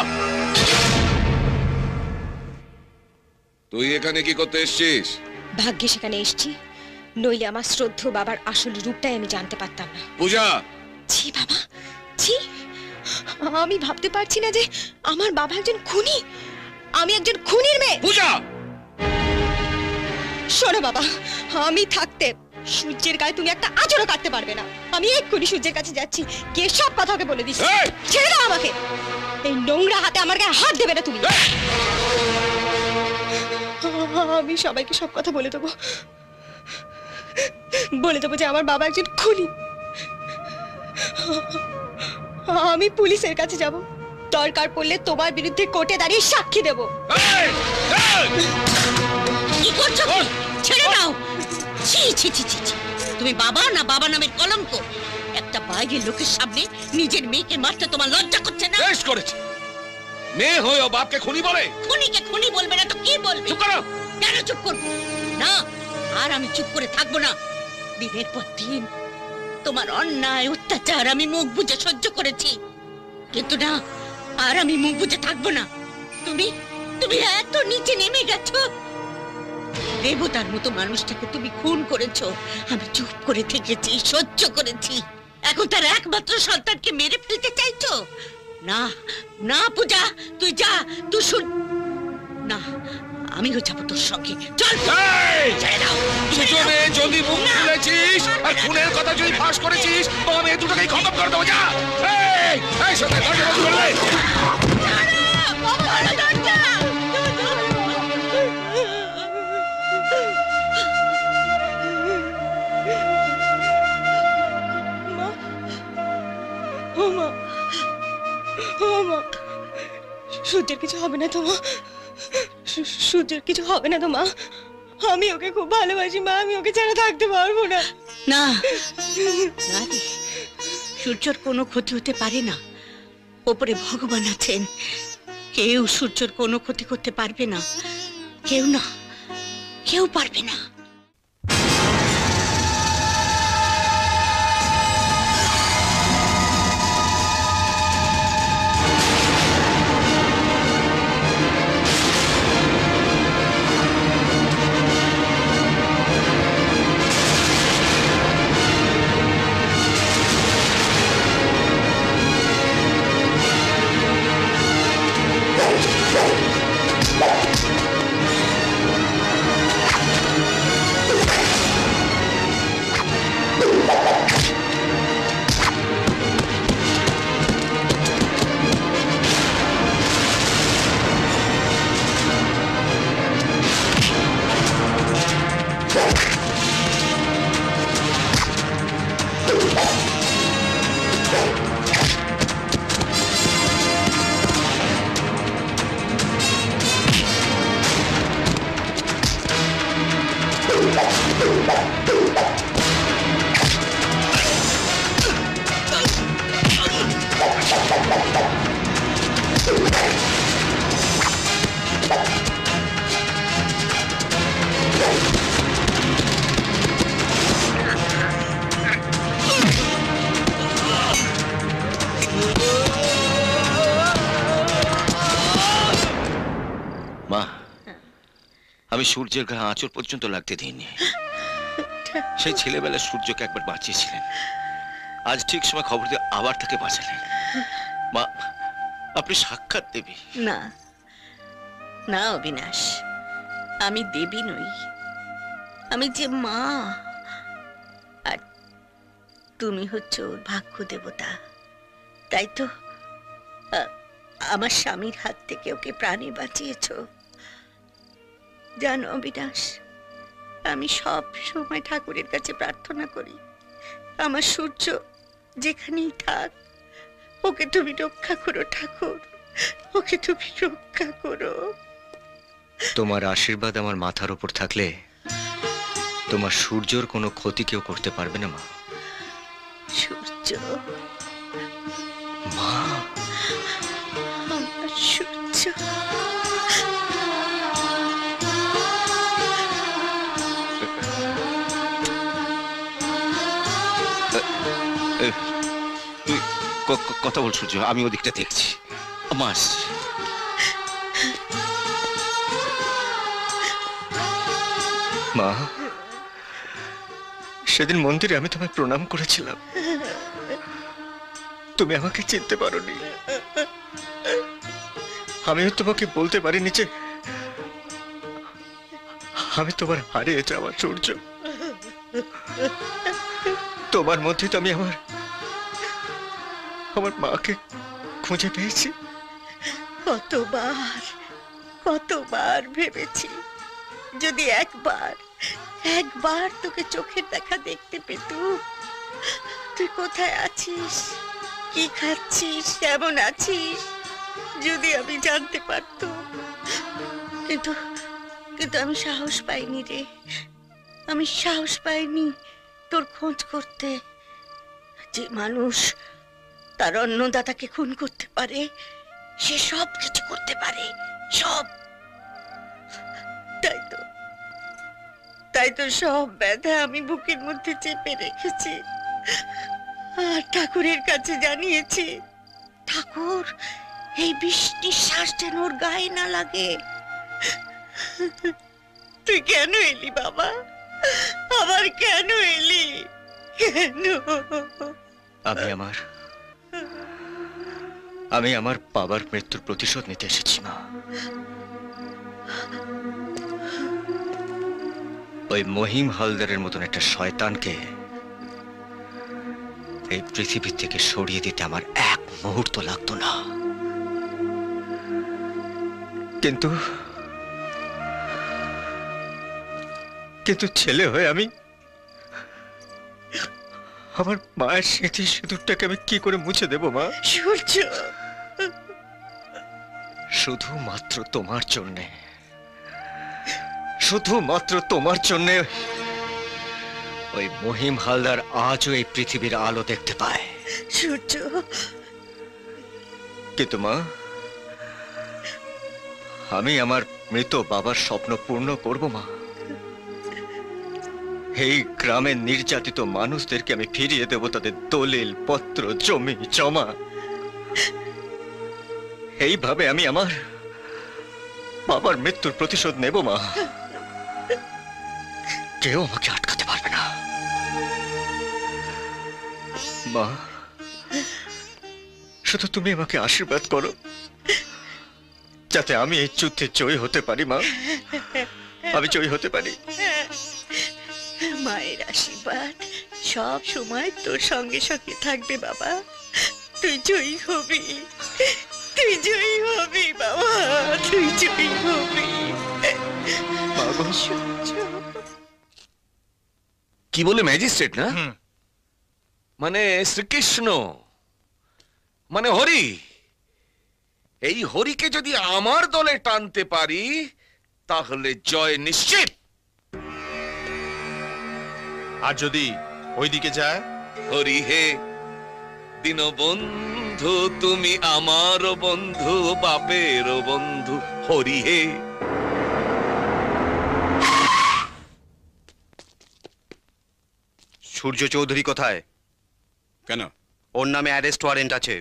তুই এখানে কি করতে এসেছিস? ভাগ্যে সেখানে এসেছি, নইলে আমার শ্রদ্ধ বাবার আসল রূপটাই আমি জানতে পারতাম না। পূজা। ছি বাবা, ছি। আমি ভাবতে পারছি না যে আমার বাবা একজন খুনি। আমি একজন খুনির মেয়ে। পূজা। শোনো বাবা, আমি থাকতে সূর্যের গায়ে তুমি একটা আঁচড়ও কাটতে পারবে না। আমি এক্ষুনি সূর্যের কাছে যাচ্ছি, গিয়ে সব কথা ওকে বলে দিচ্ছি। ছেড়ে দাও আমাকে। এই নোংরা হাতে আমার গায়ে হাত দেবে না তুমি। আমি সবাইকে সব কথা বলে দেবো, বলে দেবো যে আমার বাবা একজন খুনি। আমি পুলিশের কাছে যাব, দরকার পড়লে তোমার বিরুদ্ধে কোর্টে দাঁড়িয়ে সাক্ষী দেব। কি করছো? ছেড়ে দাও। ছি ছি ছি ছি ছি। তুমি বাবা না বাবা নামের কলঙ্ক। একটা বাইরের লোকের সামনে নিজের মেয়েকে মারতে তোমার লজ্জা করছে না? বেশ করেছে। মেয়ে হয়েও বাপকে খুনি বলে? খুনিকে খুনি বলবে না তো কি বলবে? চুপ করো। কেন চুপ করবো না? আর আমি চুপ করে থাকবো না। দিনের পর দিন তোমার অন্যায় অত্যাচার আমি মুখ বুজে সহ্য করেছি, কিন্তু না, আর আমি মুখ বুজে থাকবো না। তুমি তুমি এত নিচে নেমে গেছো। দেবতার মতো মানুষটাকে তুমি খুন করেছো। আমি চুপ করে থেকেছি, সহ্য করেছি। এখন তার একমাত্র সন্তানকে মেরে ফেলতে চাইছো? না না পূজা, তুই যা। তুই শুন না, আমিও যাবো তোর সঙ্গে। চল। দুজনে যদি মুখ খুলেছিস আর খুনের কথা যদি ফাঁস করেছিস, তো আমি এই দুটোকেই খতম করে দেবো। যা। এই এই সাথে দরজা বন্ধ করলে। সূর্যের কিছু হবে না তো মা? সূর্যের কিছু হবে না তো মা? আমি ওকে খুব ভালোবাসি মা, আমি ওকে ছাড়া থাকতে পারবো না। না না রে, সূর্যর কোনো ক্ষতি হতে পারে না। ওপরে ভগবান আছেন, কেউ সূর্যর কোনো ক্ষতি করতে পারবে না। কেউ না, কেউ পারবে না। আমি সূর্যের গায়ে আঁচল পর্যন্ত লাগতে দিইনি। সেই ছেলেবেলা সূর্যকে একবার বাঁচিয়েছিলেন, আজ ঠিক সময় খবর দিয়ে আবার তাকে বাঁচালেন। মা, আপনি সাক্ষাৎ দেবী। না না অবিনাশ, আমি দেবী নই, আমি যে মা, আর তুমি হচ্ছে ওর ভাগ্য দেবতা। তাই তো আ- আমার স্বামীর হাত থেকে ওকে প্রাণে বাঁচিয়েছ। জানো অবিনাশ, আমি সব সময় ঠাকুরের কাছে প্রার্থনা করি, আমার সূর্য যেখানেই থাক ওকে তুমি রক্ষা করো ঠাকুর, ওকে তুমি রক্ষা করো। তোমার আশীর্বাদ আমার মাথার উপর থাকলে তোমার সূর্যর কোনো ক্ষতি কেউ করতে পারবে না মা। সূর্য, মা, আমার সূর্য। এ, তুই ক- ক- কথা বল সূর্য, আমি ওদিকটা দেখছি। মা আসছে। মা, সেদিন মন্দিরে আমি তোমায় প্রণাম করেছিলাম, তুমি আমাকে চিনতে পারোনি। আমিও তোমাকে বলতে পারিনি যে আমি তোমার হারিয়ে যাওয়া সূর্য। তোমার মধ্যে তো আমি আমার আমার মাকে খুঁজে পেয়েছি। কতবার কতবার ভেবেছি যদি একবার একবার তোকে চোখের দেখা দেখতে পেতুম। তুই কোথায় আছিস, কি খাচ্ছিস, কেমন আছিস, যদি আমি জানতে পারতাম। কিন্তু কিন্তু আমি সাহস পাইনি রে, আমি সাহস পাইনি তোর খোঁজ করতে। যে মানুষ তার অন্নদাতাকে খুন করতে পারে, সে সব কিছু করতে পারে, সব। তাই তো তাই তো সব ব্যথা আমি বুকের মধ্যে চেপে রেখেছি আর ঠাকুরের কাছে জানিয়েছি। ঠাকুর, এই বিষ নিঃশ্বাস যেন ওর গায়ে না লাগে। তুই কেন এলি বাবা, আবার কেন এলি, কেন? আমি আমার আমি আমার বাবার মৃত্যুর প্রতিশোধ নিতে এসেছি মা। ওই মহিম হালদারের মতন একটা শয়তানকে এই পৃথিবী থেকে সরিয়ে দিতে আমার এক মুহূর্ত লাগতো না। কিন্তু কিন্তু ছেলে হয়ে আমি আমার মায়ের স্মৃতি সিঁদুরটাকে আমি কি করে মুছে দেব মা? সূর্য, শুধুমাত্র তোমার জন্যে, শুধুমাত্র তোমার জন্যে ওই মহিম হালদার আজও এই পৃথিবীর আলো দেখতে পায়। সূর্য, কিন্তু মা, আমি আমার মৃত বাবার স্বপ্ন পূর্ণ করব মা। এই গ্রামের নির্যাতিত মানুষদেরকে আমি ফিরিয়ে দেব তাদের দলিল পত্র, জমি জমা। এইভাবে আমি আমার বাবার মৃত্যুর প্রতিশোধ নেব মা। কেউ আমাকে আটকাতে পারবে না মা। শুধু তুমি আমাকে আশীর্বাদ করো যাতে আমি এই যুদ্ধে জয়ী হতে পারি মা, আমি জয়ী হতে পারি। মায়ের আশীর্বাদ সব সময় তোর সঙ্গে সঙ্গে থাকবে বাবা। তুই জয়ী হবি, তুই জয়ী হবি বাবা, তুই জয়ী হবি। কি বলে ম্যাজিস্ট্রেট না? মানে শ্রীকৃষ্ণ, মানে হরি। এই হরিকে যদি আমার দলে টানতে পারি তাহলে জয় নিশ্চিত। আর যদি ওইদিকে যায়? হরি হে দীনবন্ধু, তুমি আমার বন্ধু, বাপের বন্ধু, হরি হে। সূর্য চৌধুরী কোথায়? কেন? ওর নামে অ্যারেস্ট ওয়ারেন্ট আছে।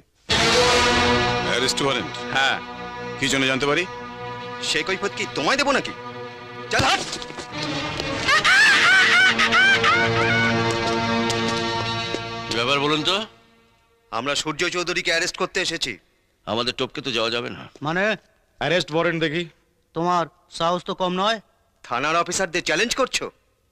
Arrest warrant? হ্যাঁ। কি জন্য জানতে পারি? সে কৈফত কি তোমায় দেবো নাকি? চল হাট। কি ব্যাপার বলুন তো? আমরা সূর্য চৌধুরীকে অ্যারেস্ট করতে এসেছি। আমাদের টপকে তো যাওয়া যাবে না। মানে অ্যারেস্ট ওয়ারেন্ট দেখি। তোমার সাহস তো কম নয়। থানার অফিসারদের চ্যালেঞ্জ করছো?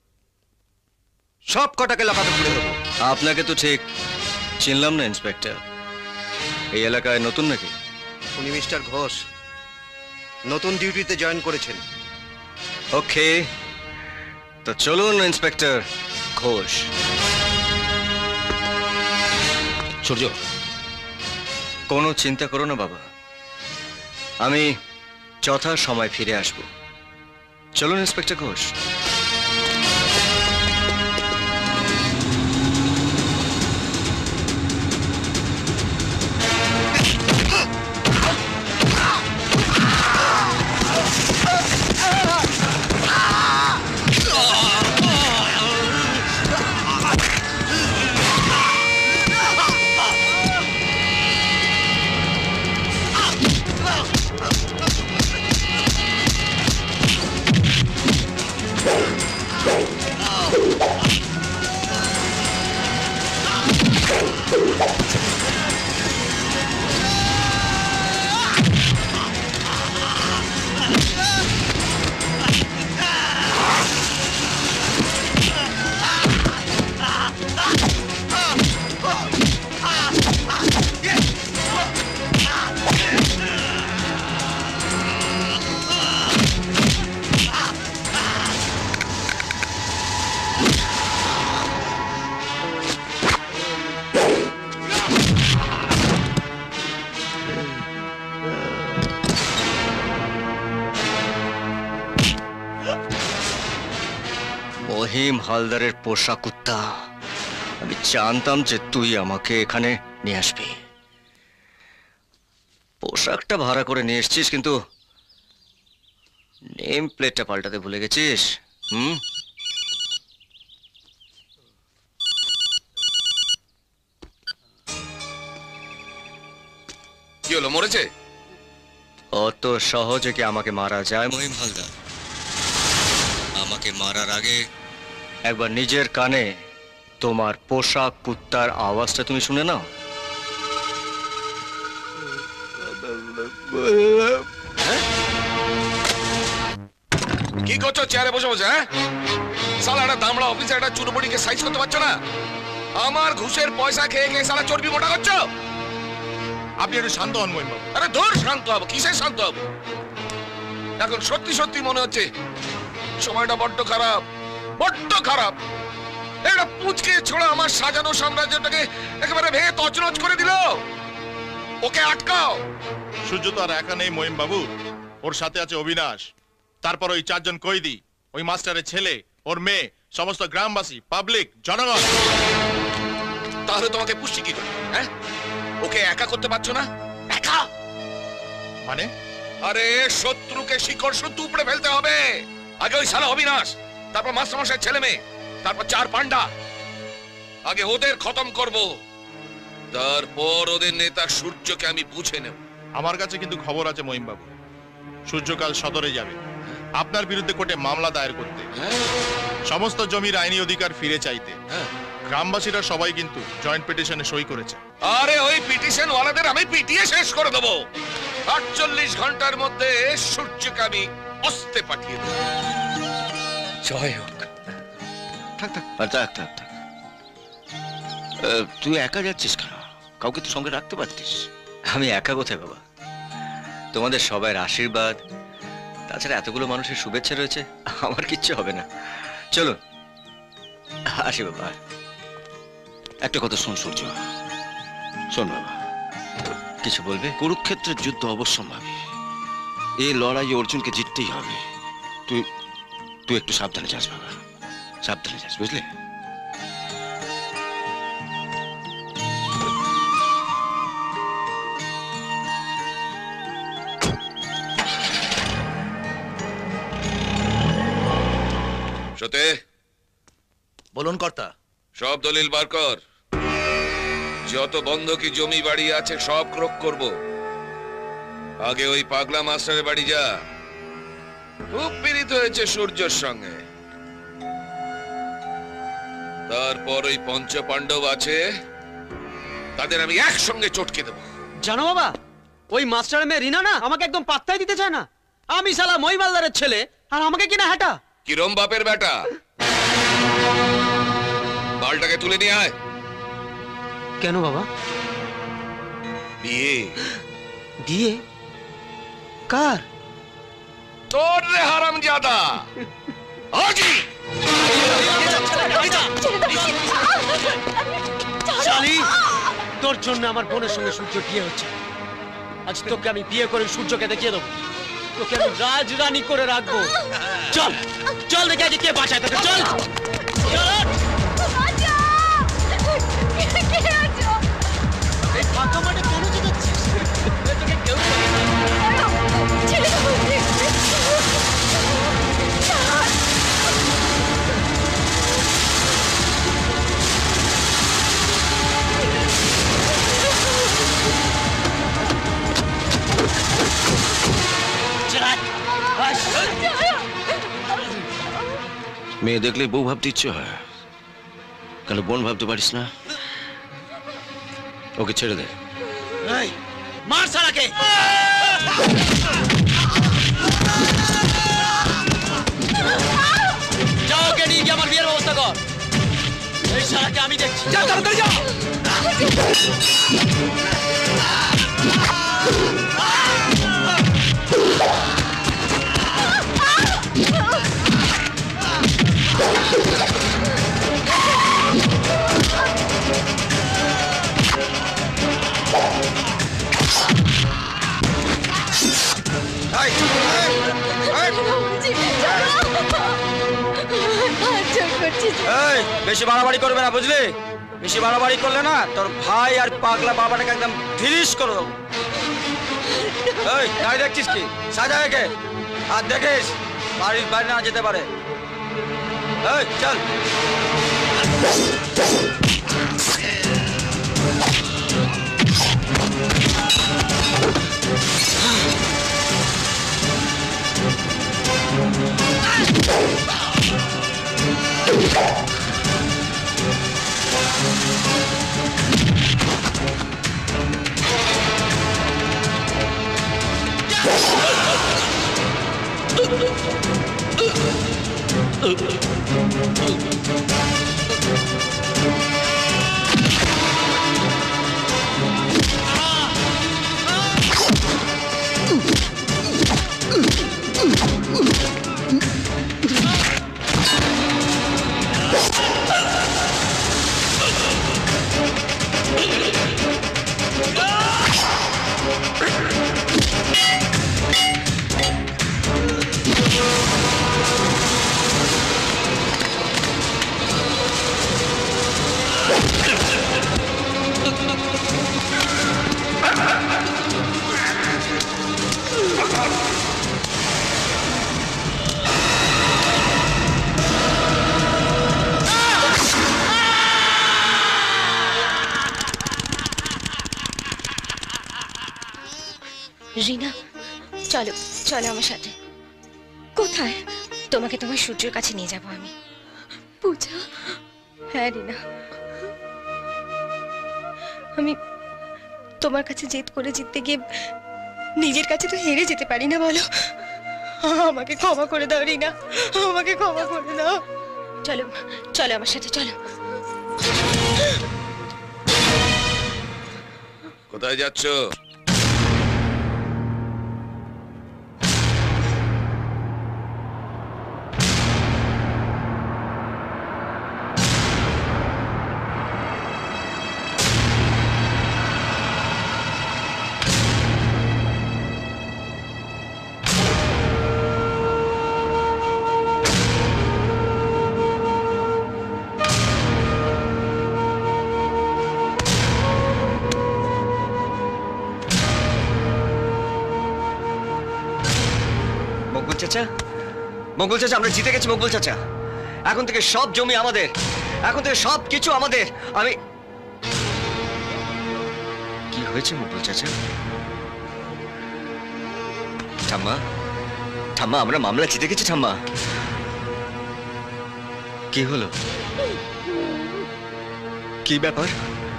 সব কটাকে লকাপে পুরে দেবো। আপনাকে তো ঠিক চিনলাম না ইন্সপেক্টর। এই এলাকায় নতুন নাকি? উনি মিস্টার ঘোষ, নতুন ডিউটিতে জয়েন করেছেন। ওকে, তো চলুন ইন্সপেক্টর ঘোষ। সূর্য, কোনো চিন্তা করো না বাবা, আমি যথা সময় ফিরে আসব। চলুন ইন্সপেক্টর ঘোষ। মহিম হালদারের পোষা কুত্তা, আমি জানতাম যে তুই আমাকে এখানে নিয়ে আসবি। পোশাকটা ভাড়া করে নিয়ে এসছিস, কিন্তু নেম প্লেটটা পাল্টাতে ভুলে গেছিস। হুম, কি হলো, মরেছে? অত সহজে কি আমাকে মারা যায় মহিম হালদার? আমাকে মারার আগে একবার নিজের কানে তোমার পোশাক কুত্তার আওয়াজটা তুমি শুনে নাও। কি করছো চেয়ারে বসে বসে? হ্যাঁ, সালা একটা দামড়া অফিসার একটা চুরবড়িকে সাইজ করতে পারছো না? আমার ঘুষের পয়সা খেয়ে খেয়ে সালা চর্বি মোটা করছো। আপনি একটু শান্ত হন মহিম বাবু। আরে দূর, শান্ত হবো কিসের শান্ত হবো? এখন সত্যি সত্যি মনে হচ্ছে সময়টা বড্ড খারাপ, বড্ড খারাপ। একটা পুচকে ছোড়া আমার সাজানো সাম্রাজ্যটাকে একেবারে ভেঙে তছনছ করে দিল। ওকে আটকাও। সূর্য তো আর একা নেই মহিম বাবু, ওর সাথে আছে অবিনাশ, তারপর ওই চারজন কয়েদি, ওই মাস্টারের ছেলে, ওর মেয়ে, সমস্ত গ্রামবাসী, পাবলিক, জনগণ। তাহলে তোমাকে পুষ্টি কি করে? হ্যাঁ, ওকে একা করতে পারছো না? একা মানে? আরে শত্রুকে শিকড় শুদ্ধ উপড়ে ফেলতে হবে। আগে ওই সালা অবিনাশ, তারপর মাস্টারমশাইয়ের ছেলে মেয়ে, তারপর চার পান্ডা। আগে ওদের খতম করব, তারপর ওদের নেতা সূর্যকে আমি বুঝে নেব। আমার কাছে কিন্তু খবর আছে মহিম বাবু, সূর্যকাল সদরে যাবে আপনার বিরুদ্ধে কোর্টে মামলা দায়ের করতে, সমস্ত জমির আইনি অধিকার ফিরে চাইতে। গ্রামবাসীরা সবাই কিন্তু জয়েন্ট পিটিশনে সই করেছে। আরে ওই পিটিশন ওয়ালাদের আমি পিটিয়ে শেষ করে দেবো। আটচল্লিশ ঘন্টার মধ্যে সূর্যকে আমি অস্তে পাঠিয়ে দেবো। জয় হোক। থাক থাক আর থাক থাক থাক। আহ, তুই একা যাচ্ছিস কেন? কাউকে তো সঙ্গে রাখতে পারতিস। আমি একা কোথায় বাবা, তোমাদের সবার আশীর্বাদ, তাছাড়া এতগুলো মানুষের শুভেচ্ছা রয়েছে, আমার কিচ্ছু হবে না। চলো আসি বাবা। একটা কথা শোন সূর্য, শোন বাবা, কিছু বলবে? কুরুক্ষেত্রের যুদ্ধ অবশ্যম্ভাবী, এই লড়াই অর্জুনকে জিততেই হবে। তুই তুই একটু সাবধানে যাস বাবা, সাবধানে যাস, বুঝলে? সতে বলুন কর্তা। সব দলিল বার কর। যত বন্ধকি জমি বাড়ি আছে সব ক্রোক করব। আগে ওই পাগলা মাস্টারের বাড়ি যা, খুব পীড়িত হয়েছে সূর্যের সঙ্গে। তারপর ওই পঞ্চ পাণ্ডব আছে, তাদের আমি একসঙ্গে চটকে দেবো। জানো বাবা, ওই মাস্টার মেয়ে রিনা না আমাকে একদম পাত্তাই দিতে চায় না। আমি শালা মহিমালদারের ছেলে, আর আমাকে কিনা হাঁটা। কিরম বাপের বেটা, বালটাকে তুলে নিয়ে আয়। কেন বাবা? বিয়ে। বিয়ে? কার? তোর রে হারামজাদা। আজি শালি, তোর জন্য আমার বোনের সঙ্গে সূর্য বিয়ে হচ্ছে। আজ তোকে আমি বিয়ে করে সূর্যকে দেখিয়ে দেবো, তোকে আমি রাজরানী করে রাখবো। চল চল, দেখে আজ কে বাঁচায় তোকে। চল এই ফাঁকা মাঠে কেন যেতেছিস? তোকে কেউ মেয়ে দেখলে বউ ভাবতে ইচ্ছে হয়, কেন বোন ভাবতে পারিস না? ওকে ছেড়ে দে। মার সারাকে। যাও, ওকে নিয়ে গিয়ে আমার বিয়ের ব্যবস্থা কর। এই সারাকে আমি দেখছি। যা তাড়াতাড়ি যা। এই, বেশি বাড়াবাড়ি করবে না, বুঝলি? বেশি বাড়াবাড়ি করলে না তোর ভাই আর পাগলা বাবাটাকে একদম ফিনিশ করে দেবো। এই, দাঁড়িয়ে দেখছিস কি? সাজা একে, আর দেখিস বাড়ির বাইরে না যেতে পারে। এই চল। রিনা, চলো চলো আমার সাথে। কোথায়? তোমাকে তোমার সূর্যের কাছে নিয়ে যাবো আমি। পূজা? হ্যাঁ রিনা, আমি তোমার কাছে জেদ করে জিততে গিয়ে নিজের কাছে তো হেরে যেতে পারি না, বলো? আমাকে ক্ষমা করে দাও রিনা, আমাকে ক্ষমা করে দাও। চলো চলো আমার সাথে, চলো। কোথায় যাচ্ছ? চাচা, মঙ্গল চাচা, আমরা জিতে গেছি মঙ্গল চাচা। এখন থেকে সব জমি আমাদের, এখন থেকে সব কিছু আমাদের। আমি কি হয়েছে মঙ্গল চাচা? ঠাম্মা, ঠাম্মা আমরা মামলা জিতে গেছি ঠাম্মা। কি হলো? কি ব্যাপার?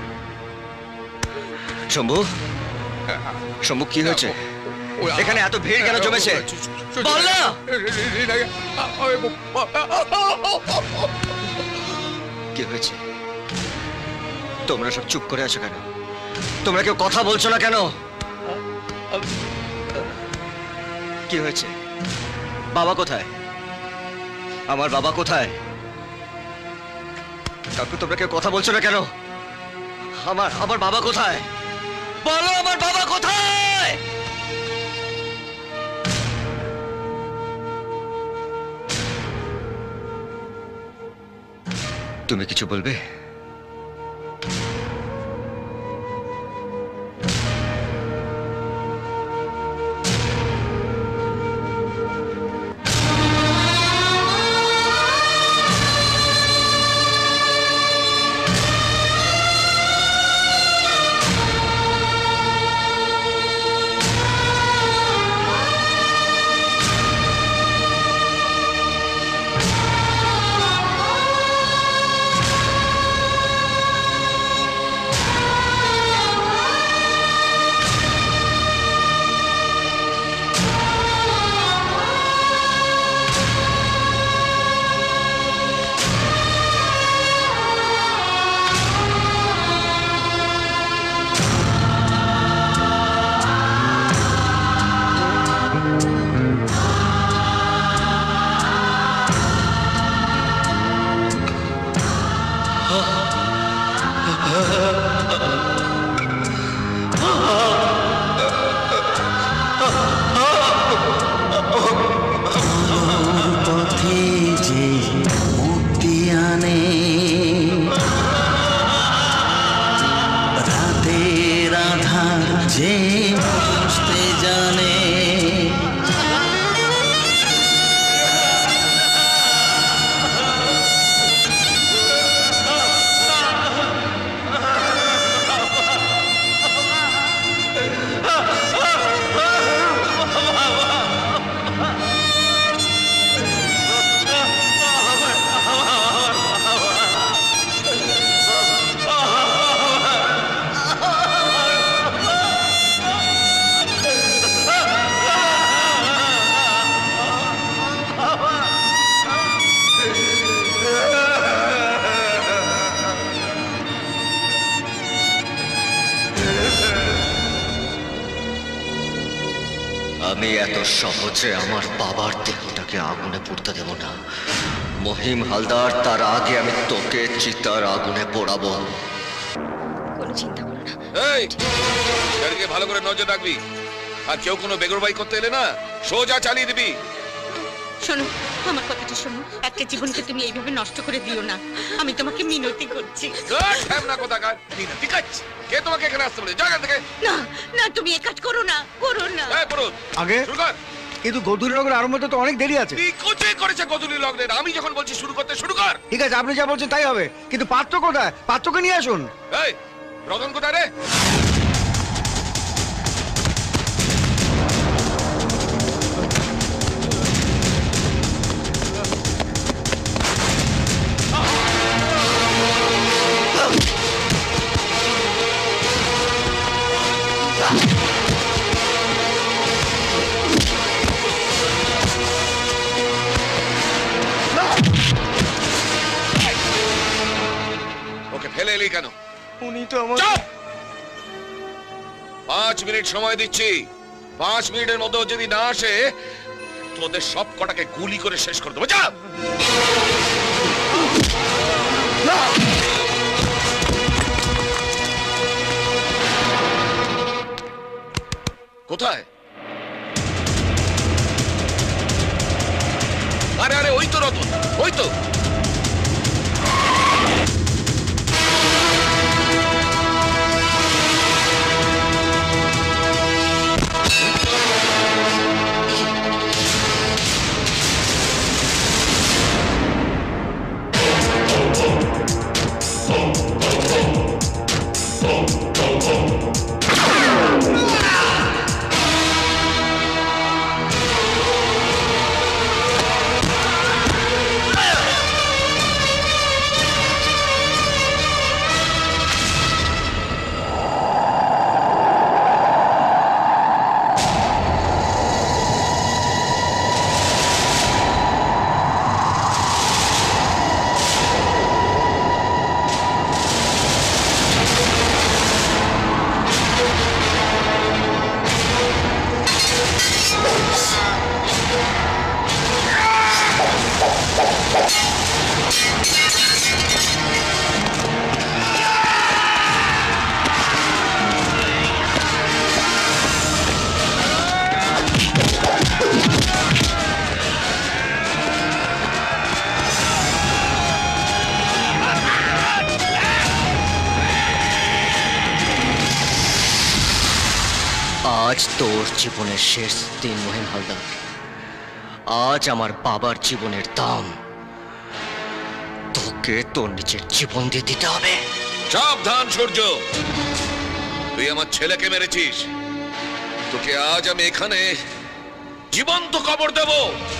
শম্ভু, শম্ভু কি হয়েছে? এখানে এত ভিড় কেন জমেছে? বল না। কি হয়েছে? তোমরা সব চুপ করে আছো কেন? তোমরা কেউ কথা বলছো না কেন? কি হয়েছে? বাবা কোথায়? আমার বাবা কোথায়? কাকু তোমরা কেউ কথা বলছো না কেন? আমার আমার বাবা কোথায়? বলো আমার বাবা কোথায়? তুমি কিছু বলবে? আমি এত সহজে আমার বাবার দেহটাকে আগুনে পুড়তে দেব না। মহিম হালদার, তার আগে আমি তোকে চিতার আগুনে পোড়াবো। কোনো চিন্তা করো না। এই গাড়িকে ভালো করে নজর রাখবি, আর কেউ কোনো বেগরবাই করতে এলে না সোজা চালিয়ে দিবি। শোনো আমার কথাটা শোনো, একটা জীবনকে তুমি এইভাবে নষ্ট করে দিও না, আমি তোমাকে মিনতি করছি। না কোথাকার মিনতি করছি? কে তোমাকে এখানে আসতে বলে? জায়গা থেকে না না, তুমি এই কাজ করো না, করো না। এই পুরুষ আগে শুরু কর। কিন্তু গধূলি লগের আরম্ভ তো অনেক দেরি আছে। তুই কোচে করেছে গধূলি লগ্নের, আমি যখন বলছি শুরু করতে শুরু কর। ঠিক আছে আপনি যা বলছেন তাই হবে, কিন্তু পাত্র কোথায়? পাত্রকে নিয়ে আসুন। এই রতন কোথায় রে? ওকে ফেলে এলি কেন? উনি তো আমার পাঁচ মিনিট সময় দিচ্ছি, পাঁচ মিনিটের মধ্যে যদি না আসে তোদের সব কটাকে গুলি করে শেষ করে দেবো। যা কোথায়? আরে আরে ওই তো রতন, ওই তো। আজ তোর জীবনের শেষ দিন মহিম হালদার। আজ আমার বাবার জীবনের দাম তোকে তোর নিজের জীবন দিয়ে দিতে হবে। সাবধান সূর্য, তুই আমার ছেলেকে মেরেছিস, তোকে আজ আমি এখানে জীবন্ত কবর দেব।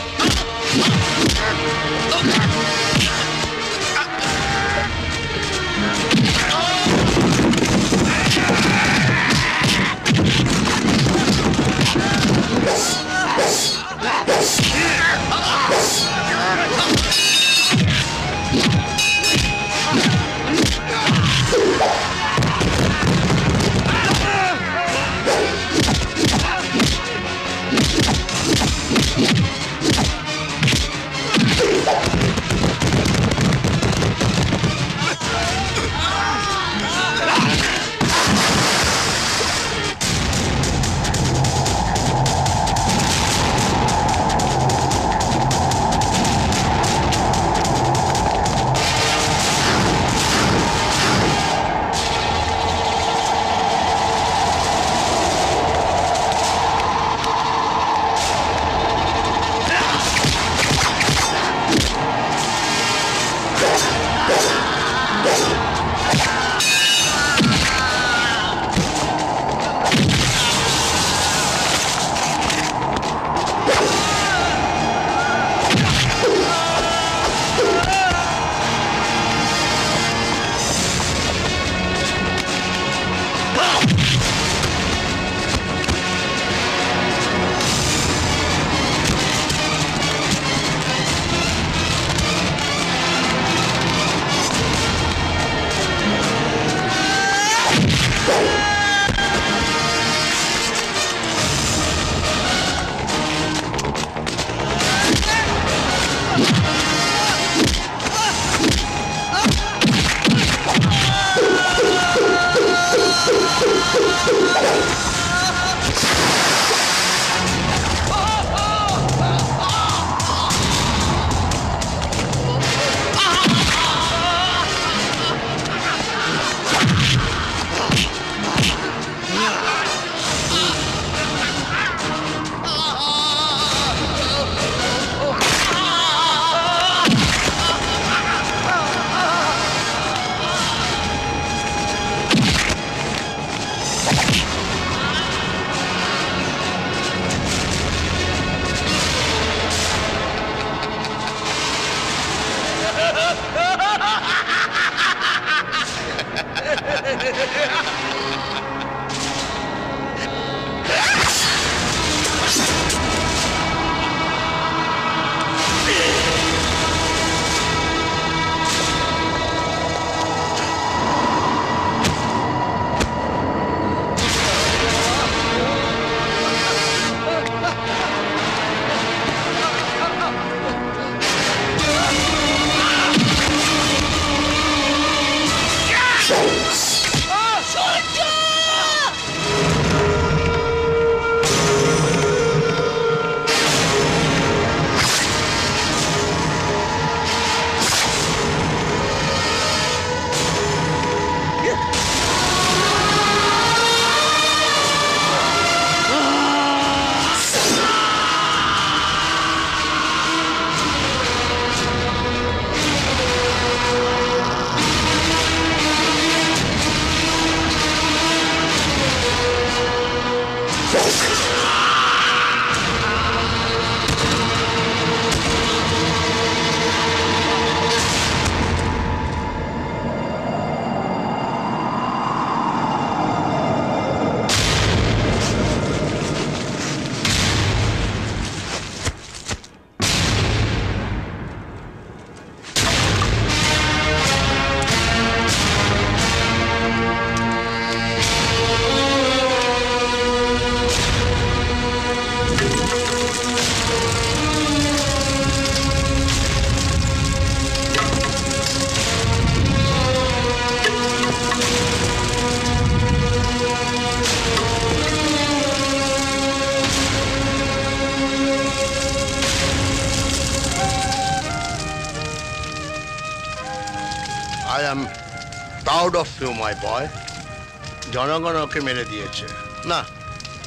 I am proud of you, my boy. জনগণ ওকে মেরে দিয়েছে না,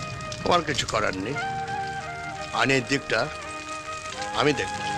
তোমার কিছু করার নেই, আইনের দিকটা আমি দেখব।